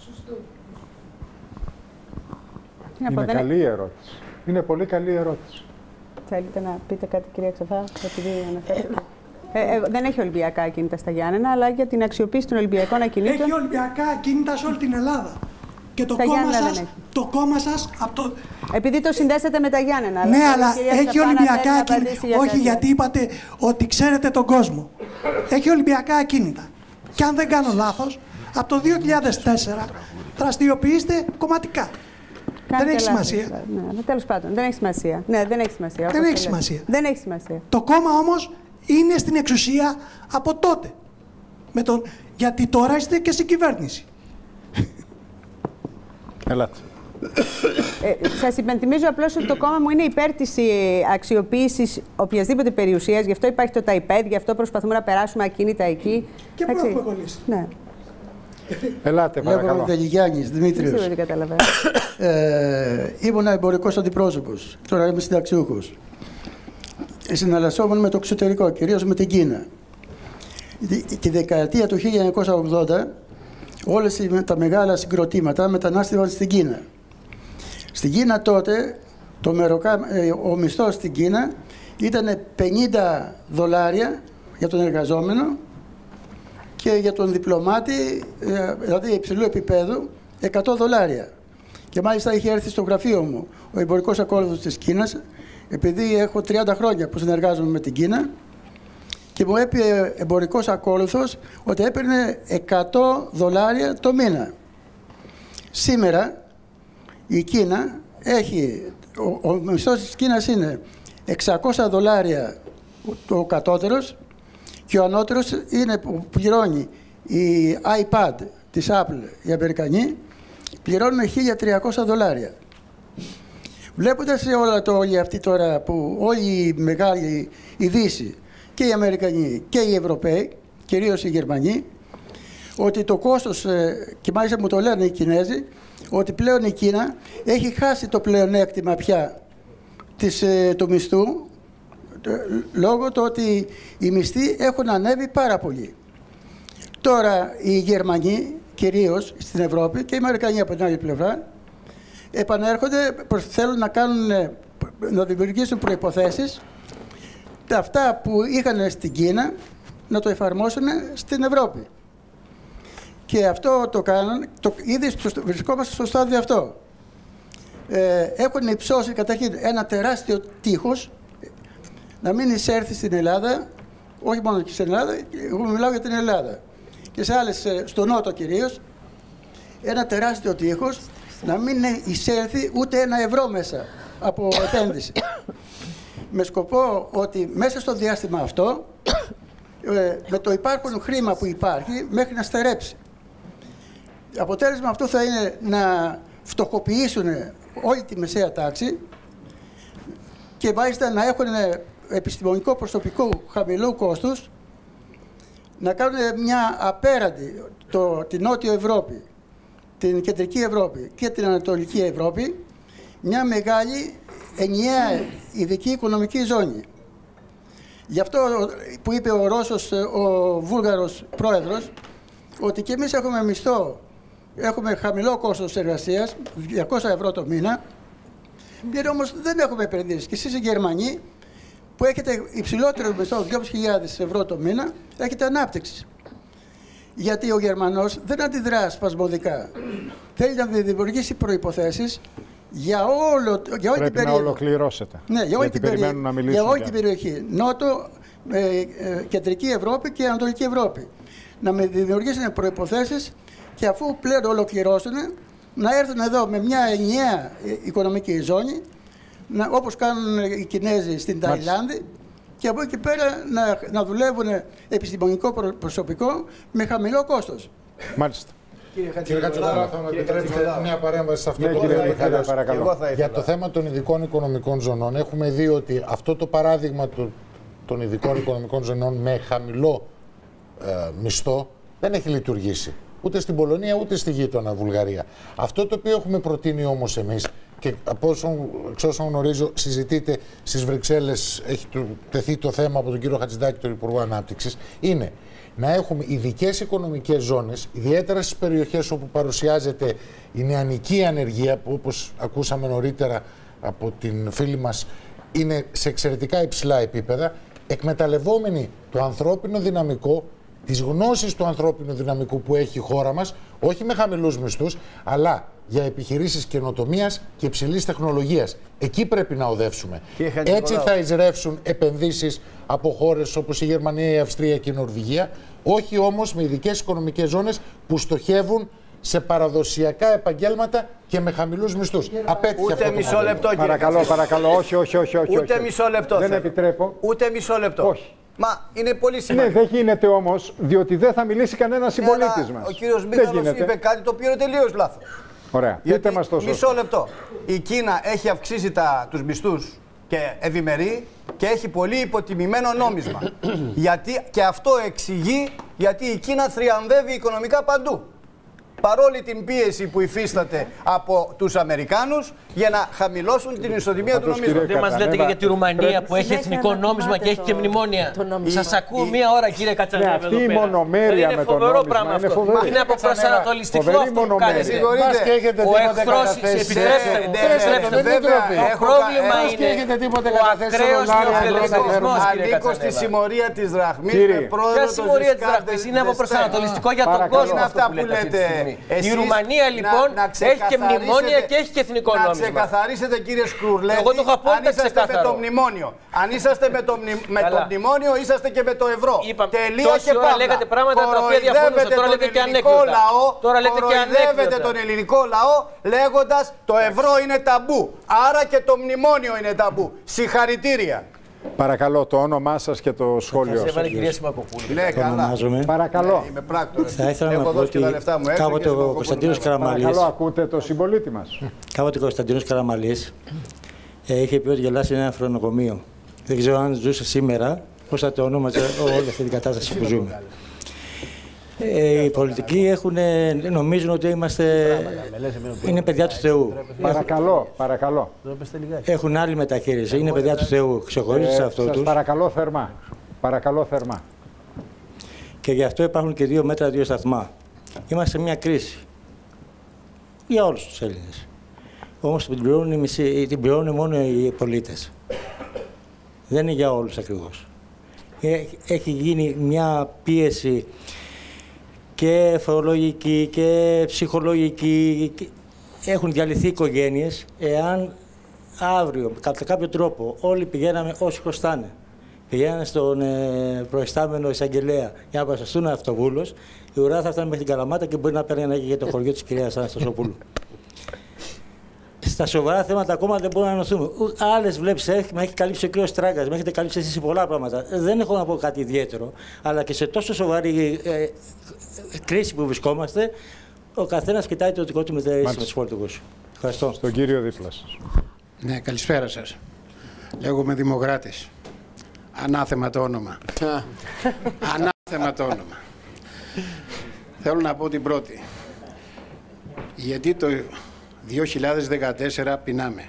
Είναι καλή η ερώτηση. Είναι πολύ καλή η ερώτηση. Θέλετε να πείτε κάτι, κυρία Ξαφά, επειδή αναφέρετε? Ε, ε, δεν έχει Ολυμπιακά ακίνητα στα Γιάννενα, αλλά για την αξιοποίηση των Ολυμπιακών ακινήτων. Έχει Ολυμπιακά ακίνητα σε όλη την Ελλάδα. Και το κόμμα, σας, το κόμμα σας από το, Επειδή το συνδέσατε με τα Γιάννενα. Ναι, αλλά έχει Ολυμπιακά ακίνητα. Όχι, γιατί είπατε ότι ξέρετε τον κόσμο. Έχει Ολυμπιακά ακίνητα. Και αν δεν κάνω λάθος, από το δύο χιλιάδες τέσσερα δραστηριοποιείστε κομματικά. Κάτι δεν έχει σημασία. Ναι, τέλος πάντων, δεν έχει σημασία. Ναι, δεν έχει σημασία. Δεν έχει σημασία. Δεν έχει σημασία. Το κόμμα όμως είναι στην εξουσία από τότε. Με τον... Γιατί τώρα είστε και στην κυβέρνηση. Ελάτε. Ε, σας υπενθυμίζω απλώς ότι το κόμμα μου είναι υπέρ της αξιοποίησης οποιασδήποτε περιουσίας. Γι' αυτό υπάρχει το ΤΑΙΠΕΔ, γι' αυτό προσπαθούμε να περάσουμε ακίνητα εκεί. Και πού έχουμε κολλήσει. Ναι. Ελάτε, παρακαλώ. Λέγομαι Βελιγιάννης, Δημήτριος. Δεν σίγουρα καταλαβαίνω. ε, ήμουν εμπορικός αντιπρόσωπος, τώρα είμαι συνταξιούχος. Συναλλασσόμουν με το εξωτερικό, κυρίως με την Κίνα. Τη δεκαετία του χίλια εννιακόσια ογδόντα, όλες τα μεγάλα συγκροτήματα μετανάστευαν στην Κίνα. Στην Κίνα τότε, το μεροκα... ο μισθός στην Κίνα ήταν πενήντα δολάρια για τον εργαζόμενο και για τον διπλωμάτη, δηλαδή υψηλού επίπεδου, εκατό δολάρια. Και μάλιστα είχε έρθει στο γραφείο μου ο εμπορικός ακόλουθος της Κίνας, επειδή έχω τριάντα χρόνια που συνεργάζομαι με την Κίνα, και μου έπειε εμπορικός ακόλουθος ότι έπαιρνε εκατό δολάρια το μήνα. Σήμερα η Κίνα έχει, ο, ο μισθός της Κίνας είναι εξακόσια δολάρια ο κατώτερος και ο ανώτερος είναι που πληρώνει η iPad της Apple, οι Αμερικανοί, πληρώνουν χίλια τριακόσια δολάρια. Βλέποντας όλα το όλοι αυτοί τώρα που όλοι οι μεγάλοι, η Δύση και οι Αμερικανοί και οι Ευρωπαίοι, κυρίως οι Γερμανοί, ότι το κόστος, και μάλιστα μου το λένε οι Κινέζοι, ότι πλέον η Κίνα έχει χάσει το πλεονέκτημα πια της, του μισθού, λόγω του ότι οι μισθοί έχουν ανέβει πάρα πολύ. Τώρα οι Γερμανοί, κυρίως στην Ευρώπη, και οι Αμερικανοί από την άλλη πλευρά, επανέρχονται, θέλουν να, κάνουν, να δημιουργήσουν προϋποθέσεις αυτά που είχαν στην Κίνα να το εφαρμόσουν στην Ευρώπη. Και αυτό το κάνουν, το, ήδη στο, βρισκόμαστε στο στάδιο αυτό. Ε, έχουν υψώσει καταρχήν ένα τεράστιο τείχος να μην εισέρθει στην Ελλάδα, όχι μόνο και στην Ελλάδα, εγώ μιλάω για την Ελλάδα, και σε άλλες, στο Νότο κυρίως, ένα τεράστιο τείχος να μην εισέλθει ούτε ένα ευρώ μέσα από επένδυση. Με σκοπό ότι μέσα στο διάστημα αυτό, ε, με το υπάρχον χρήμα που υπάρχει, μέχρι να στερέψει. Αποτέλεσμα αυτό θα είναι να φτωχοποιήσουν όλη τη μεσαία τάξη και μάλιστα να έχουν επιστημονικό προσωπικό χαμηλού κόστους, να κάνουν μια απέραντη το, την Νότιο Ευρώπη, την Κεντρική Ευρώπη και την Ανατολική Ευρώπη, μια μεγάλη ενιαία ειδική οικονομική ζώνη. Γι' αυτό που είπε ο Ρώσος, ο Βούλγαρος πρόεδρος, ότι και εμείς έχουμε μισθό, έχουμε χαμηλό κόστος εργασίας, διακόσια ευρώ το μήνα, και όμως δεν έχουμε επενδύσει. Και εσείς οι Γερμανοί, που έχετε υψηλότερο μισθό, δύο χιλιάδες ευρώ το μήνα, έχετε ανάπτυξη. Γιατί ο Γερμανός δεν αντιδρά σπασμωδικά. Θέλει να δημιουργήσει προϋποθέσεις για, όλο, για όλη Πρέπει την περίοδο. να ολοκληρώσετε. Ναι, για όλη, την, περί... να για όλη την περιοχή. Νότο, ε, ε, Κεντρική Ευρώπη και Ανατολική Ευρώπη. Να με δημιουργήσουν προϋποθέσεις και αφού πλέον ολοκληρώσουν, να έρθουν εδώ με μια ενιαία οικονομική ζώνη, να, όπως κάνουν οι Κινέζοι στην Ταϊλάνδη, και από εκεί πέρα να, να δουλεύουν επιστημονικό προσωπικό με χαμηλό κόστος. Μάλιστα. Κύριε Χατζηδάρα, θα μου επιτρέψετε μια παρέμβαση σε αυτό ναι, το θέμα. Παρακαλώ. Για το θέμα των ειδικών οικονομικών ζωνών, έχουμε δει ότι αυτό το παράδειγμα του, των ειδικών οικονομικών ζωνών με χαμηλό ε, μισθό δεν έχει λειτουργήσει. Ούτε στην Πολωνία, ούτε στη γείτονα Βουλγαρία. Αυτό το οποίο έχουμε προτείνει όμως εμείς, και από όσον, εξ όσων γνωρίζω, συζητείται στις Βρυξέλλες, έχει τεθεί το θέμα από τον κύριο Χατζηδάκη, τον Υπουργό Ανάπτυξης, είναι να έχουμε ειδικές οικονομικές ζώνες, ιδιαίτερα στις περιοχές όπου παρουσιάζεται η νεανική ανεργία, που όπως ακούσαμε νωρίτερα από την φίλη μας, είναι σε εξαιρετικά υψηλά επίπεδα, εκμεταλλευόμενοι το ανθρώπινο δυναμικό της γνώσης του ανθρώπινου δυναμικού που έχει η χώρα μας, όχι με χαμηλούς μισθούς, αλλά για επιχειρήσεις καινοτομίας και υψηλής τεχνολογίας. Εκεί πρέπει να οδεύσουμε. Έτσι θα εισρεύσουν επενδύσεις από χώρες όπως η Γερμανία, η Αυστρία και η Νορβηγία, όχι όμως με ειδικές οικονομικές ζώνες που στοχεύουν σε παραδοσιακά επαγγέλματα και με χαμηλούς μισθούς. Απέτυχε Ούτε αυτό μισό λεπτό, κύριε Παρακαλώ, παρακαλώ, όχι, όχι, όχι. όχι Ούτε όχι. μισό λεπτό. Δεν θέλω. επιτρέπω. Ούτε μισό λεπτό. Όχι. Μα είναι πολύ σημαντικό. Ναι, δεν γίνεται όμως, διότι δεν θα μιλήσει κανένα συμπολίτης μας. Ο κύριος Μίχαλος είπε κάτι το οποίο είναι τελείως λάθος. Ωραία. Πείτε μας το σωστό. Μισό λεπτό. Η Κίνα έχει αυξήσει τα, τους μισθούς και ευημερεί και έχει πολύ υποτιμημένο νόμισμα. γιατί, και αυτό εξηγεί γιατί η Κίνα θριαμβεύει οικονομικά παντού. Παρόλη την πίεση που υφίσταται από τους Αμερικάνους για να χαμηλώσουν την ισοτιμία του νομίσματος. Δεν μας λέτε και για τη Ρουμανία που έχει εθνικό νόμισμα και έχει και μνημόνια. Σας ακούω μία ώρα, κύριε Κατσανέβη. Αυτή η μονομέρεια με το νόμισμα είναι φοβερή. Είναι από προσανατολιστικό αυτό που κάνετε. Ο εχθρός, επιτρέψτε μου, το πρόβλημα είναι ο ακραίος νεοφιλελευθερισμός, κύριε Κατσανέβη. Ανήκω στη συμμορία της Δραχμής με πρόεδρο το συμμορία της Δραχμής είναι από προσανατολιστικό για τον κόσμο αυτό που λέτε αυτή τη στιγμή. Η Ρουμανία λοιπόν να, να έχει και μνημόνια και έχει και εθνικό να νόμισμα. Να ξεκαθαρίσετε, κύριε Σκουρλέτη, εγώ το αν είσαστε με το μνημόνιο. Αν είσαστε με το, μνη... με το μνημόνιο, είσαστε και με το ευρώ. Είπα, τελεία και παύλα. Λέγατε πράγματα τα οποία διαφωνούσαν. Τώρα λέτε και ανέκδοτα. Τώρα λέτε και ανέκδοτα. τον ελληνικό λαό λέγοντας το ευρώ είναι ταμπού. Άρα και το μνημόνιο είναι ταμπού. Συγχαρητήρια. Παρακαλώ, το όνομά σας και το σχόλιο σας. Έβαλε κυρία Σιμακοπούλου. Ναι, καλά. Παρακαλώ. Είμαι πράκτορας. Θα ήθελα να πω ότι κάποτε ο Κωνσταντίνος Καραμαλής... Παρακαλώ, ακούτε το συμπολίτη μας. Κάποτε ο Κωνσταντίνος Καραμαλής είχε πει ότι γελάσει ένα φρονοκομείο. Δεν ξέρω αν ζούσε σήμερα, πώς θα το ονόμαζε όλη αυτή την κατάσταση που ζούμε. Ε, οι πολιτικοί έχουν, νομίζουν ότι είμαστε, είναι παιδιά του Θεού. Παρακαλώ, παρακαλώ. Έχουν άλλη μεταχείριση, είναι παιδιά του Θεού, ξεχωρίζουν σε αυτό τους. τους. Παρακαλώ θερμά, παρακαλώ θερμά. Και γι' αυτό υπάρχουν και δύο μέτρα, δύο σταθμά. Είμαστε σε μια κρίση για όλους τους Έλληνες. Όμως την πληρώνουν, μισή, την πληρώνουν μόνο οι πολίτες. Δεν είναι για όλους ακριβώς. Έχει γίνει μια πίεση και φορολογική και ψυχολογική. Έχουν διαλυθεί οικογένειες. Εάν αύριο, κατά κάποιο τρόπο, όλοι πηγαίναμε όσοι χρωστάνε, πηγαίνανε στον ε, προϊστάμενο εισαγγελέα για να προσταστούν αυτοβούλος, η ουρά θα φτάνει μέχρι την Καλαμάτα και μπορεί να παίρνει και για το χωριό της κυρίας Αναστασοπούλου. Στα σοβαρά θέματα ακόμα δεν μπορούμε να ενωθούμε. Άλλες βλέπεις, με έχει καλύψει ο κ. Τράγκας, με έχετε καλύψει εσείς πολλά πράγματα. Δεν έχω να πω κάτι ιδιαίτερο, αλλά και σε τόσο σοβαρή ε, κρίση που βρισκόμαστε, ο καθένας κοιτάει το δικό του μετερίσμα στους πολιτικούς. Ευχαριστώ. Στον κύριο δίπλα σας. Ναι, καλησπέρα σας. Λέγομαι Δημοκράτης. Ανάθεμα το όνομα. Ανάθεμα το όνομα. Θέλω να πω την πρώτη. Γιατί το δύο χιλιάδες δεκατέσσερα πεινάμε.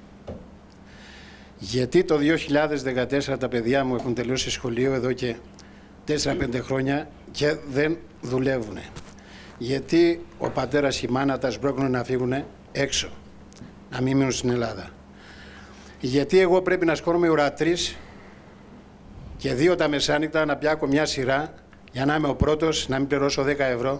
Γιατί το δύο χιλιάδες δεκατέσσερα τα παιδιά μου έχουν τελειώσει σχολείο εδώ και τέσσερα πέντε χρόνια και δεν δουλεύουν. Γιατί ο πατέρας και η μάνα τα σμπρώχνουν να φύγουν έξω, να μην μείνουν στην Ελλάδα. Γιατί εγώ πρέπει να σκόρομαι ουρά τρεις και δύο τα μεσάνυχτα να πιάκω μια σειρά για να είμαι ο πρώτος, να μην πληρώσω δέκα ευρώ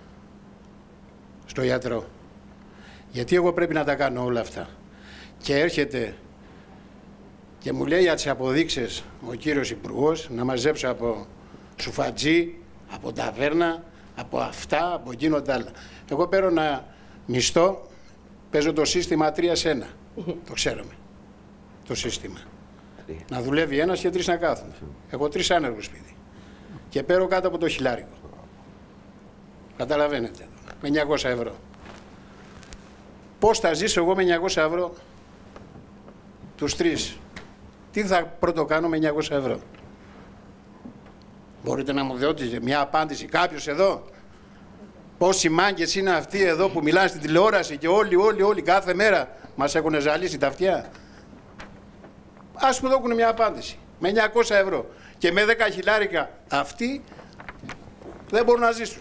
στο γιατρό. Γιατί εγώ πρέπει να τα κάνω όλα αυτά. Και έρχεται και μου λέει για τις αποδείξεις ο κύριος Υπουργός να μαζέψω από σουφατζή, από ταβέρνα, από αυτά, από εκείνο τα άλλα. Εγώ παίρνω ένα μισθό, παίζω το σύστημα τρία σε ένα. Το ξέρουμε. Το σύστημα. Να δουλεύει ένας και τρεις να κάθονται. Εγώ τρεις άνεργους σπίτι. Και παίρνω κάτω από το χιλιάρικο. Καταλαβαίνετε. Με εννιακόσια ευρώ. Πώς θα ζήσω εγώ με εννιακόσια ευρώ τους τρεις. Τι θα πρώτο κάνω με εννιακόσια ευρώ. Μπορείτε να μου δώσετε μια απάντηση κάποιος εδώ. Πόσοι μάγκες είναι αυτοί εδώ που μιλάνε στην τηλεόραση και όλοι, όλοι, όλοι κάθε μέρα μας έχουν ζαλίσει τα αυτιά. Ας μου δώσουν μια απάντηση. Με εννιακόσια ευρώ και με δέκα χιλιάρικα αυτοί δεν μπορούν να ζήσουν.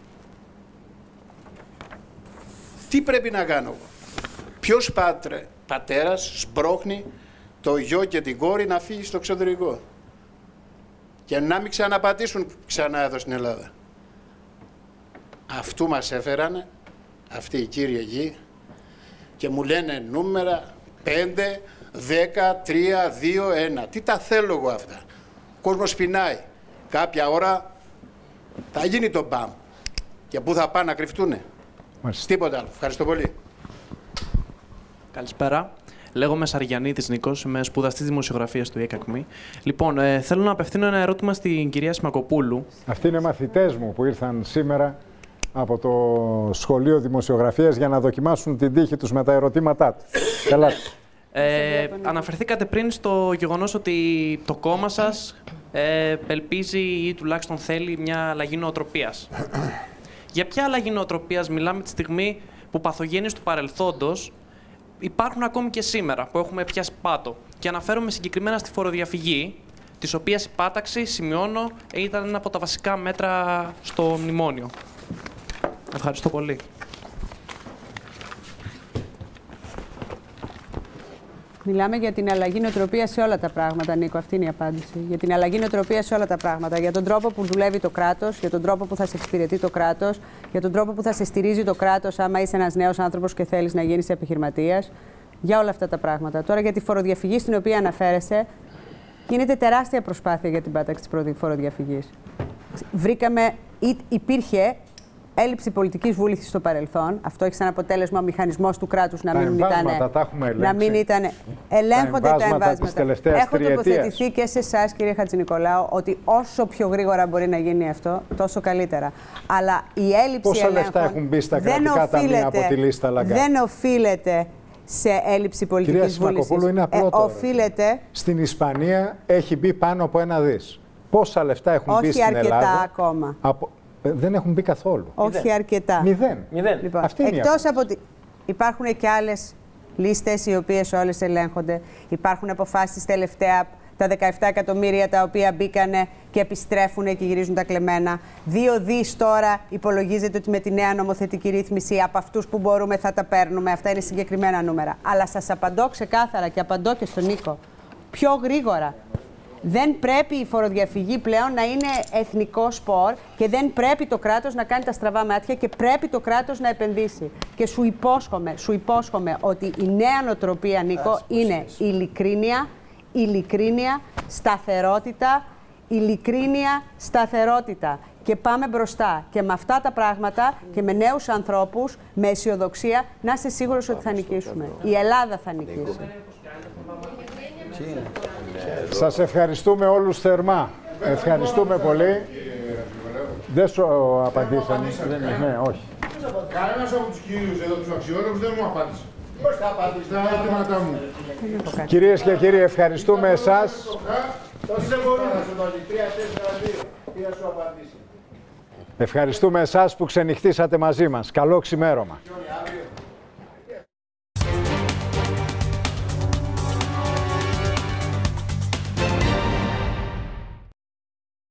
Τι πρέπει να κάνω. Ποιος πάτρε, πατέρας σμπρώχνει το γιο και την κόρη να φύγει στο εξωτερικό. και να μην ξαναπατήσουν ξανά εδώ στην Ελλάδα. Αυτού μας έφερανε, αυτοί οι κύριοι εκεί, και μου λένε νούμερα πέντε, δέκα, τρία, δύο, ένα. Τι τα θέλω εγώ αυτά. Ο κόσμος πεινάει. Κάποια ώρα θα γίνει το μπαμ. Και πού θα πάνε να κρυφτούνε. Μάλιστα. Τίποτα άλλο. Ευχαριστώ πολύ. Καλησπέρα. Λέγομαι Σαριαννίδης Νίκος, είμαι σπουδαστής δημοσιογραφίας του ΙΕΚΑΚΜΗ. Λοιπόν, ε, θέλω να απευθύνω ένα ερώτημα στην κυρία Σιμακοπούλου. Αυτοί είναι μαθητές μου που ήρθαν σήμερα από το Σχολείο Δημοσιογραφίας για να δοκιμάσουν την τύχη τους με τα ερωτήματά τους. Ελάτε. Ε, αναφερθήκατε πριν στο γεγονός ότι το κόμμα σας ε, ελπίζει ή τουλάχιστον θέλει μια αλλαγή νοοτροπίας. Για ποια αλλαγή νοοτροπίας μιλάμε τη στιγμή που παθογένειες του παρελθόντος υπάρχουν ακόμη και σήμερα, που έχουμε πιάσει πάτο? Και αναφέρομαι συγκεκριμένα στη φοροδιαφυγή, της οποίας η πάταξη, σημειώνω, ήταν ένα από τα βασικά μέτρα στο μνημόνιο. Ευχαριστώ πολύ. Μιλάμε για την αλλαγή νοοτροπίας σε όλα τα πράγματα, Νίκο. Αυτή είναι η απάντηση. Για την αλλαγή νοοτροπίας σε όλα τα πράγματα. Για τον τρόπο που δουλεύει το κράτος, για τον τρόπο που θα σε εξυπηρετεί το κράτος, για τον τρόπο που θα σε στηρίζει το κράτος, άμα είσαι ένας νέος άνθρωπος και θέλεις να γίνεις επιχειρηματίας. Για όλα αυτά τα πράγματα. Τώρα για τη φοροδιαφυγή στην οποία αναφέρεσαι, γίνεται τεράστια προσπάθεια για την πάταξη της φοροδιαφυγής. Βρήκαμε, υπήρχε έλλειψη πολιτικής βούλησης στο παρελθόν. Αυτό έχει σαν αποτέλεσμα ο μηχανισμός του κράτους να μην ήταν. Να μην ήταν. Ελέγχονται τα εμβάσματα. Έχω τοποθετηθεί και σε εσάς, κύριε Χατζηνικολάου, ότι όσο πιο γρήγορα μπορεί να γίνει αυτό, τόσο καλύτερα. Αλλά η έλλειψη Πόσα ελέγχων λεφτά έχουν μπει στα κρατικά ταμεία από τη λίστα Λαγκάρντ? Δεν οφείλεται σε έλλειψη πολιτικής βούλησης. Κυρία είναι απλό. Ε, οφείλεται... Στην Ισπανία έχει μπει πάνω από ένα δις. Πόσα λεφτά έχουν Όχι μπει στην Ελλάδα? Όχι αρκετά ακόμα. Από... Δεν έχουν μπει καθόλου. Όχι Μηδέν. αρκετά. Μηδέν. Μηδέν. Λοιπόν, Αυτή είναι εκτός από ότι υπάρχουν και άλλες λίστες οι οποίες όλες ελέγχονται. Υπάρχουν αποφάσεις τελευταία, τα δεκαεπτά εκατομμύρια τα οποία μπήκανε και επιστρέφουν και γυρίζουν τα κλεμμένα. Δύο δις τώρα υπολογίζεται ότι με τη νέα νομοθετική ρύθμιση από αυτούς που μπορούμε θα τα παίρνουμε. Αυτά είναι συγκεκριμένα νούμερα. Αλλά σας απαντώ ξεκάθαρα και απαντώ και στον Νίκο. Πιο γρήγορα. Δεν πρέπει η φοροδιαφυγή πλέον να είναι εθνικό σπορ και δεν πρέπει το κράτος να κάνει τα στραβά μάτια και πρέπει το κράτος να επενδύσει. Και σου υπόσχομαι, σου υπόσχομαι ότι η νέα νοοτροπία, Νίκο, είναι ειλικρίνεια, ειλικρίνεια, σταθερότητα, ειλικρίνεια, σταθερότητα. Και πάμε μπροστά. Και με αυτά τα πράγματα και με νέους ανθρώπους, με αισιοδοξία, να είστε σίγουρος ότι θα νικήσουμε. Η Ελλάδα θα νικήσει. Σας ευχαριστούμε όλους θερμά. Ευχαριστούμε πολύ. Δεν σου απαντήσανε. Ναι, όχι. Κανένας από τους κύριους εδώ, τους αξιόλογους, δεν μου απάντησε. Πώς θα απαντήσει τα ερωτήματά μου? Κυρίες και κύριοι, ευχαριστούμε εσάς. Ευχαριστούμε εσάς που ξενυχτήσατε μαζί μας. Καλό ξημέρωμα.